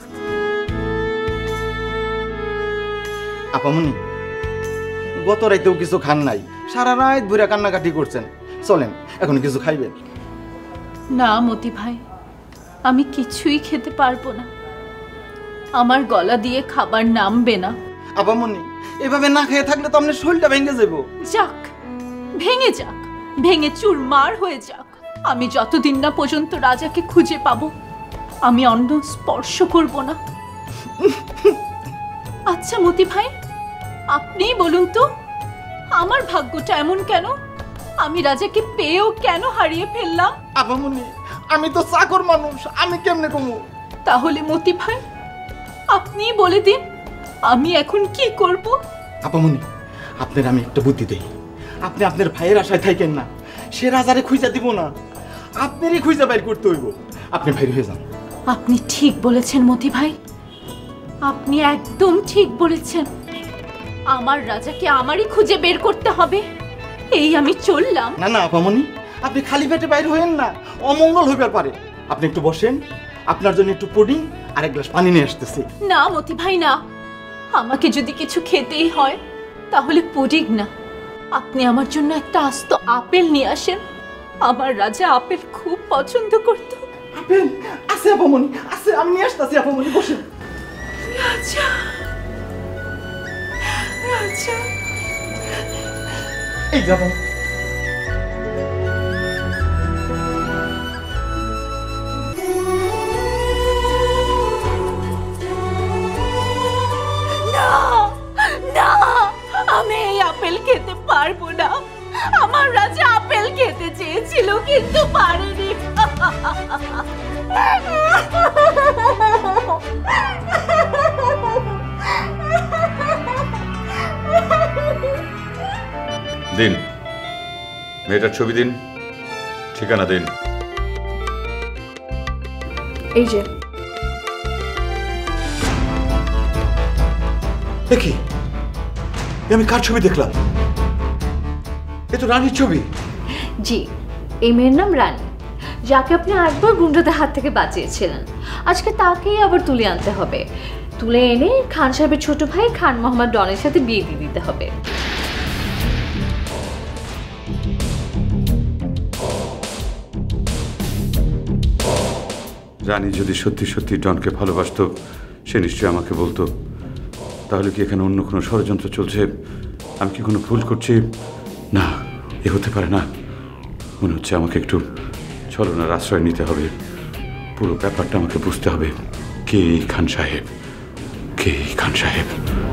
আপামনি, গত রাইতেও কিছু খান নাই, সারা রাত ভরে কান্নাকাটি করছেন। চলেন এখন কিছু খাইবেন। না মতি ভাই, আমি কিছুই খেতে পারবো না। আমার গলা দিয়ে খাবার নামবে না। আপামনি, এভাবে না খেয়ে থাকলে তো আপনার শরীরটা ভেঙে যাবো। যাক, ভেঙে যাক, ভেঙে চুরমার হয়ে যাক। আমি যতদিন না পর্যন্ত রাজাকে খুঁজে পাবো, আমি অন্ন স্পর্শ করব না। আচ্ছা মতি ভাই, আপনিই বলুন তো, আমার ভাগ্যটা এমন কেন? আমি রাজাকে পেয়েও কেন হারিয়ে ফেললাম? আপামনি, আমি তো চাকর মানুষ, আমি কেমনে কমু? তাহলে মতি ভাই, আপনিই বলে দিন, আমি এখন কি করব? আপামনি, আপনার আমি একটা বুদ্ধি দেই। আপনি আপনার ভাইয়ের আশায় থাকেন না, সে রাজারে খুঁজা দিব না, আপনারই খুঁজা বাইর করতে হইব। আপনি বাইর হয়ে যান। আপনি ঠিক বলেছেন মতি ভাই, আপনি একদম ঠিক বলেছেন। আমার রাজাকে আমারই খুঁজে বের করতে হবে। এই আমি চললাম। না না আপামনি, আপনি খালি পেটে বাইর হইেন না, অমঙ্গল হইবার পারে। আপনি একটু বসেন, আপনার জন্য একটু পুডিং আর এক গ্লাস পানি নিয়ে আসতেছি। না মতি ভাই না, আমাকে যদি কিছু খেতেই হয় তাহলে পুডিং না, আপনি আমার জন্য একটা আস্ত আপেল নিয়ে আসেন। আমার রাজা আপেল খুব পছন্দ করত। আপেল আছে আপামনি, আছে, আমি নিয়ে আসতেছি। আপামনি বসেন। রাজা, রাজা, এই যাবো। না না, আমি এই আপেল খেতে পারবো না। আমার রাজা আপেল খেতে চেয়েছিল কিন্তু পারেনি। দিন, মেয়েটার ছবি দিন, ঠিকানা দিন। এই যে। দেখি, আমি কার ছবি দেখলাম? এ তো রানীর ছবি। জি, এই মেয়ের নাম রানী, যাকে আপনি একবার গুন্ডাদের হাত থেকে বাঁচিয়েছিলেন। আজকে তাকেই আবার তুলে আনতে হবে। তুলে এনে খান সাহেবের ছোট ভাই খান মোহাম্মদ ডনের সাথে বিয়ে দিয়ে দিতে হবে। রানী যদি সত্যি সত্যি ডনকে ভালোবাসতো, সে নিশ্চয়ই আমাকে বলতো। তাহলে কি এখানে অন্য কোনো ষড়যন্ত্র চলছে? আমি কি কোনো ভুল করছি? না, এ হতে পারে না। মনে হচ্ছে আমাকে একটু ছলনার আশ্রয় নিতে হবে। পুরো ব্যাপারটা আমাকে বুঝতে হবে। কে এই খান সাহেব? কে এই খান সাহেব?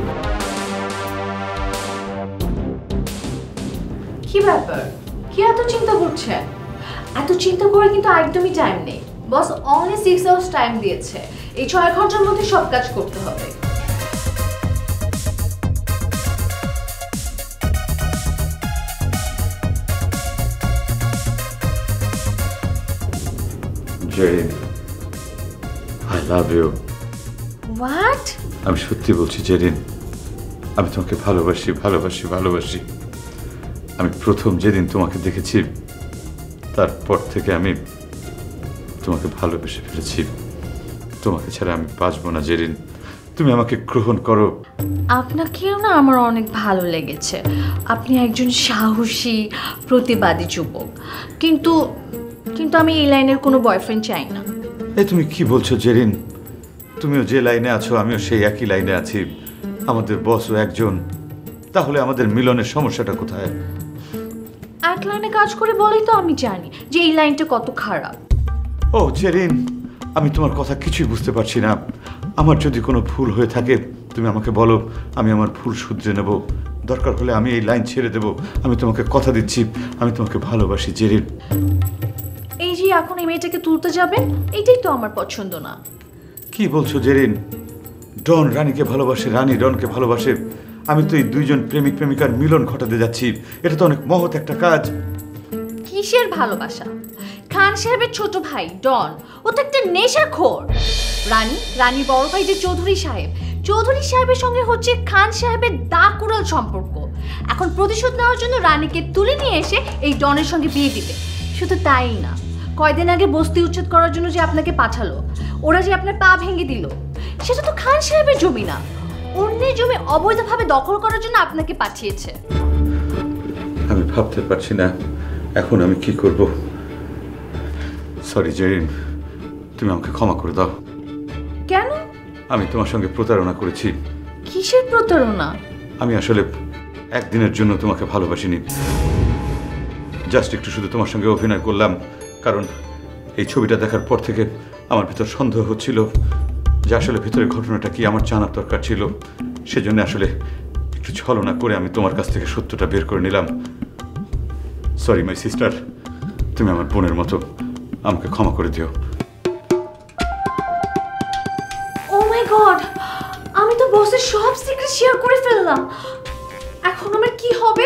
কি ব্যাপার, কি এত চিন্তা করছেন? এত চিন্তা করে কিন্তু একদমই টাইম নেই। Boss only six hours time দিয়েছে। এই ছয় ঘন্টার মধ্যে সব কাজ করতে হবে। Jerin, I love you. What? আমি সত্যি বলছি জেরিন, আমি তোমাকে ভালোবাসি, ভালোবাসি, ভালোবাসি। আমি প্রথম যেদিন তোমাকে দেখেছি, তারপর থেকে আমি তোমাকে ভালোবেসে ফেলেছি। তোমাকে ছাড়া আমি বাঁচবো না জেরিন, তুমি আমাকে গ্রহণ করো। আপনাকেও না আমার অনেক ভালো লেগেছে। আপনি একজন সাহসী প্রতিবাদী যুবক, কিন্তু কিন্তু আমি এই লাইনের কোনো বয়ফ্রেন্ড চাই না। এই তুমি কি বলছো জেরিন? তুমিও যে লাইনে আছো, আমিও সেই একই লাইনে আছি। আমাদের বসও একজন। তাহলে আমাদের মিলনের সমস্যাটা কোথায়? এক লাইনে কাজ করে বলেই তো আমি জানি যে এই লাইনটা কত খারাপ। ও জেরিন, আমি তোমার কথা কিছুই বুঝতে পারছি না। আমার যদি কোনো ভুল হয়ে থাকে তুমি আমাকে বলো, আমি আমার ভুল শুধরে নেব। দরকার হলে আমি এই লাইন ছেড়ে দেব। আমি তোমাকে কথা দিচ্ছি, আমি তোমাকে ভালোবাসি জেরিন। এই যে এখন এই মেয়েটাকে তুলতে যাবেন, এটাই তো আমার পছন্দ না। কি বলছো জেরিন? ডন রানীকে ভালোবাসে, রানী ডনকে ভালোবাসে। আমি তো এই দুইজন প্রেমিক প্রেমিকার মিলন ঘটাতে যাচ্ছি। এটা তো অনেক মহৎ একটা কাজ। কিসের ভালোবাসা? খান সাহেবের ছোট ভাই ডন ও তো একটা নেশাখোর। রানী রানীর বড় ভাই যে চৌধুরী সাহেব, চৌধুরী সাহেবের সঙ্গে হচ্ছে খান সাহেবের দাকুড়াল সম্পর্ক। এখন প্রতিশোধ নেওয়ার জন্য রানীকে তুলে নিয়ে এসে এই ডনের সঙ্গে বিয়ে দিবে। শুধু তাই না, কয়দিন আগে বস্তি উচ্ছেদ করার জন্য যে আপনাকে পাঠালো, ওরা যে আপনার পা ভেঙে দিল, সেটা তো খান সাহেবের জমি না, অন্যের জমি অবৈধভাবে দখল করার জন্য আপনাকে পাঠিয়েছে। আমি ভাবতে পারছি না এখন আমি কি করব। সরি জেরিন, তুমি আমাকে ক্ষমা করে দাও। কেন? আমি তোমার সঙ্গে প্রতারণা করেছি। কিসের প্রতারণা? আমি আসলে একদিনের জন্য তোমাকে ভালোবাসিনি, জাস্ট একটু শুধু তোমার সঙ্গে অভিনয় করলাম। কারণ এই ছবিটা দেখার পর থেকে আমার ভিতর সন্দেহ হচ্ছিল যে আসলে ভিতরের ঘটনাটা কি আমার জানার দরকার ছিল। সেজন্য আসলে একটু ছলনা করে আমি তোমার কাছ থেকে সত্যটা বের করে নিলাম। সরি মাই সিস্টার, তুমি আমার বোনের মতো, আমাকে ক্ষমা করে দিও। ও মাই গড, আমি তো বসের সব সিক্রেট শেয়ার করে ফেললাম। এখন আমার কি হবে?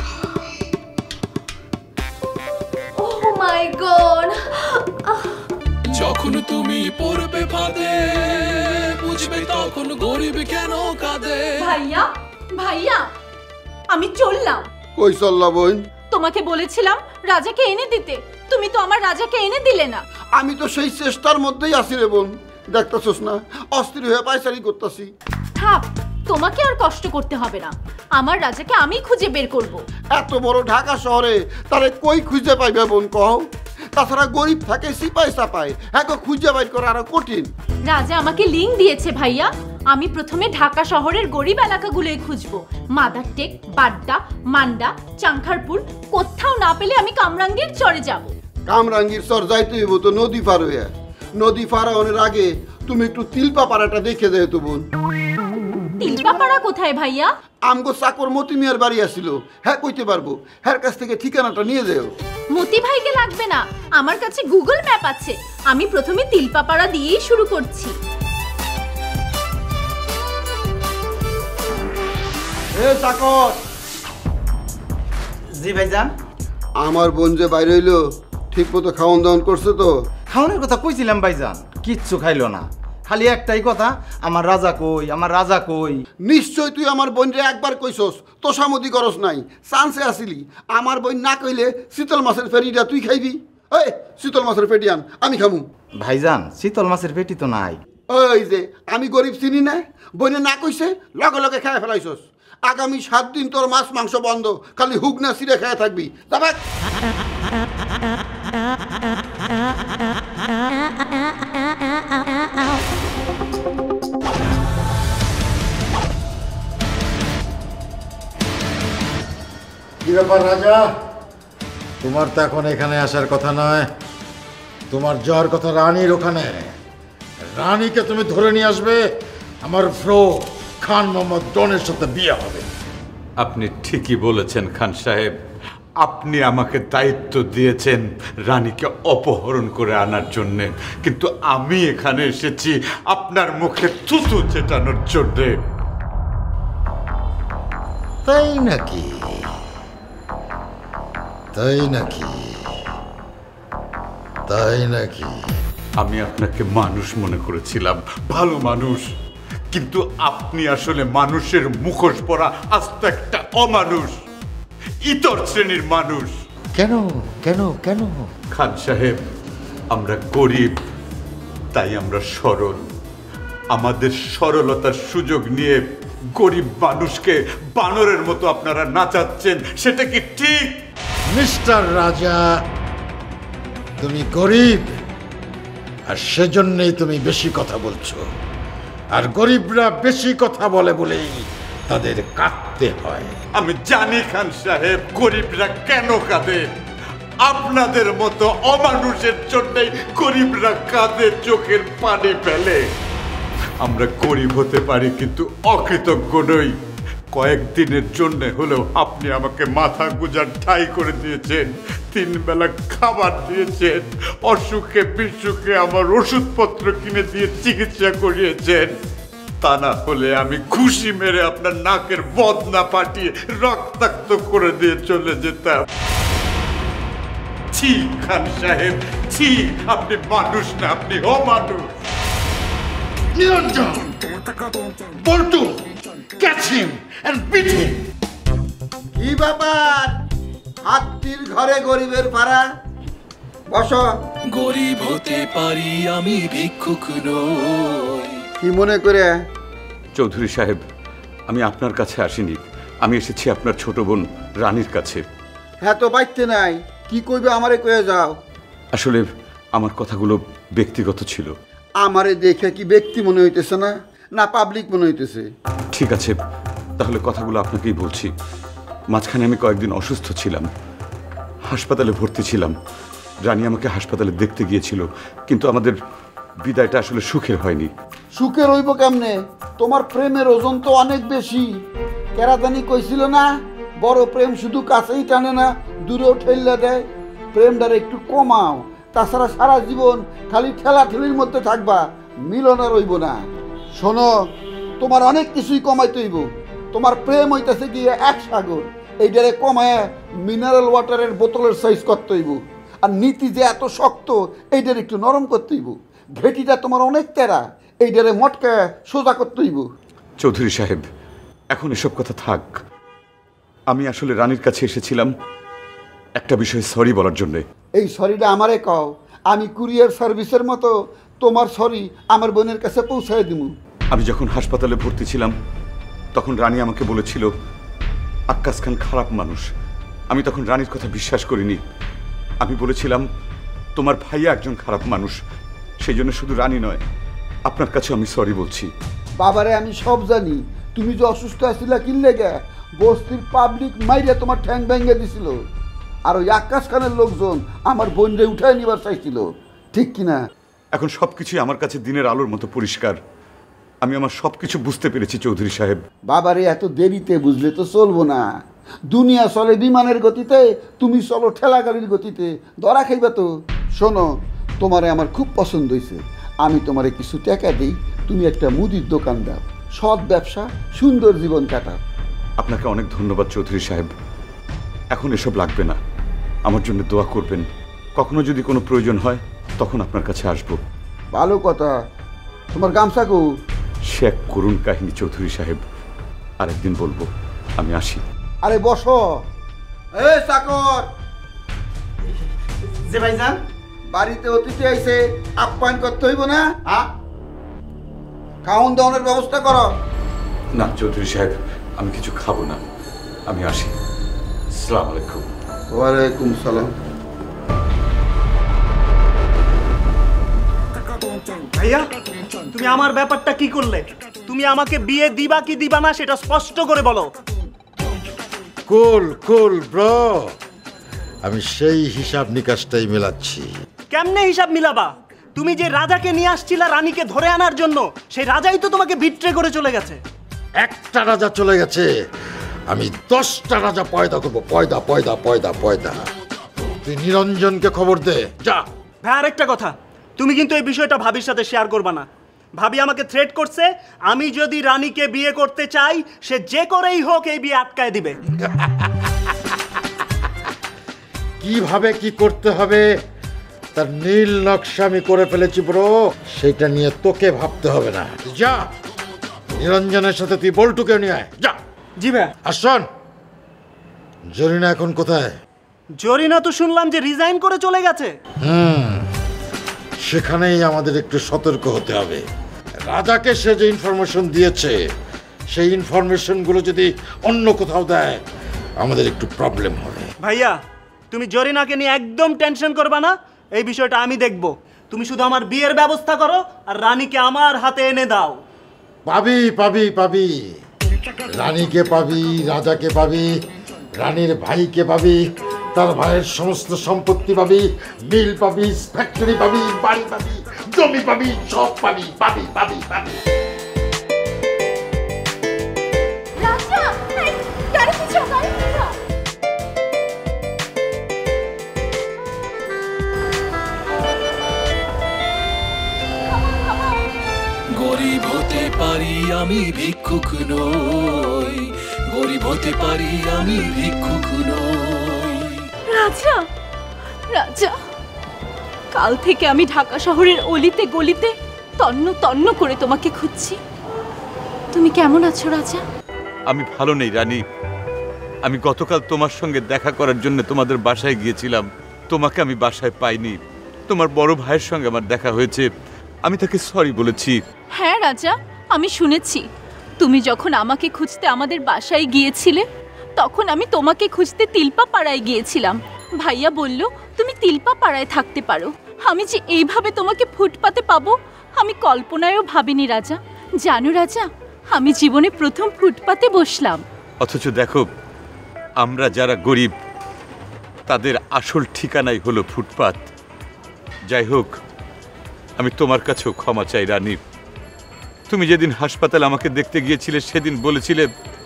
Oh my god. যখন তুমি পড়বে ফাঁদে বুঝবে তখন গরিব কেন কাঁদে। ভাইয়া ভাইয়া আমি চললাম। কই চললা বোন? তোমাকে বলেছিলাম রাজাকে এনে দিতে, তুমি তো আমার রাজাকে এনে দিলে না। আমি তো সেই চেষ্টার মধ্যেই আছি রে বোন, দেখতেছস না অস্থির হয়ে পায়চারি করতেছি। থাক, তোমাকে আর কষ্ট করতে হবে না, আমার রাজাকে আমি খুঁজে বের করব। এত বড় ঢাকা শহরে তারে কই খুঁজে পাইবে বোন কও? তাছাড়া গরিব থাকে সিপাই সাপাই, হ্যাঁ খুঁজে বাইর করা আরো কঠিন। রাজা আমাকে লিঙ্ক দিয়েছে ভাইয়া, আমি প্রথমে ঢাকা শহরের গরিব এলাকাগুলোই খুঁজবো। মাদারটেক, বাড্ডা, মান্ডা, চাংখারপুর, কোথাও না পেলে আমি কামরাঙ্গীর চরে যাব। কামরাঙ্গীর চর যাইতে হইব তো নদী পার হইয়া। নদী পারানোর আগে তুমি একটু তিলপা পাড়াটা দেখে যাই তো বোন। তিলপা পাড়া কোথায় ভাইয়া? আমগো চাকর মতি মিয়ার বাড়ি আসিল, হ্যাঁ কইতে পারবো, হ্যার কাছ থেকে ঠিকানাটা নিয়ে যাও। মতি ভাইকে লাগবে না, আমার কাছে গুগল ম্যাপ আছে। আমি প্রথমে তিলপা পাড়া দিয়েই শুরু করছি। এ চাকর। জি ভাইজান। আমার বোন যে বাইরে হইলো, ঠিক মতো খাওয়ান দাওয়ান করছে তো? খাওয়ানোর কথা কইছিলাম ভাইজান, কিচ্ছু খাইলো না, খালি একটাই কথা, আমার রাজা কই, আমার রাজা কই। নিশ্চয় তুই আমার বোনরে একবার কইছস, তোষামতি করস নাই, চান্সে আসিলি। আমার বোন না কইলে শীতল মাছের ফেরিটা তুই খাইবি। এই শীতল মাছের পেটি আন, আমি খামু। ভাইজান শীতল মাছের পেটি তো নাই। ওই যে আমি গরিব চিনি না, বোনে না কইছে লগে লগে খেয়ে ফেলাইছস। আগামী সাত দিন তোর মাছ মাংস বন্ধ, খালি হুক না সিরে খেয়ে থাকবি। তবে কি ব্যাপার রাজা, তোমার তো এখন এখানে আসার কথা নয়, তোমার যাওয়ার কথা রানীর ওখানে। রানীকে তুমি ধরে নিয়ে আসবে, আমার ফ্রো খান মোহাম্মদ ডনের সাথে বিয়ে হবে। আপনি ঠিকই বলেছেন খান সাহেব, আপনি আমাকে দায়িত্ব দিয়েছেন রানীকে অপহরণ করে আনার জন্য, কিন্তু আমি এখানে এসেছি আপনার মুখে থুতু চেটানোর জন্য। তাই নাকি? তাই নাকি? তাই নাকি? আমি আপনাকে মানুষ মনে করেছিলাম, ভালো মানুষ, কিন্তু আপনি আসলে মানুষের মুখোশ পরা আস্ত একটা অমানুষ, ইতর শ্রেণীর মানুষ। কেন কেন কেন? খান সাহেব, আমরা গরিব, তাই আমরা সরল। আমাদের সরলতার সুযোগ নিয়ে গরিব মানুষকে বানরের মতো আপনারা নাচাচ্ছেন, সেটা কি ঠিক? মিস্টার রাজা, তুমি গরিব আর সেজন্যই তুমি বেশি কথা বলছো, আর গরিবরা বেশি কথা বলে বলেই তাদের কাঁদতে হয়। আমি জানি খান সাহেব গরিবরা কেন কাঁদে, আপনাদের মতো অমানুষের জন্যই গরিবরা কাঁদে, চোখের পানি ফেলে। আমরা গরিব হতে পারি কিন্তু অকৃতজ্ঞ নই। কয়েকদিনের জন্য হলেও আপনি আমাকে মাথা গুঁজার ঠাই করে দিয়েছেন, তিন বেলা খাবার দিয়েছেন, অসুখে বিসুখে আমার ওষুধপত্র কিনে দিয়ে চিকিৎসা করিয়েছেন। তা না হলে আমি খুশি মেরে আপনার নাকের বদনা পাঠিয়ে রক্তাক্ত করে দিয়ে চলে যেতাম। ছি খান সাহেব, ছি, আপনি মানুষ না, আপনি অমানুষ। Niranjan, Boltu, catch him and beat him. কি ব্যাপার? হাতির ঘরে গরিবের পাড়া, বসো। গরিব হতে পারি আমি, ভিক্ষুক নই। কি মনে করে? চৌধুরী সাহেব, আমি আপনার কাছে আসিনি, আমি এসেছি আপনার ছোট বোন রানীর কাছে। হ্যাঁ তো বাইতে নাই, কি কইবে আমারে কয়ে যাও। আসলে আমার কথাগুলো ব্যক্তিগত ছিল। আমারে দেখে কি ব্যক্তি মনে হইতেছে না, না পাবলিক মনে হইতেছে? ঠিক আছে, তাহলে কথাগুলো আপনাকেই বলছি। মাঝখানে আমি কয়েকদিন অসুস্থ ছিলাম, হাসপাতালে ভর্তি ছিলাম। রানী আমাকে হাসপাতালে দেখতে গিয়েছিল, কিন্তু আমাদের বিদায়টা আসলে সুখের হয়নি। সুখের হইব কেমনে? তোমার প্রেমের ওজন তো অনেক বেশি। কেরাদানি কইছিল না, বড় প্রেম শুধু কাছেই টানে না, দূরেও ঠেললে দেয়। প্রেমটার একটু কমাও, তাছাড়া সারা জীবন খালি ঠেলা ঠেলির মধ্যে থাকবা, মিলন আর হইব না। শোনো, তোমার অনেক কিছুই কমাইতে হইব। তোমার প্রেম হইতেছে গিয়ে এক সাগর, এইটারে কমায় মিনারেল ওয়াটারের বোতলের সাইজ করতে হইব। আর নীতি যে এত শক্ত, এইটার একটু নরম করতে হইব। ঘেটিটা তোমার অনেক তেরা, এইটারে মটকা সোজা করতে হইব। চৌধুরী সাহেব, এখন এসব কথা থাক। আমি আসলে রানীর কাছে এসেছিলাম একটা বিষয়ে সরি বলার জন্যে। এই সরিটা আমারে কও, আমি কুরিয়ার সার্ভিসের মতো তোমার সরি আমার বোনের কাছে পৌঁছায় দিব। আমি যখন হাসপাতালে ভর্তি ছিলাম তখন রানী আমাকে বলেছিল আক্কাস খান খারাপ মানুষ। আমি তখন রানীর কথা বিশ্বাস করিনি। আমি বলেছিলাম তোমার ভাইয়া একজন খারাপ মানুষ। সেই জন্য শুধু রানী নয়, আপনার কাছে আমি সরি বলছি। বাবারে আমি সব জানি, তুমি যে অসুস্থ আছিলা কিনলে গে, বস্তির পাবলিক মাইরে তোমার ঠ্যাং ভেঙে দিছিল। আর ওই আকাশ খানের লোকজন আমার বোনরে উঠায় নিবার চাইছিল, ঠিক কিনা? এখন সব কিছুই আমার কাছে দিনের আলোর মতো পরিষ্কার। আমি আমার সব কিছু বুঝতে পেরেছি চৌধুরী সাহেব। বাবারে এত দেরিতে বুঝলে তো চলবো না। দুনিয়া চলে বিমানের গতিতে, তুমি চলো ঠেলা গাড়ির গতিতে, ধরা খাইবা তো। শোনো, তোমারে আমার খুব পছন্দ হয়েছে। আমি তোমারে কিছু টাকা দিই, তুমি একটা মুদির দোকান দাও, সৎ ব্যবসা, সুন্দর জীবন কাটাও। আপনাকে অনেক ধন্যবাদ চৌধুরী সাহেব। এখন এসব লাগবে না, আমার জন্য দোয়া করবেন। কখনো যদি কোনো প্রয়োজন হয় তখন আপনার কাছে আসব। ভালো কথা। তোমার গামছা কো? সে এক করুণ কাহিনী চৌধুরী সাহেব, আরেকদিন বলবো। আমি আসি। আরে বসো। এ চাকর, যে ভাইজান, বাড়িতে অতিথি আইছে, আপ্যায়ন করতে হইব না? হ্যাঁ, খাওন দাওনের ব্যবস্থা করো। না চৌধুরী সাহেব, আমি কিছু খাবো না, আমি আসি। আসসালামু আলাইকুম। ওয়ালাইকুম সালাম। ভাইয়া, তুমি আমার ব্যাপারটা কি করলে? তুমি আমাকে বিয়ে দিবা কি দিবা না সেটা স্পষ্ট করে বলো। কুল কুল ব্রো, আমি সেই হিসাব নিকাশটাই মেলাচ্ছি। কেমনে হিসাব মিলাবা? তুমি যে রাজাকে নিয়ে আসছিলা রানীকে ধরে আনার জন্য, সেই রাজাই তো তোমাকে বিট্রে করে চলে গেছে। একটা রাজা চলে গেছে, আমি দশটা রাজা পয়দা করবো। পয়দা পয়দা পয়দা পয়দা। তুই নিরঞ্জনকে খবর দে, যা। ভাই, আরেকটা কথা, তুমি কিন্তু এই বিষয়টা ভাবির সাথে শেয়ার করবা না। ভাবি আমাকে থ্রেট করছে, আমি যদি রানীকে বিয়ে করতে চাই, সে যে করেই হোক এই বিয়ে আটকায় দিবে। কিভাবে কি করতে হবে তার নীল নকশা আমি করে ফেলেছি ব্রো, সেটা নিয়ে তোকে ভাবতে হবে না। যা, নিরঞ্জনের সাথে তুই বল্টুকে নিয়ে আয়, যা। জি ভাই। আর শোন, জরিনা এখন কোথায়? জরিনা তো শুনলাম যে রিজাইন করে চলে গেছে। হুম, সেখানেই আমাদের একটু সতর্ক হতে হবে। রাজাকে সে যে ইনফরমেশন দিয়েছে, সেই ইনফরমেশনগুলো যদি অন্য কোথাও দেয়, আমাদের একটু প্রবলেম হবে। ভাইয়া, তুমি জরিনাকে নিয়ে একদম টেনশন করবা না, এই বিষয়টা আমি দেখব। তুমি শুধু আমার বিয়ের ব্যবস্থা করো আর রানীকে আমার হাতে এনে দাও। পাবি পাবি পাবি, রানীকে পাবি, রাজাকে পাবি, রানীর ভাইকে পাবি, তার ভাইয়ের সমস্ত সম্পত্তি পাবি, মিল পাবি, ফ্যাক্টরি পাবি, বাড়ি পাবি, জমি পাবি, সব পাবি পাবি পাবি পাবি। রাজা, এই, গাড়ি পিছাও, গাড়ি পিছাও। গরিব হতে পারি পারি আমি ভিক্ষুক নই, গরিব হতে পারি আমি ভিক্ষুক নই। রাজা, রাজা, কাল থেকে আমি ঢাকা শহরের অলিতে গলিতে তন্ন তন্ন করে তোমাকে খুঁজছি। তুমি কেমন আছো রাজা? আমি ভালো নেই রানী। আমি গতকাল তোমার সঙ্গে দেখা করার জন্য তোমাদের বাসায় গিয়েছিলাম। তোমাকে আমি বাসায় পাইনি। তোমার বড় ভাইয়ের সঙ্গে আমার দেখা হয়েছে, আমি তাকে সরি বলেছি। হ্যাঁ রাজা, আমি শুনেছি তুমি যখন আমাকে খুঁজতে আমাদের বাসায় গিয়েছিলে, তখন আমি তোমাকে খুঁজতে তিলপা পাড়ায় গিয়েছিলাম। ভাইয়া বলল তুমি তিলপা পাড়ায় থাকতে পারো। আমি যে এইভাবে তোমাকে ফুটপাতে পাবো আমি কল্পনায়ও ভাবিনি রাজা। জানো রাজা, আমি জীবনে প্রথম ফুটপাতে বসলাম। অথচ দেখো, আমরা যারা গরিব তাদের আসল ঠিকানাই হলো ফুটপাত। যাই হোক, আমি তোমার কাছেও ক্ষমা চাই রানী। তুমি যেদিন হাসপাতালে আমাকে দেখতে গিয়েছিলে সেদিন বলেছিলে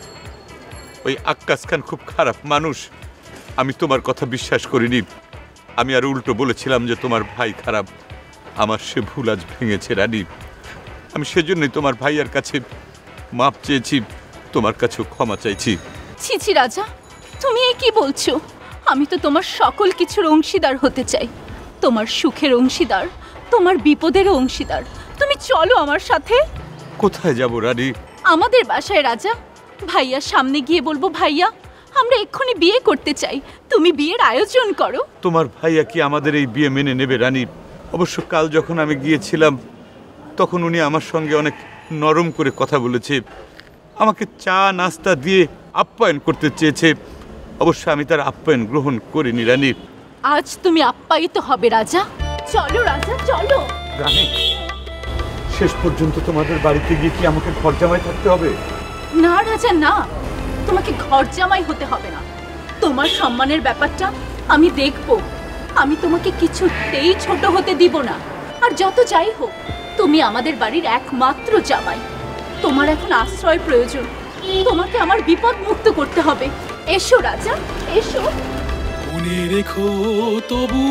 ওই আক্কাস খান খুব খারাপ মানুষ। আমি তোমার কথা বিশ্বাস করিনি। আমি আর উল্টো বলেছিলাম যে তোমার ভাই খারাপ। আমার সে ভুল আজ ভেঙেছে রানী। আমি সেজন্যই তোমার ভাইয়ার কাছে মাপ চেয়েছি, তোমার কাছেও ক্ষমা চাইছি। ছি ছি রাজা, তুমি এই কি বলছো? আমি তো তোমার সকল কিছুর অংশীদার হতে চাই, তোমার সুখের অংশীদার, তোমার বিপদের অংশীদার। তুমি চলো আমার সাথে। কোথায় যাব রানী? আমাদের বাসায় রাজা। ভাইয়ার সামনে গিয়ে বলবো, ভাইয়া আমরা এক্ষুনি বিয়ে করতে চাই, তুমি বিয়ের আয়োজন করো। তোমার ভাইয়া কি আমাদের এই বিয়ে মেনে নেবে রানী? অবশ্য কাল যখন আমি গিয়েছিলাম তখন উনি আমার সঙ্গে অনেক নরম করে কথা বলেছে, আমাকে চা নাস্তা দিয়ে আপ্যায়ন করতে চেয়েছে। অবশ্য আমি তার আপ্যায়ন গ্রহণ করিনি রানী। আজ তুমি আপ্যায়িত হবে রাজা। চলো রাজা, চলো। রানী, শেষ পর্যন্ত তোমাদের বাড়িতে গিয়ে কি আমাকে ঘর জামাই থাকতে হবে? না রাজা না, তোমাকে ঘর জামাই হতে হবে না। তোমার সম্মানের ব্যাপারটা আমি দেখব। আমি তোমাকে কিছুতেই ছোট হতে দিব না। আর যত যাই হোক, তুমি আমাদের বাড়ির একমাত্র জামাই। তোমার এখন আশ্রয় প্রয়োজন, তোমাকে আমার বিপদ মুক্ত করতে হবে। এসো রাজা, এসো। মনে রেখো তবু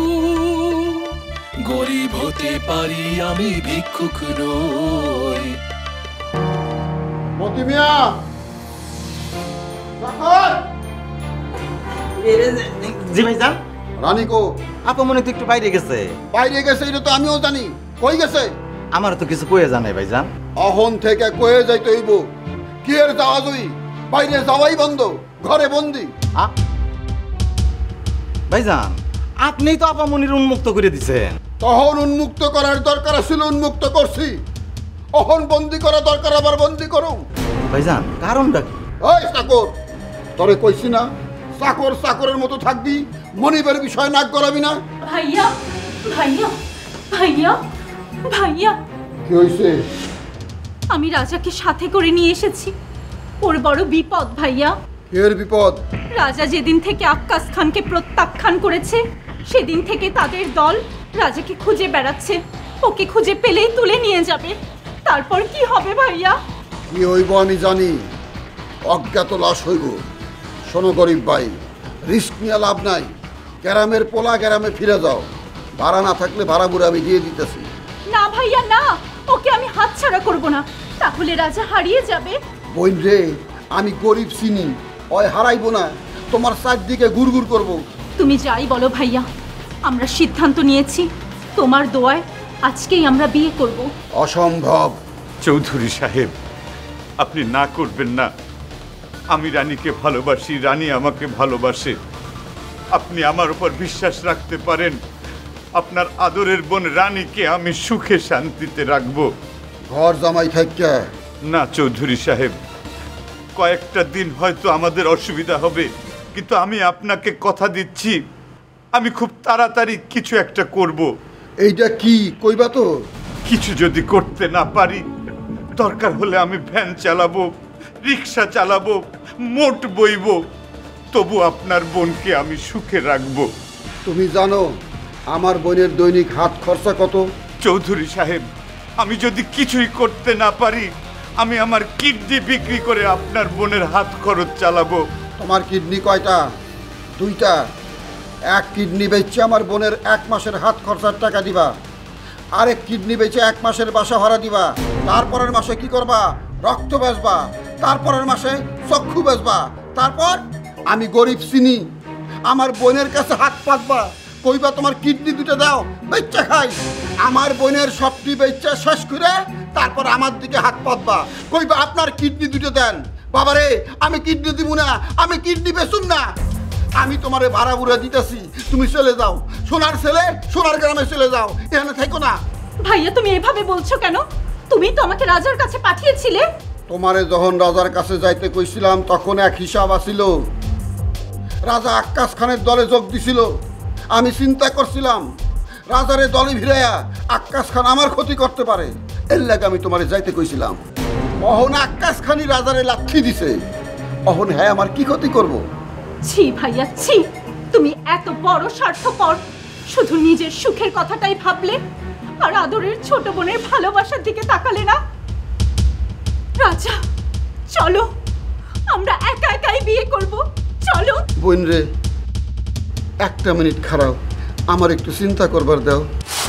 গরিব হতে পারি আমি ভিক্ষুক নই। মতি মিয়া, জি ভাইজান। রানী কো? আপা মনে তো একটু বাইরে গেছে। বাইরে গেছে এটা তো আমিও জানি। কই গেছে? আমার তো কিছু কয়ে জানাই ভাইজান। অহন থেকে কয়ে যাইতে হইব। কি এর যাওয়া তুই? বাইরে যাওয়াই বন্ধ, ঘরে বন্দি। ভাইজান, আপনিই তো আপা মনির উন্মুক্ত করে দিছেন। তখন উন্মুক্ত করার দরকার ছিল, উন্মুক্ত করছি। অহন বন্দি করা দরকার, আবার বন্দি করো। ভাইজান, কারণটা কি? ওই চাকর, তোরে কইছি না চাকর চাকরের মতো থাকবি, মনিবের বিষয় নাক গলাবি না। ভাইয়া, ভাইয়া, ভাইয়া, ভাইয়া। কি হইছে? আমি রাজাকে সাথে করে নিয়ে এসেছি। ওর বড় বিপদ ভাইয়া। এর বিপদ? রাজা যেদিন থেকে আক্কাস খানকে প্রত্যাখ্যান করেছে সেদিন থেকে তাদের দল রাজাকে খুঁজে বেড়াচ্ছে। ওকে খুঁজে পেলেই তুলে নিয়ে যাবে। তারপর কি হবে ভাইয়া? কি হইব আমি জানি। অজ্ঞাত লাশ হইব। শোনো গরিব ভাই, রিস্ক নিয়ে লাভ নাই। গ্রামের পোলা গ্রামে ফিরে যাও। ভাড়া না থাকলে ভাড়া বুড়ে আমি দিয়ে দিতেছি। না ভাইয়া না, ওকে আমি হাতছাড়া করব না, তাহলে রাজা হারিয়ে যাবে। বোন রে, আমি গরিব চিনি, ওই হারাইবো না, তোমার চারদিকে গুড়গুড় করব। তুমি যাই বলো ভাইয়া, আমরা সিদ্ধান্ত নিয়েছি, তোমার দোয়ায় আজকেই আমরা বিয়ে করব। অসম্ভব। চৌধুরী সাহেব, আপনি না করবেন না। আমি রানীকে ভালোবাসি, রানী আমাকে ভালোবাসে। আপনি আমার উপর বিশ্বাস রাখতে পারেন। আপনার আদরের বোন রানীকে আমি সুখে শান্তিতে রাখবো। ঘর জামাই থাকা? না চৌধুরী সাহেব, কয়েকটা দিন হয়তো আমাদের অসুবিধা হবে, কিন্তু আমি আপনাকে কথা দিচ্ছি আমি খুব তাড়াতাড়ি কিছু একটা করব। এইটা কি কইবা তো? কিছু যদি করতে না পারি, দরকার হলে আমি ভ্যান চালাবো, রিক্সা চালাবো, মোট বইব, তবু আপনার বোনকে আমি সুখে রাখবো। তুমি জানো আমার বোনের দৈনিক হাত খরচা কত? চৌধুরী সাহেব, আমি যদি কিছুই করতে না পারি, আমি আমার কিডনি বিক্রি করে আপনার বোনের হাত খরচ চালাবো। তোমার কিডনি কয়টা? দুইটা। এক কিডনি বেচে আমার বোনের এক মাসের হাত খরচার টাকা দিবা। আরে কিডনি বেচে এক মাসের বাসা ভাড়া দিবা, তারপরের মাসে কি করবা? রক্ত বেচবা, তারপরের মাসে চক্ষু বেচবা, তারপর আমি গরিব চিনি, আমার বোনের কাছে হাত পাতবা, কইবা তোমার কিডনি দুটো দাও, বেচা খাই। আমার বোনের সবটি বেচা শেষ করে তারপর আমার দিকে হাত পাতবা, কইবা আপনার কিডনি দুটো দেন। বাবারে, আমি কিডনি দিব না, আমি কিডনি বেচুম না। আমি তোমারে ভাড়া বুড়া দিতেছি, তুমি চলে যাও, সোনার ছেলে সোনার গ্রামে চলে যাও, এখানে থেকো না। ভাইয়া তুমি এভাবে বলছো কেন? তুমি তো আমাকে রাজার কাছে পাঠিয়েছিলে। তোমারে যখন রাজার কাছে যাইতে কইছিলাম তখন এক হিসাব আছিল। রাজা আক্কাস খানের দলে যোগ দিছিল। আমি চিন্তা করছিলাম রাজারে দলে ভিড়াইয়া আক্কাস খান আমার ক্ষতি করতে পারে, এর লাগে আমি তোমারে যাইতে কইছিলাম। অহন আক্কাস খানি রাজারে লাথি দিছে, অহন হ্যাঁ আমার কি ক্ষতি করব? ছি ভাইয়া ছি, তুমি এত বড় স্বার্থপর, শুধু নিজের সুখের কথাটাই ভাবলে আর আদরের ছোট বোনের ভালোবাসার দিকে তাকালে না। রাজা চলো, আমরা একা একাই বিয়ে করব, চলো। বোন রে, একটা মিনিট খারাপ, আমার একটু চিন্তা করবার দাও।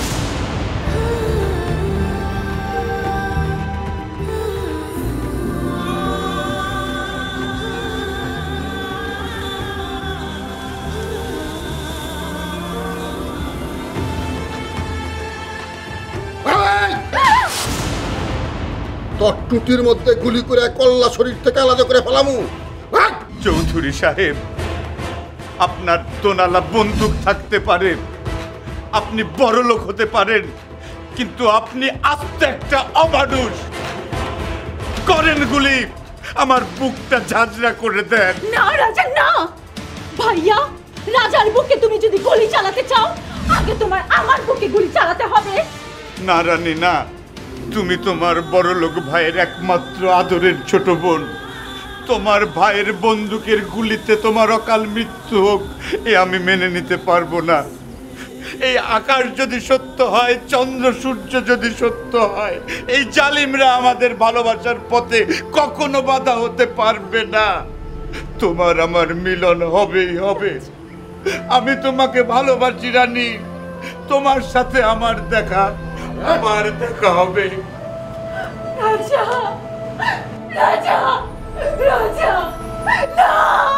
তোর টুটির মধ্যে গুলি করে কল্লা শরীর থেকে আলাদা করে ফেলামু। চৌধুরী সাহেব, আপনার তোনালা বন্দুক থাকতে পারে, আপনি বড় লোক হতে পারেন, কিন্তু আপনি আস্তে একটা অমানুষ। করেন গুলি, আমার বুকটা ঝাঁঝরা করে দেন। না রাজা না, ভাইয়া রাজার বুকে তুমি যদি গুলি চালাতে চাও, আগে তোমার আমার বুকে গুলি চালাতে হবে। না রানী না, তুমি তোমার বড় লোক ভাইয়ের একমাত্র আদরের ছোট বোন, তোমার ভাইয়ের বন্দুকের গুলিতে তোমার অকাল মৃত্যু হোক এ আমি মেনে নিতে পারবো না। এই আকাশ যদি সত্য হয়, চন্দ্র সূর্য যদি সত্য হয়, এই জালিমরা আমাদের ভালোবাসার পথে কখনো বাধা হতে পারবে না। তোমার আমার মিলন হবেই হবে। আমি তোমাকে ভালোবাসি রানী, তোমার সাথে আমার দেখা, আমার দেখা হবে। রাজা রাজা রাজা না।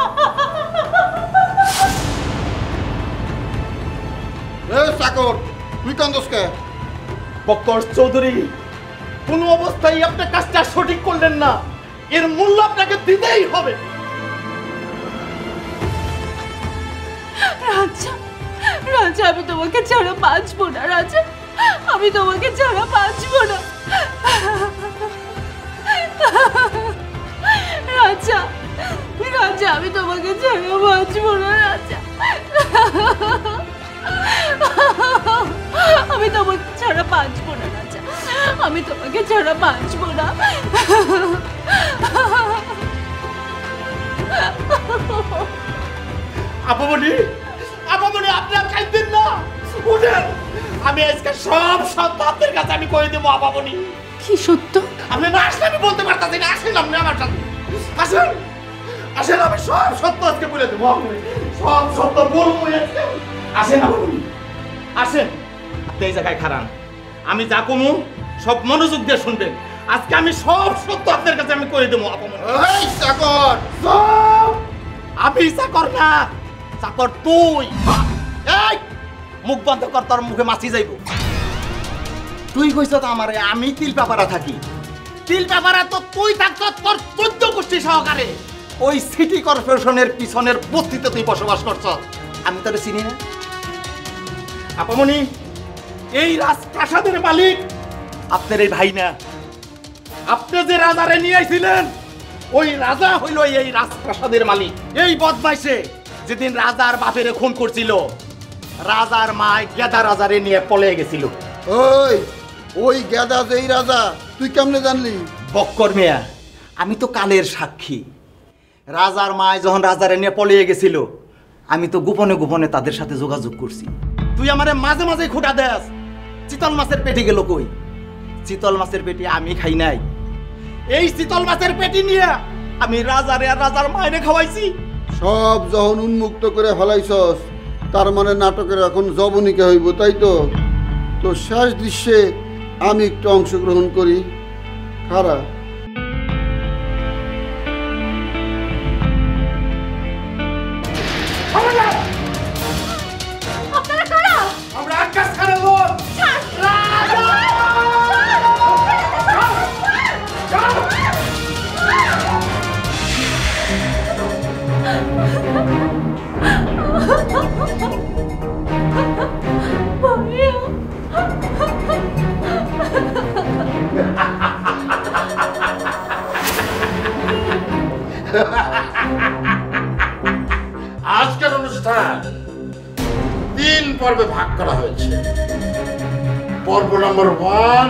এ চাকর, তুই কান্দোসকে? বক্কর চৌধুরী, কোনো অবস্থায় আপনি কাজটা সঠিক করলেন না, এর মূল্য আপনাকে দিতেই হবে। রাজা রাজা আমি তোমাকে ছাড়া বাঁচবো না। রাজা আমি তোমাকে ছাড়া বাঁচবো না। রাজা রাজা আমি তোমাকে ছাড়া বাঁচবো না। রাজা আমি তোমাকে ছাড়া বাঁচবো না। রাজা আমি তোমাকে ছাড়া বাঁচবো না। আপামনি, আপামনি, আপনি আর খাইতেন না, উঠেন। আমি আজকে সব সত্য আপনার কাছে আমি কয়ে দেবো। আপামনি, কি সত্য? আপনি না আসলে আমি বলতে পারতাছি না। আসেন আপনি আমার সাথে, আসেন আসেন, আমি সব সত্য আজকে বলে দেবো। আপনি সব সত্য বলবো আজকে। আসেন আপামনি, আসেন। আপনি এই জায়গায় খারান, আমি যা কমু সব মনোযোগ দিয়ে শুনবেন। আজকে আমি সব সত্য আপনার কাছে আমি কয়ে দেবো। আপামনি, এই চাকর, সব আমি চাকর না, চাকর তুই। এই মুখ বন্ধ কর, তোর মুখে মাছি যাইব। তুই কইছ তো আমারে আমি তিল পেপারা থাকি, তিল পেপারা তো তুই থাকছ তোর চোদ্দ গোষ্ঠী সহকারে ওই সিটি কর্পোরেশনের পিছনের বস্তিতে তুই বসবাস করছ। আমি তোর চিনি না। আপামনি, এই রাজপ্রাসাদের মালিক আপনার এই ভাই না। আপনি যে রাজারে নিয়ে আইছিলেন, ওই রাজা হইল এই রাজপ্রাসাদের মালিক। এই বদমাইশে যেদিন রাজার বাপেরে খুন করছিল, রাজার মায় গেদা রাজারে নিয়ে পলে গেছিল। ওই ওই গেদা যেই রাজা, তুই কেমনে জানলি? বক্কর মিয়া, আমি তো কালের সাক্ষী। রাজার মায় যখন রাজারে নিয়ে পলিয়ে গেছিল, আমি তো গোপনে গোপনে তাদের সাথে যোগাযোগ করছি। তুই আমারে মাঝে মাঝে খুঁটা দেস, চিতল মাছের পেটে গেল কই? চিতল মাছের পেটি আমি খাই নাই। এই চিতল মাছের পেটি নিয়ে আমি রাজারে আর রাজার মায়েরে খাওয়াইছি। সব যখন উন্মুক্ত করে ফেলাইছস, তার মানে নাটকের এখন জবনিকা হইব, তাই তো? তো শেষ দৃশ্যে আমি একটু অংশগ্রহণ করি। খারা আমরা আকাশ খানের লোক। আজকের অনুষ্ঠান তিন পর্বে ভাগ করা হয়েছে। পর্ব নম্বর ওয়ান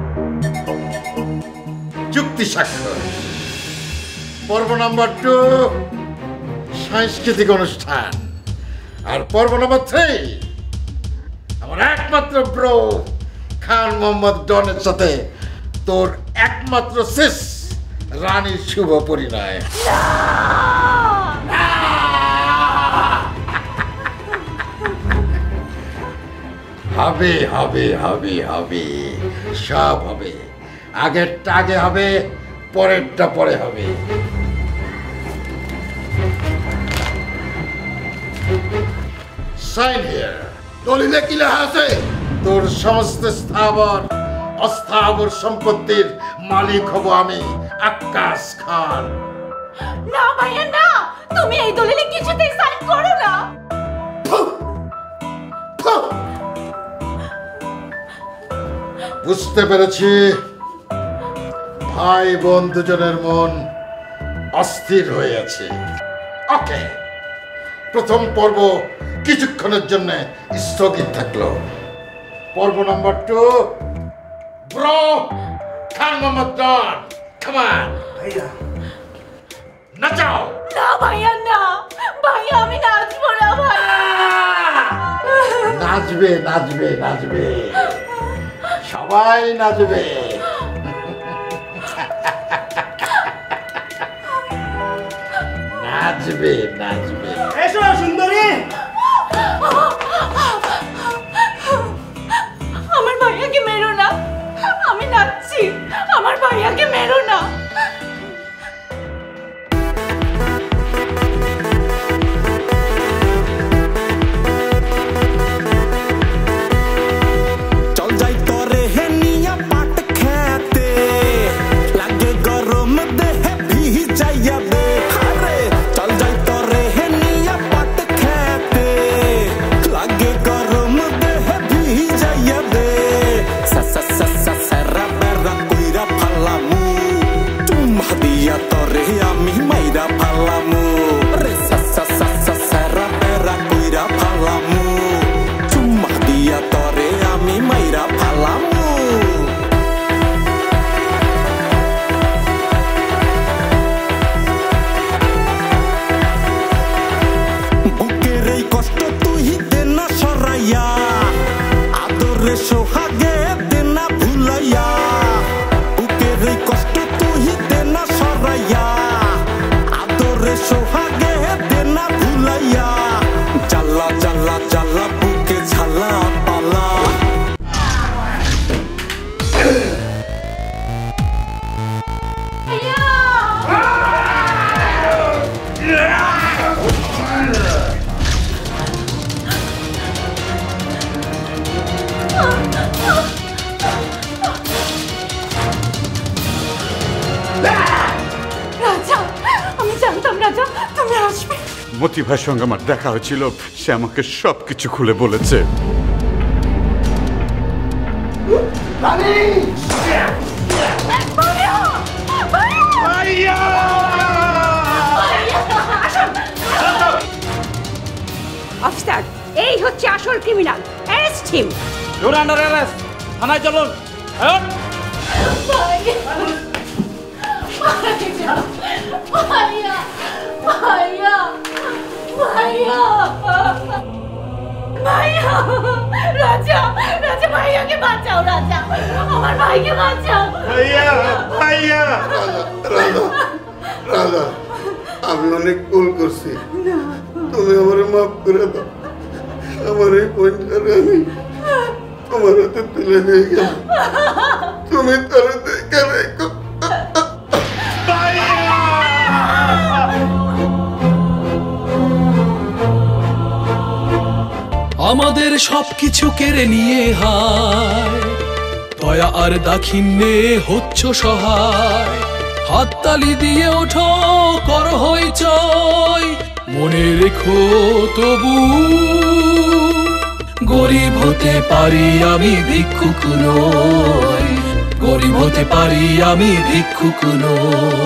চুক্তি স্বাক্ষর, পর্ব নম্বর টু সাংস্কৃতিক অনুষ্ঠান, আর পর্ব নম্বর থ্রি আমার একমাত্র ব্রো খান মোহাম্মদ ডনের সাথে তোর একমাত্র শেষ রানীর শুভ পরিণয়। হবে হবে হবে হবে সব হবে, আগেরটা আগে হবে, পরেরটা পরে হবে। Sign here. দলিলে কি লেখা আছে? তোর সমস্ত স্থাবর অস্থাবর সম্পত্তির মালিক হব আমি, আকাশ খান। না ভাইয়া না, তুমি এই দলিলে কিছুতেই সাইন করো না। বুঝতে পেরেছি ভাই বোন দুজনের মন অস্থির হয়ে আছে। ওকে, প্রথম পর্ব কিছুক্ষণের জন্য স্থগিত থাকলো। পর্ব number two, bro Khan Mohammad don, come on ভাইয়া, নাচাও। না ভাইয়া না, ভাইয়া আমি নাচবো না ভাইয়া। নাচবে নাচবে নাচবে, সবাই নাচবে। নাচবে নাচবে। এসো সুন্দরী। আমার ভাইয়াকে মেরো না, আমি নাচছি, আমার ভাইয়াকে মেরো না। মতি ভাইয়ের সঙ্গে আমার দেখা হয়েছিল, সে আমাকে সবকিছু খুলে বলেছে। অফিসার, এই হচ্ছে আসল criminal, arrest him. You're under arrest, থানায় চলুন। ভাইয়া ভাইয়া ভাইয়া ভাইয়া, রাজা রাজা ভাইয়াকে বাঁচাও, রাজা আমার ভাইকে বাঁচাও। ভাইয়া ভাইয়া। রাজা রাজা, আমি অনেক ভুল করছি, তুমি আমার মাফ করে দাও। আমার এই পয়েন্টটারে আমি তোমার হাতে তুলে দিয়ে গেল, তুমি তার দেখে রেখো। আমাদের সবকিছু কেড়ে নিয়ে হায়, দয়া আর দাক্ষিণ্যে হচ্ছ সহায়। হাততালি দিয়ে ওঠো, কর হইচই, মনে রেখো তবু গরিব হতে পারি আমি ভিক্ষুক নই, গরিব হতে পারি আমি ভিক্ষুক নই।